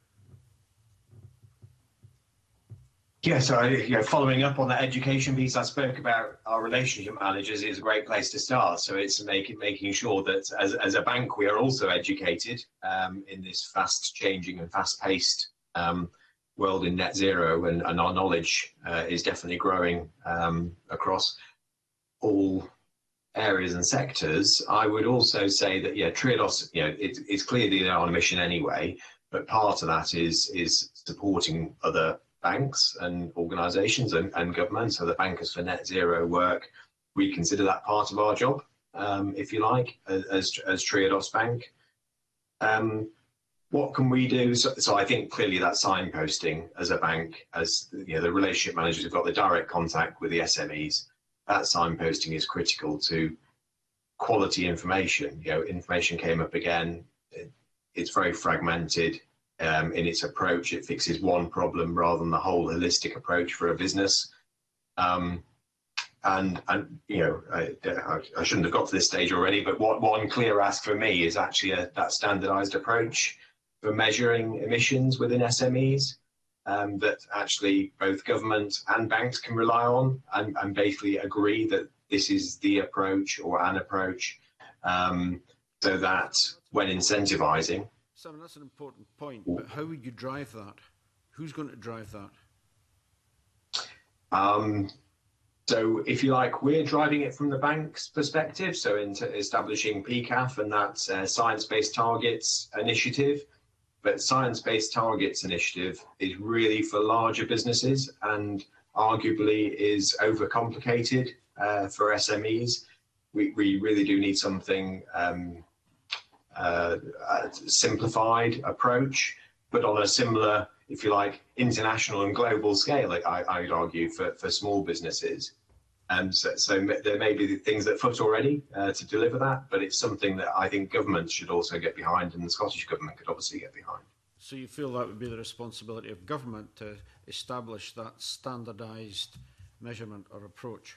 Yeah, so you know, following up on that education piece, I spoke about our relationship managers is a great place to start. So it's making making sure that as, as a bank, we are also educated um, in this fast changing and fast paced um, world in net zero, and, and our knowledge uh, is definitely growing um, across all areas and sectors. I would also say that, yeah, Triodos, you know, it, it's clearly they're on a mission anyway, but part of that is is supporting other banks and organisations and, and government. So the Bankers for Net Zero work, we consider that part of our job, um, if you like, as as Triodos Bank. Um, what can we do? So, so I think clearly that signposting as a bank, as you know, the relationship managers have got the direct contact with the S M Es. That signposting is critical to quality information. You know, information came up again. It, it's very fragmented um, in its approach. It fixes one problem rather than the whole holistic approach for a business. Um, and and you know, I, I shouldn't have got to this stage already. But what one clear ask for me is actually a, that standardised approach for measuring emissions within S M Es. Um, that actually both government and banks can rely on, and, and basically agree that this is the approach or an approach, um, so that when incentivising. Simon, that's an important point, but how would you drive that? Who's going to drive that? Um, so if you like, we're driving it from the bank's perspective, so into establishing P C A F and that uh, Science-Based Targets initiative. But Science-Based Targets initiative is really for larger businesses and arguably is overcomplicated uh, for S M Es. We, we really do need something um, uh, a simplified approach, but on a similar, if you like, international and global scale, I, I would argue, for, for small businesses. And so, so there may be things that foot already uh, to deliver that, but it's something that I think government should also get behind, and the Scottish Government could obviously get behind. So you feel that would be the responsibility of government to establish that standardised measurement or approach?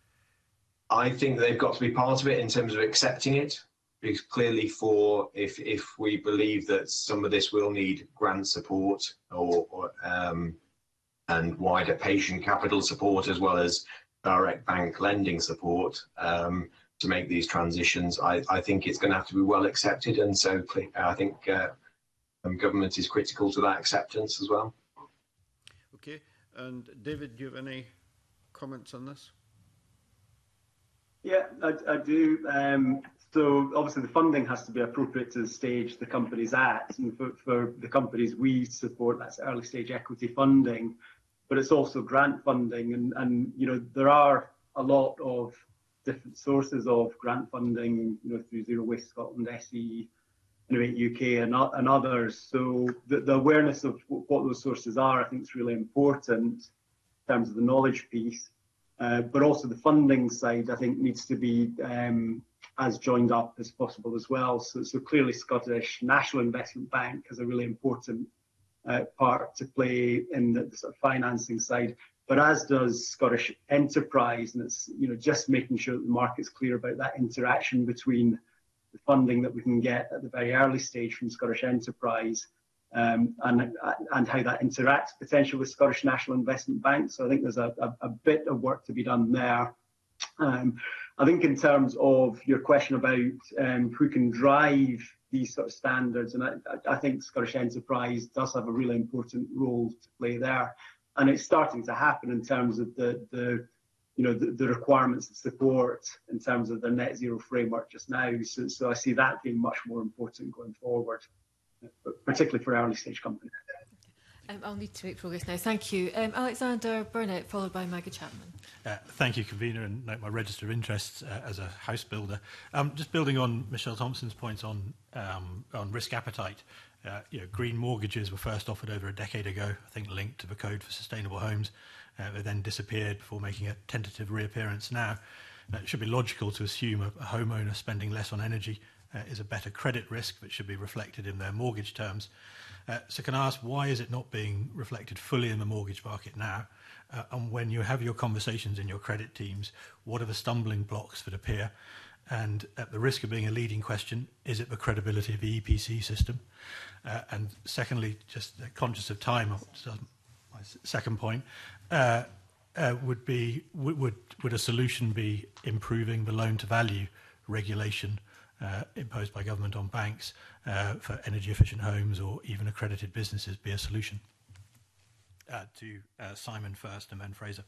I think they've got to be part of it in terms of accepting it, because clearly for if if we believe that some of this will need grant support or, or um, and wider patient capital support, as well as direct bank lending support um, to make these transitions, I, I think it's going to have to be well accepted, and so I think uh, um, government is critical to that acceptance as well. Okay, and David, do you have any comments on this? Yeah, I, I do. Um, so obviously the funding has to be appropriate to the stage the company's at, and for, for the companies we support, that's early stage equity funding. But it's also grant funding, and, and you know there are a lot of different sources of grant funding, you know, through Zero Waste Scotland, S E, Innovate U K, and, and others. So the, the awareness of what those sources are, I think, is really important in terms of the knowledge piece. Uh, but also the funding side, I think, needs to be um, as joined up as possible as well. So, so clearly, Scottish National Investment Bank has a really important uh, part to play in the, the sort of financing side, but as does Scottish Enterprise, and it's you know just making sure that the market's clear about that interaction between the funding that we can get at the very early stage from Scottish Enterprise um, and and how that interacts potentially with Scottish National Investment Bank. So I think there's a, a, a bit of work to be done there. Um, I think in terms of your question about um, who can drive these sort of standards, and I, I think Scottish Enterprise does have a really important role to play there, and it's starting to happen in terms of the the you know the, the requirements of support in terms of the net zero framework just now. So, so I see that being much more important going forward, particularly for early stage companies. Um, I'll need to make progress now. Thank you. Um, Alexander Burnett, followed by Maggie Chapman. Uh, thank you, Convener, and note my register of interests uh, as a house builder. Um, just building on Michelle Thompson's point on, um, on risk appetite, uh, you know, green mortgages were first offered over a decade ago, I think linked to the Code for Sustainable Homes. Uh, they then disappeared before making a tentative reappearance now. Uh, it should be logical to assume a, a homeowner spending less on energy uh, is a better credit risk that should be reflected in their mortgage terms. Uh, so can I ask, why is it not being reflected fully in the mortgage market now? Uh, and when you have your conversations in your credit teams, what are the stumbling blocks that appear? And at the risk of being a leading question, is it the credibility of the E P C system? Uh, and secondly, just uh, conscious of time, my second point, uh, uh, would be, would, would a solution be improving the loan-to-value regulation Uh, imposed by government on banks uh, for energy efficient homes or even accredited businesses be a solution? Uh, to uh, Simon first and then Fraser.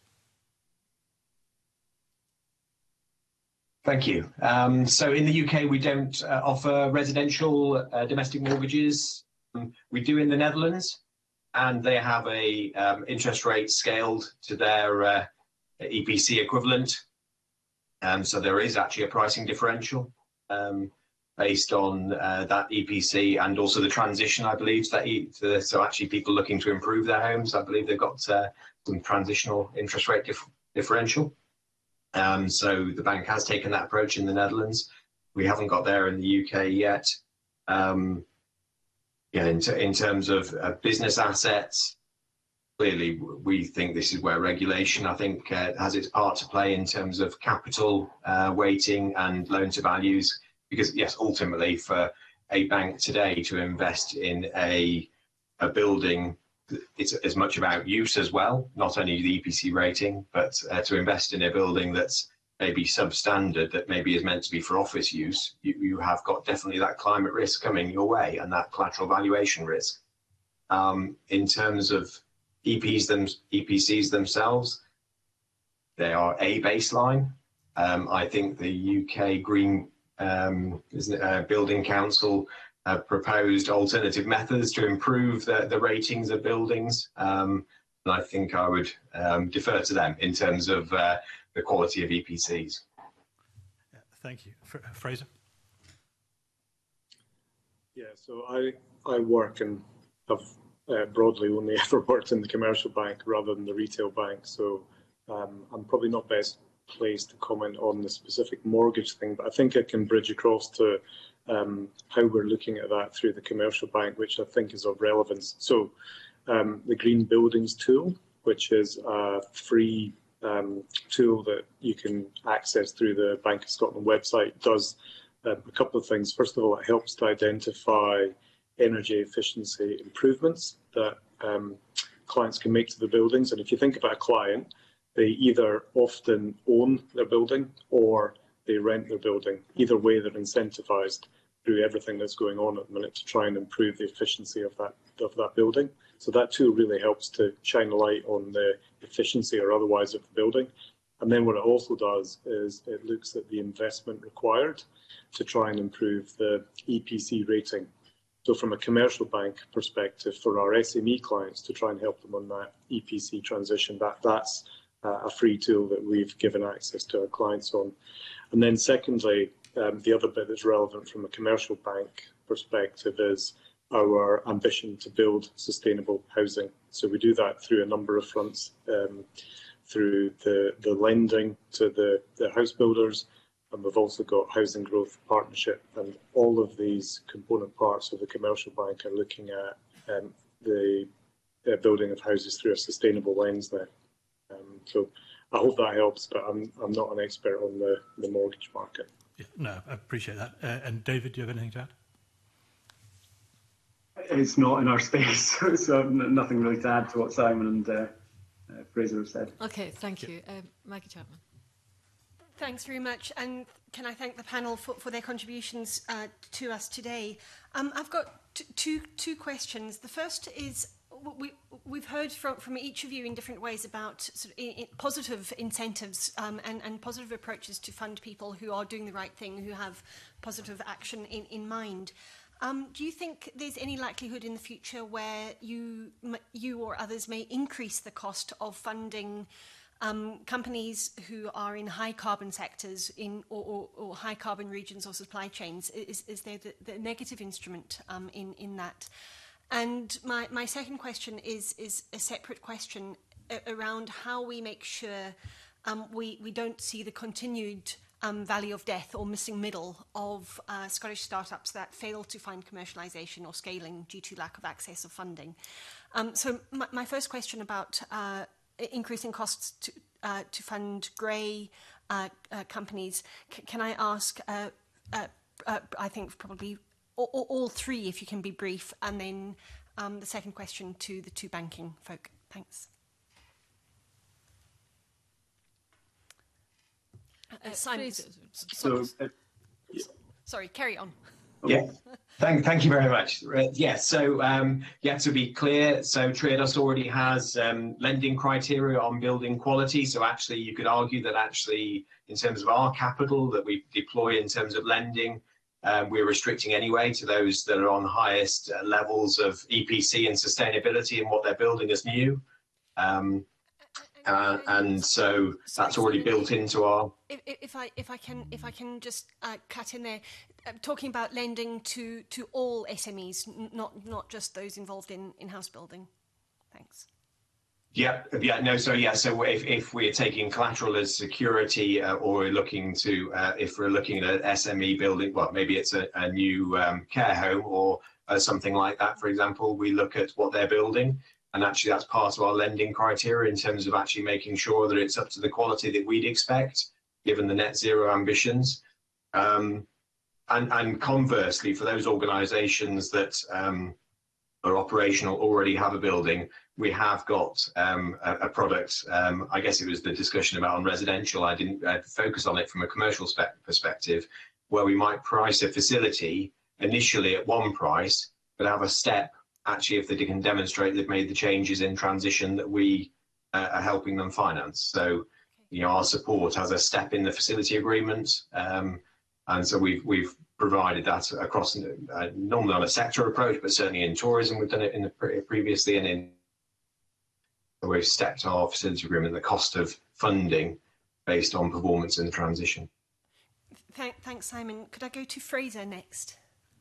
Thank you. Um, so in the U K, we don't uh, offer residential uh, domestic mortgages. Um, we do in the Netherlands, and they have a um, interest rate scaled to their uh, E P C equivalent. Um, so there is actually a pricing differential Um, based on uh, that E P C and also the transition, I believe, that e to, so actually people looking to improve their homes, I believe they've got uh, some transitional interest rate dif differential. Um, so the bank has taken that approach in the Netherlands. We haven't got there in the U K yet. Um, yeah, in, in terms of uh, business assets, clearly we think this is where regulation, I think, uh, has its part to play in terms of capital uh, weighting and loan to values, because yes, ultimately for a bank today to invest in a, a building, it's as much about use as well, not only the E P C rating, but uh, to invest in a building that's maybe substandard, that maybe is meant to be for office use, you, you have got definitely that climate risk coming your way and that collateral valuation risk. Um, in terms of E Ps them, E P Cs themselves, they are a baseline. Um, I think the U K Green um, isn't it, uh, Building Council uh, proposed alternative methods to improve the, the ratings of buildings. Um, and I think I would um, defer to them in terms of uh, the quality of E P Cs. Yeah, thank you. F Fraser? Yeah, so I, I work and have Uh, broadly only ever worked in the commercial bank rather than the retail bank, so um, I'm probably not best placed to comment on the specific mortgage thing, but I think I can bridge across to um, how we're looking at that through the commercial bank, which I think is of relevance. So um, the Green Buildings tool, which is a free um, tool that you can access through the Bank of Scotland website, does uh, a couple of things. First of all, it helps to identify energy efficiency improvements that um, clients can make to the buildings. And if you think about a client, they either often own their building or they rent their building. Either way, they're incentivized through everything that's going on at the minute to try and improve the efficiency of that, of that building. So that tool really helps to shine a light on the efficiency or otherwise of the building. And then what it also does is it looks at the investment required to try and improve the E P C rating. So from a commercial bank perspective, for our S M E clients to try and help them on that E P C transition, that, that's uh, a free tool that we've given access to our clients on. And then secondly, um, the other bit that's relevant from a commercial bank perspective is our ambition to build sustainable housing. So we do that through a number of fronts, um, through the, the lending to the, the house builders, and we've also got Housing Growth Partnership, and all of these component parts of the commercial bank are looking at um, the uh, building of houses through a sustainable lens now. Um, so I hope that helps, but I'm, I'm not an expert on the, the mortgage market. Yeah, no, I appreciate that. Uh, and David, do you have anything to add? It's not in our space, so nothing really to add to what Simon and uh, uh, Fraser have said. Okay, thank you. Um, Maggie Chapman. Thanks very much, and can I thank the panel for, for their contributions uh, to us today. Um, I've got t two, two questions. The first is, we, we've heard from, from each of you in different ways about sort of in, in positive incentives um, and, and positive approaches to fund people who are doing the right thing, who have positive action in, in mind. Um, do you think there's any likelihood in the future where you, you or others may increase the cost of funding um, companies who are in high carbon sectors in, or, or, or high carbon regions or supply chains? Is, is there the, the negative instrument um, in, in that? And my, my second question is, is a separate question around how we make sure um, we, we don't see the continued Um, valley of death or missing middle of uh, Scottish startups that fail to find commercialisation or scaling due to lack of access of funding. Um, so my, my first question about uh, increasing costs to, uh, to fund grey uh, uh, companies, C can I ask, uh, uh, uh, I think probably all, all three, if you can be brief, and then um, the second question to the two banking folk. Thanks. Uh, Simon, So, uh, sorry, carry on. Yeah, thank, thank you very much. Uh, yeah, so um, yeah, to be clear, so Triodos already has um, lending criteria on building quality. So actually, you could argue that actually, in terms of our capital that we deploy in terms of lending, um, we're restricting anyway to those that are on the highest uh, levels of E P C and sustainability and what they're building as new. Um, Uh, and so that's already built into our. If, if I if I can if I can just uh, cut in there, uh, talking about lending to to all S M Es, n not not just those involved in in house building. Thanks. Yeah, yeah, no, so yeah, so if if we're taking collateral as security, uh, or we're looking to, uh, if we're looking at an S M E building, well, maybe it's a, a new um, care home or uh, something like that. For example, we look at what they're building. And actually, that's part of our lending criteria in terms of actually making sure that it's up to the quality that we'd expect, given the net zero ambitions. Um, and, and conversely, for those organisations that um, are operational, already have a building, we have got um, a, a product. Um, I guess it was the discussion about on residential. I didn't uh, focus on it from a commercial perspective, where we might price a facility initially at one price, but have a step. Actually, if they can demonstrate they've made the changes in transition that we uh, are helping them finance. So, you know, our support has a step in the facility agreement, um, and so we've we've provided that across uh, normally on a sector approach, but certainly in tourism we've done it in the pre previously, and in so we've stepped our facility agreement the cost of funding based on performance in the transition. Thank, thanks, Simon. Could I go to Fraser next?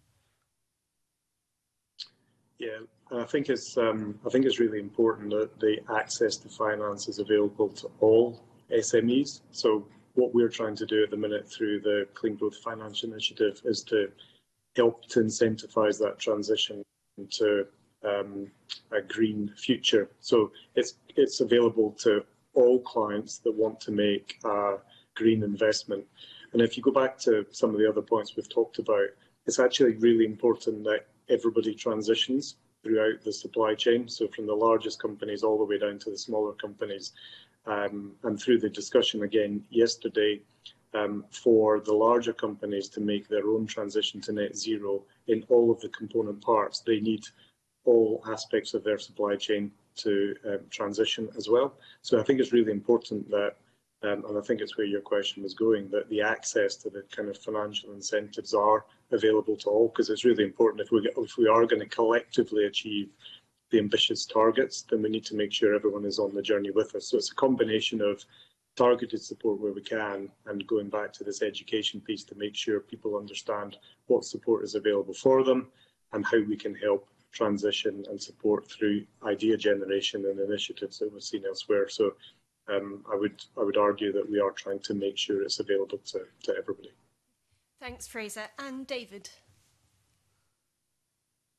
Yeah, I think it's um, I think it's really important that the access to finance is available to all S M Es. So what we're trying to do at the minute through the Clean Growth Finance Initiative is to help to incentivise that transition into um, a green future. So it's it's available to all clients that want to make a green investment. And if you go back to some of the other points we've talked about, it's actually really important that everybody transitions throughout the supply chain, so from the largest companies all the way down to the smaller companies. Um, and through the discussion again yesterday, um, for the larger companies to make their own transition to net zero in all of the component parts, they need all aspects of their supply chain to um, transition as well. So I think it's really important that, um, and I think it's where your question was going, that the access to the kind of financial incentives are available to all, because it's really important if we, if we are going to collectively achieve the ambitious targets, then we need to make sure everyone is on the journey with us. So it's a combination of targeted support where we can, and going back to this education piece to make sure people understand what support is available for them and how we can help transition and support through idea generation and initiatives that we've seen elsewhere. So um, I would I would argue that we are trying to make sure it's available to, to everybody. Thanks, Fraser. And David?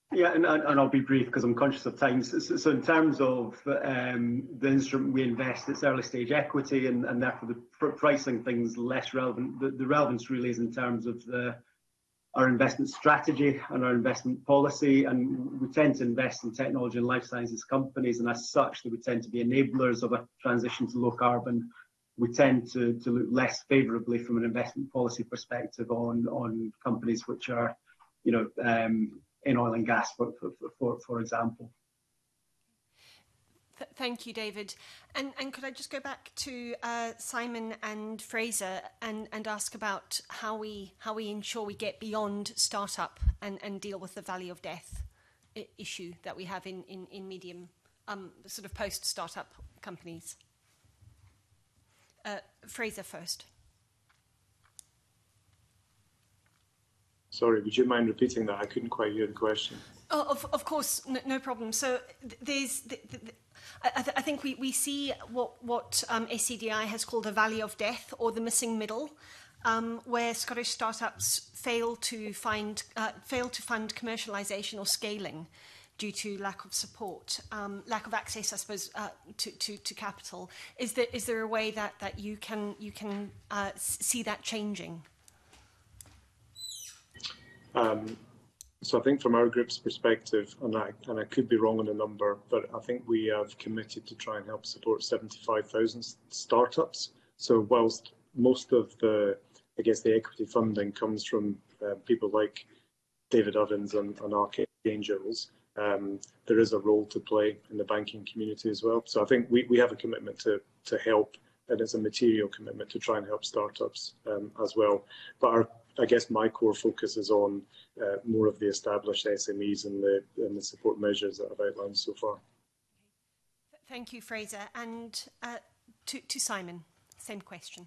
Yeah, and, and I'll be brief because I'm conscious of time. So, so in terms of um, the instrument we invest, it's early stage equity, and, and therefore the pr pricing things less relevant. The, the relevance really is in terms of the, our investment strategy and our investment policy. And we tend to invest in technology and life sciences companies, and as such, they would tend to be enablers of a transition to low carbon. We tend to, to look less favourably from an investment policy perspective on, on companies which are, you know, um, in oil and gas, for, for, for, for example. Th thank you, David. And, and could I just go back to uh, Simon and Fraser and, and ask about how we, how we ensure we get beyond startup and, and deal with the valley of death I issue that we have in, in, in medium, um, sort of post-startup companies? Uh, Fraser first. Sorry, would you mind repeating that? I couldn't quite hear the question. Oh, of, of course, no, no problem. So th there's, th th th I, th I think we, we see what, what um, S C D I has called a valley of death, or the missing middle, um, where Scottish startups fail to find, uh, fail to fund commercialisation or scaling due to lack of support, um, lack of access, I suppose, uh, to, to, to capital. Is there, is there a way that, that you can, you can uh, see that changing? Um, so I think from our group's perspective, and I, and I could be wrong on the number, but I think we have committed to try and help support seventy-five thousand startups. So whilst most of the, I guess, the equity funding comes from uh, people like David Ovens and, and Archangels, um, there is a role to play in the banking community as well. So I think we, we have a commitment to, to help, and it's a material commitment to try and help startups um, as well. But our I guess my core focus is on uh, more of the established S M Es and the, and the support measures that I've outlined so far. Thank you, Fraser. And uh, to, to Simon, same question.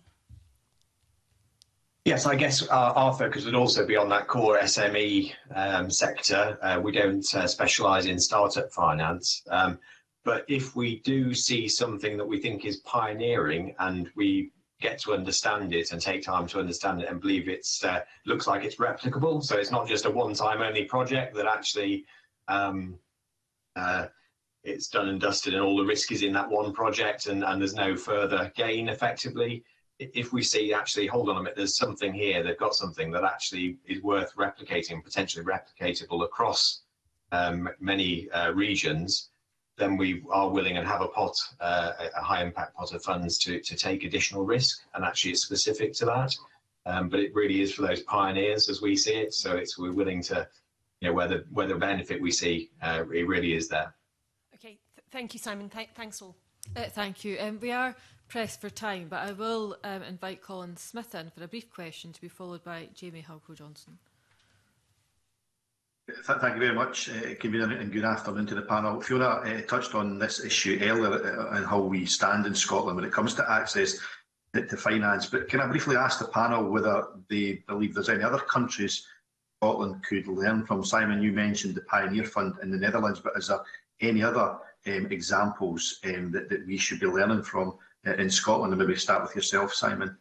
Yes, I guess our, our focus would also be on that core S M E um, sector. Uh, we don't uh, specialise in startup finance, um, but if we do see something that we think is pioneering and we get to understand it and take time to understand it and believe it's uh, looks like it's replicable, so it's not just a one-time only project, that actually um, uh, it's done and dusted and all the risk is in that one project and, and there's no further gain effectively. If we see actually, hold on a minute, there's something here, they've got something that actually is worth replicating, potentially replicatable across um, many uh, regions, then we are willing and have a pot, uh, a high impact pot of funds to, to take additional risk, and actually it's specific to that. Um, but it really is for those pioneers as we see it. So it's, we're willing to, you know, where the, where the benefit we see, uh, it really is there. Okay, Th thank you, Simon. Th thanks all. Uh, thank you. Um, we are pressed for time, but I will um, invite Colin Smith in for a brief question to be followed by Jamie Halcrow-Johnson. Thank you very much, uh, Convener, and good afternoon to the panel. Fiona uh, touched on this issue earlier uh, and how we stand in Scotland when it comes to access to, to finance. But can I briefly ask the panel whether they believe there's any other countries Scotland could learn from? Simon, you mentioned the Pioneer Fund in the Netherlands, but is there any other um, examples um, that, that we should be learning from uh, in Scotland? And maybe start with yourself, Simon.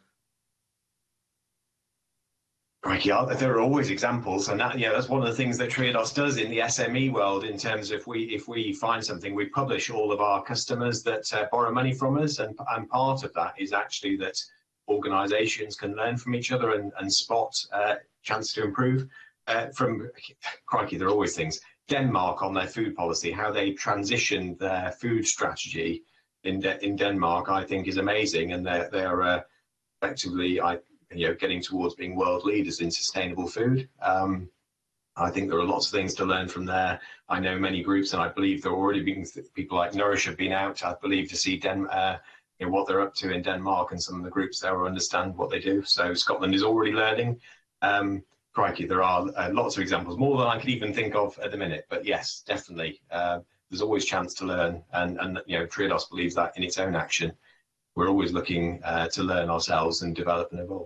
Crikey, there are always examples, and that, yeah, that's one of the things that Triodos does in the S M E world. In terms of if we if we find something, we publish all of our customers that uh, borrow money from us, and and part of that is actually that organisations can learn from each other and and spot uh, chance to improve. Uh, from crikey, there are always things. Denmark on their food policy, how they transitioned their food strategy in De in Denmark, I think is amazing, and they're they're uh, effectively I. you know, getting towards being world leaders in sustainable food. Um, I think there are lots of things to learn from there. I know many groups, and I believe there are already been people like Nourish have been out, I believe, to see Den uh, you know, what they're up to in Denmark, and some of the groups there will understand what they do. So Scotland is already learning. Um, crikey, there are uh, lots of examples, more than I could even think of at the minute. But yes, definitely, uh, there's always chance to learn, and, and you know, Triodos believes that in its own action. We're always looking uh, to learn ourselves and develop and evolve.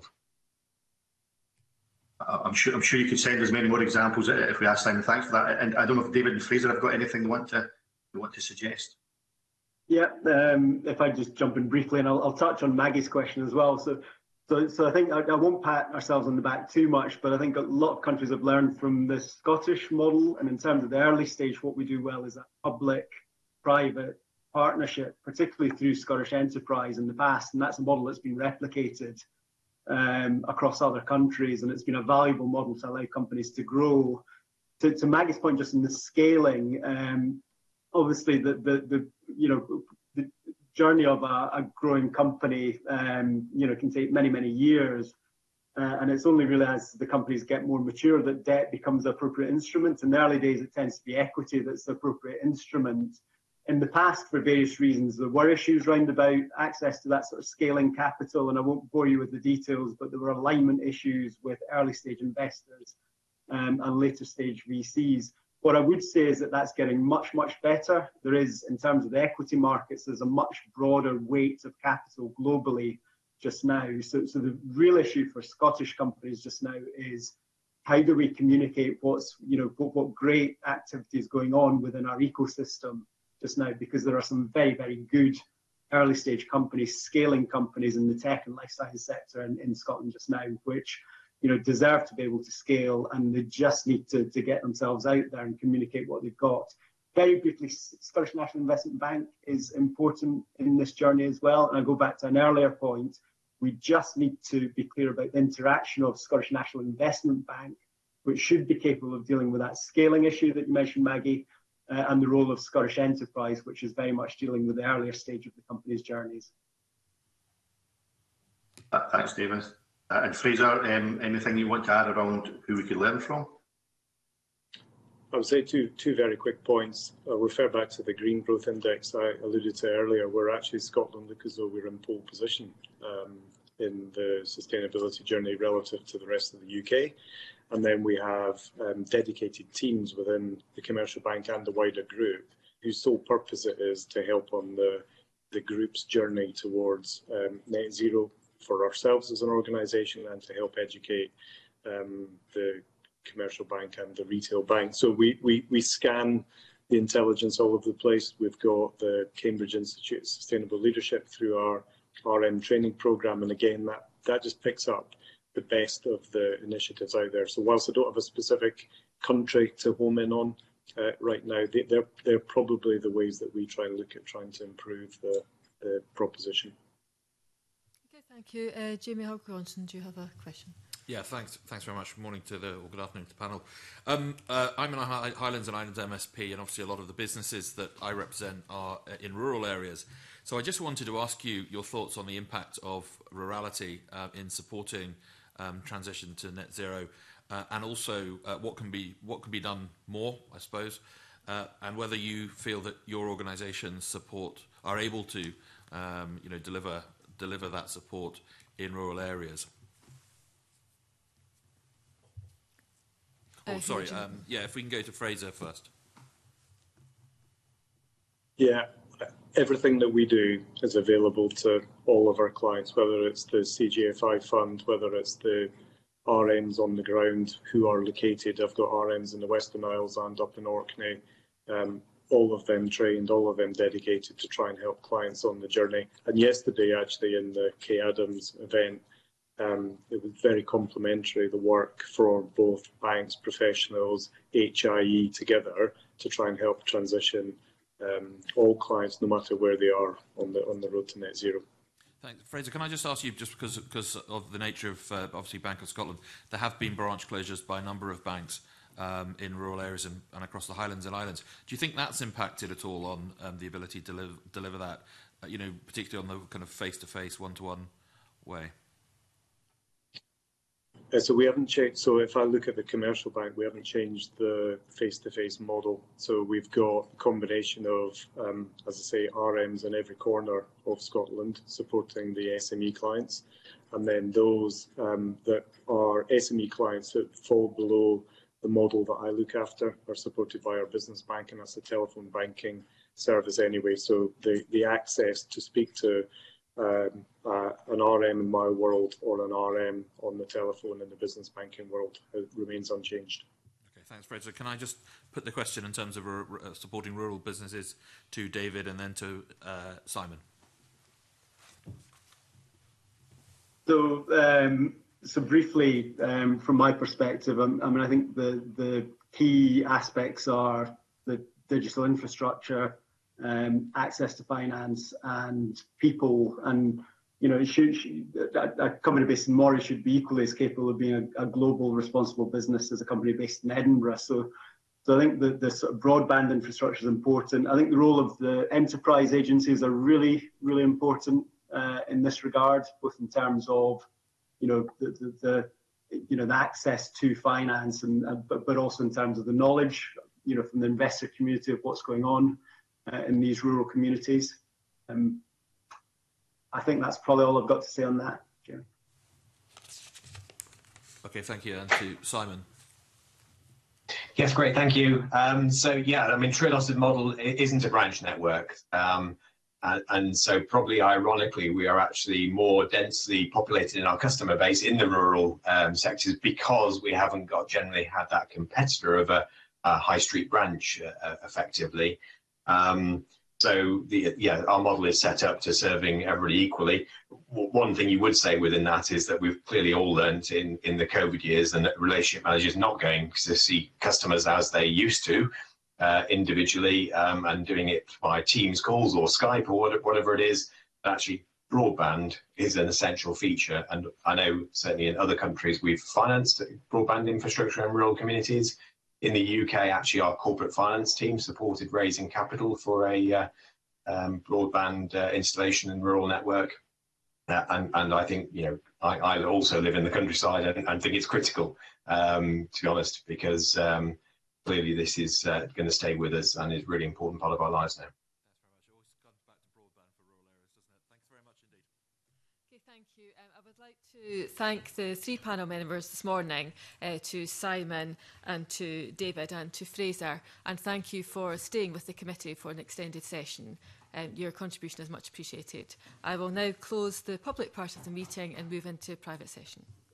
I'm sure I'm sure you could send us many more examples if we ask Simon. Thanks for that. And I don't know if David and Fraser have got anything they want to they want to suggest. Yeah, um, if I just jump in briefly, and I'll, I'll touch on Maggie's question as well. So So, so I think I, I won't pat ourselves on the back too much, but I think a lot of countries have learned from the Scottish model. And in terms of the early stage, what we do well is that public-private partnership, particularly through Scottish Enterprise in the past. And that's a model that's been replicated um, across other countries. And it's been a valuable model to allow companies to grow. To, to Maggie's point, just in the scaling, um, obviously the, the, the, you know, the journey of a, a growing company, um, you know, can take many, many years. Uh, and it's only really as the companies get more mature that debt becomes the appropriate instrument. In the early days, it tends to be equity that's the appropriate instrument. In the past, for various reasons, there were issues round about access to that sort of scaling capital, and I won't bore you with the details, but there were alignment issues with early stage investors um, and later stage V Cs. What I would say is that that's getting much, much better. There is, in terms of the equity markets, there's a much broader weight of capital globally just now. So, so the real issue for Scottish companies just now is how do we communicate what's, you know, what, what great activity is going on within our ecosystem just now, because there are some very, very good early stage companies, scaling companies in the tech and life science sector in, in Scotland just now, which, you know, deserve to be able to scale, and they just need to, to get themselves out there and communicate what they've got. Very briefly, Scottish National Investment Bank is important in this journey as well. And I go back to an earlier point. We just need to be clear about the interaction of Scottish National Investment Bank, which should be capable of dealing with that scaling issue that you mentioned, Maggie, uh, and the role of Scottish Enterprise, which is very much dealing with the earlier stage of the company's journeys. Uh, thanks, David. Uh, and Fraser, um, anything you want to add around who we could learn from? I would say two two very quick points. I'll refer back to the Green Growth Index I alluded to earlier, where actually Scotland look as though we're in pole position um, in the sustainability journey relative to the rest of the U K. And then we have um, dedicated teams within the commercial bank and the wider group whose sole purpose it is to help on the, the group's journey towards um, net zero for ourselves as an organisation, and to help educate um, the commercial bank and the retail bank. So we, we, we scan the intelligence all over the place. We've got the Cambridge Institute of Sustainable Leadership through our R M training programme, and again, that, that just picks up the best of the initiatives out there. So whilst I don't have a specific country to home in on uh, right now, they, they're, they're probably the ways that we try and look at trying to improve the, the proposition. Okay, thank you. Uh, Jamie Hogg-Johnson, do you have a question? Yeah, thanks. Thanks very much. Good morning to the, or good afternoon to the panel. Um, uh, I'm in High Highlands and Islands M S P, and obviously a lot of the businesses that I represent are in rural areas. So I just wanted to ask you your thoughts on the impact of rurality uh, in supporting um, transition to net zero, uh, and also uh, what can be what can be done more, I suppose, uh, and whether you feel that your organisations support are able to, um, you know, deliver deliver that support in rural areas. Oh, sorry. Um, yeah, if we can go to Fraser first. Yeah, everything that we do is available to all of our clients, whether it's the C G F I fund, whether it's the R Ms on the ground who are located. I've got R Ms in the Western Isles and up in Orkney, um, all of them trained, all of them dedicated to try and help clients on the journey. And yesterday, actually, in the Kay Adams event, Um, it was very complementary, the work for both banks, professionals, H I E together to try and help transition um, all clients, no matter where they are on the on the road to net zero. Thanks. Fraser, can I just ask you, just because, because of the nature of, uh, obviously, Bank of Scotland, there have been branch closures by a number of banks um, in rural areas and, and across the Highlands and Islands. Do you think that's impacted at all on um, the ability to deliver, deliver that, uh, you know, particularly on the kind of face-to-face, one-to-one way? Uh, so we haven't changed. So if I look at the commercial bank, we haven't changed the face-to-face model. So we've got a combination of, um, as I say, R Ms in every corner of Scotland supporting the S M E clients, and then those um, that are S M E clients that fall below the model that I look after are supported by our business bank, and that's a telephone banking service anyway. So the the access to speak to Um, uh, an R M in my world or an R M on the telephone in the business banking world uh, remains unchanged. Okay, thanks, Fraser. Can I just put the question in terms of uh, supporting rural businesses to David and then to uh, Simon? So, um, so briefly, um, from my perspective, um, I mean, I think the the key aspects are the digital infrastructure, um, access to finance, and people. And you know, it should, should, a, a company based in Moray should be equally as capable of being a, a global responsible business as a company based in Edinburgh. So, so I think that the sort of broadband infrastructure is important. I think the role of the enterprise agencies are really, really important uh, in this regard, both in terms of, you know, the, the, the you know, the access to finance, and uh, but, but also in terms of the knowledge, you know, from the investor community of what's going on uh, in these rural communities. Um, I think that's probably all I've got to say on that, Jeremy. Okay, thank you. And to Simon. Yes, great, thank you. Um, so yeah, I mean, Trade-off's model isn't a branch network. Um, and, and so probably ironically, we are actually more densely populated in our customer base in the rural um, sectors because we haven't got generally had that competitor of a, a high street branch uh, effectively. Um, So the yeah, our model is set up to serving everybody equally. W one thing you would say within that is that we've clearly all learned in in the COVID years, and that relationship managers not going to see customers as they used to uh, individually um, and doing it by Teams calls or Skype or whatever it is. Actually, broadband is an essential feature, and I know certainly in other countries we've financed broadband infrastructure in rural communities. In the U K, actually, our corporate finance team supported raising capital for a uh, um, broadband uh, installation and rural network. Uh, and, and I think, you know, I, I also live in the countryside and, and think it's critical, um, to be honest, because um, clearly this is uh, going to stay with us and is a really important part of our lives now. Thank you. Um, I would like to thank the three panel members this morning, uh, to Simon and to David and to Fraser, and thank you for staying with the committee for an extended session. Um, your contribution is much appreciated. I will now close the public part of the meeting and move into private session.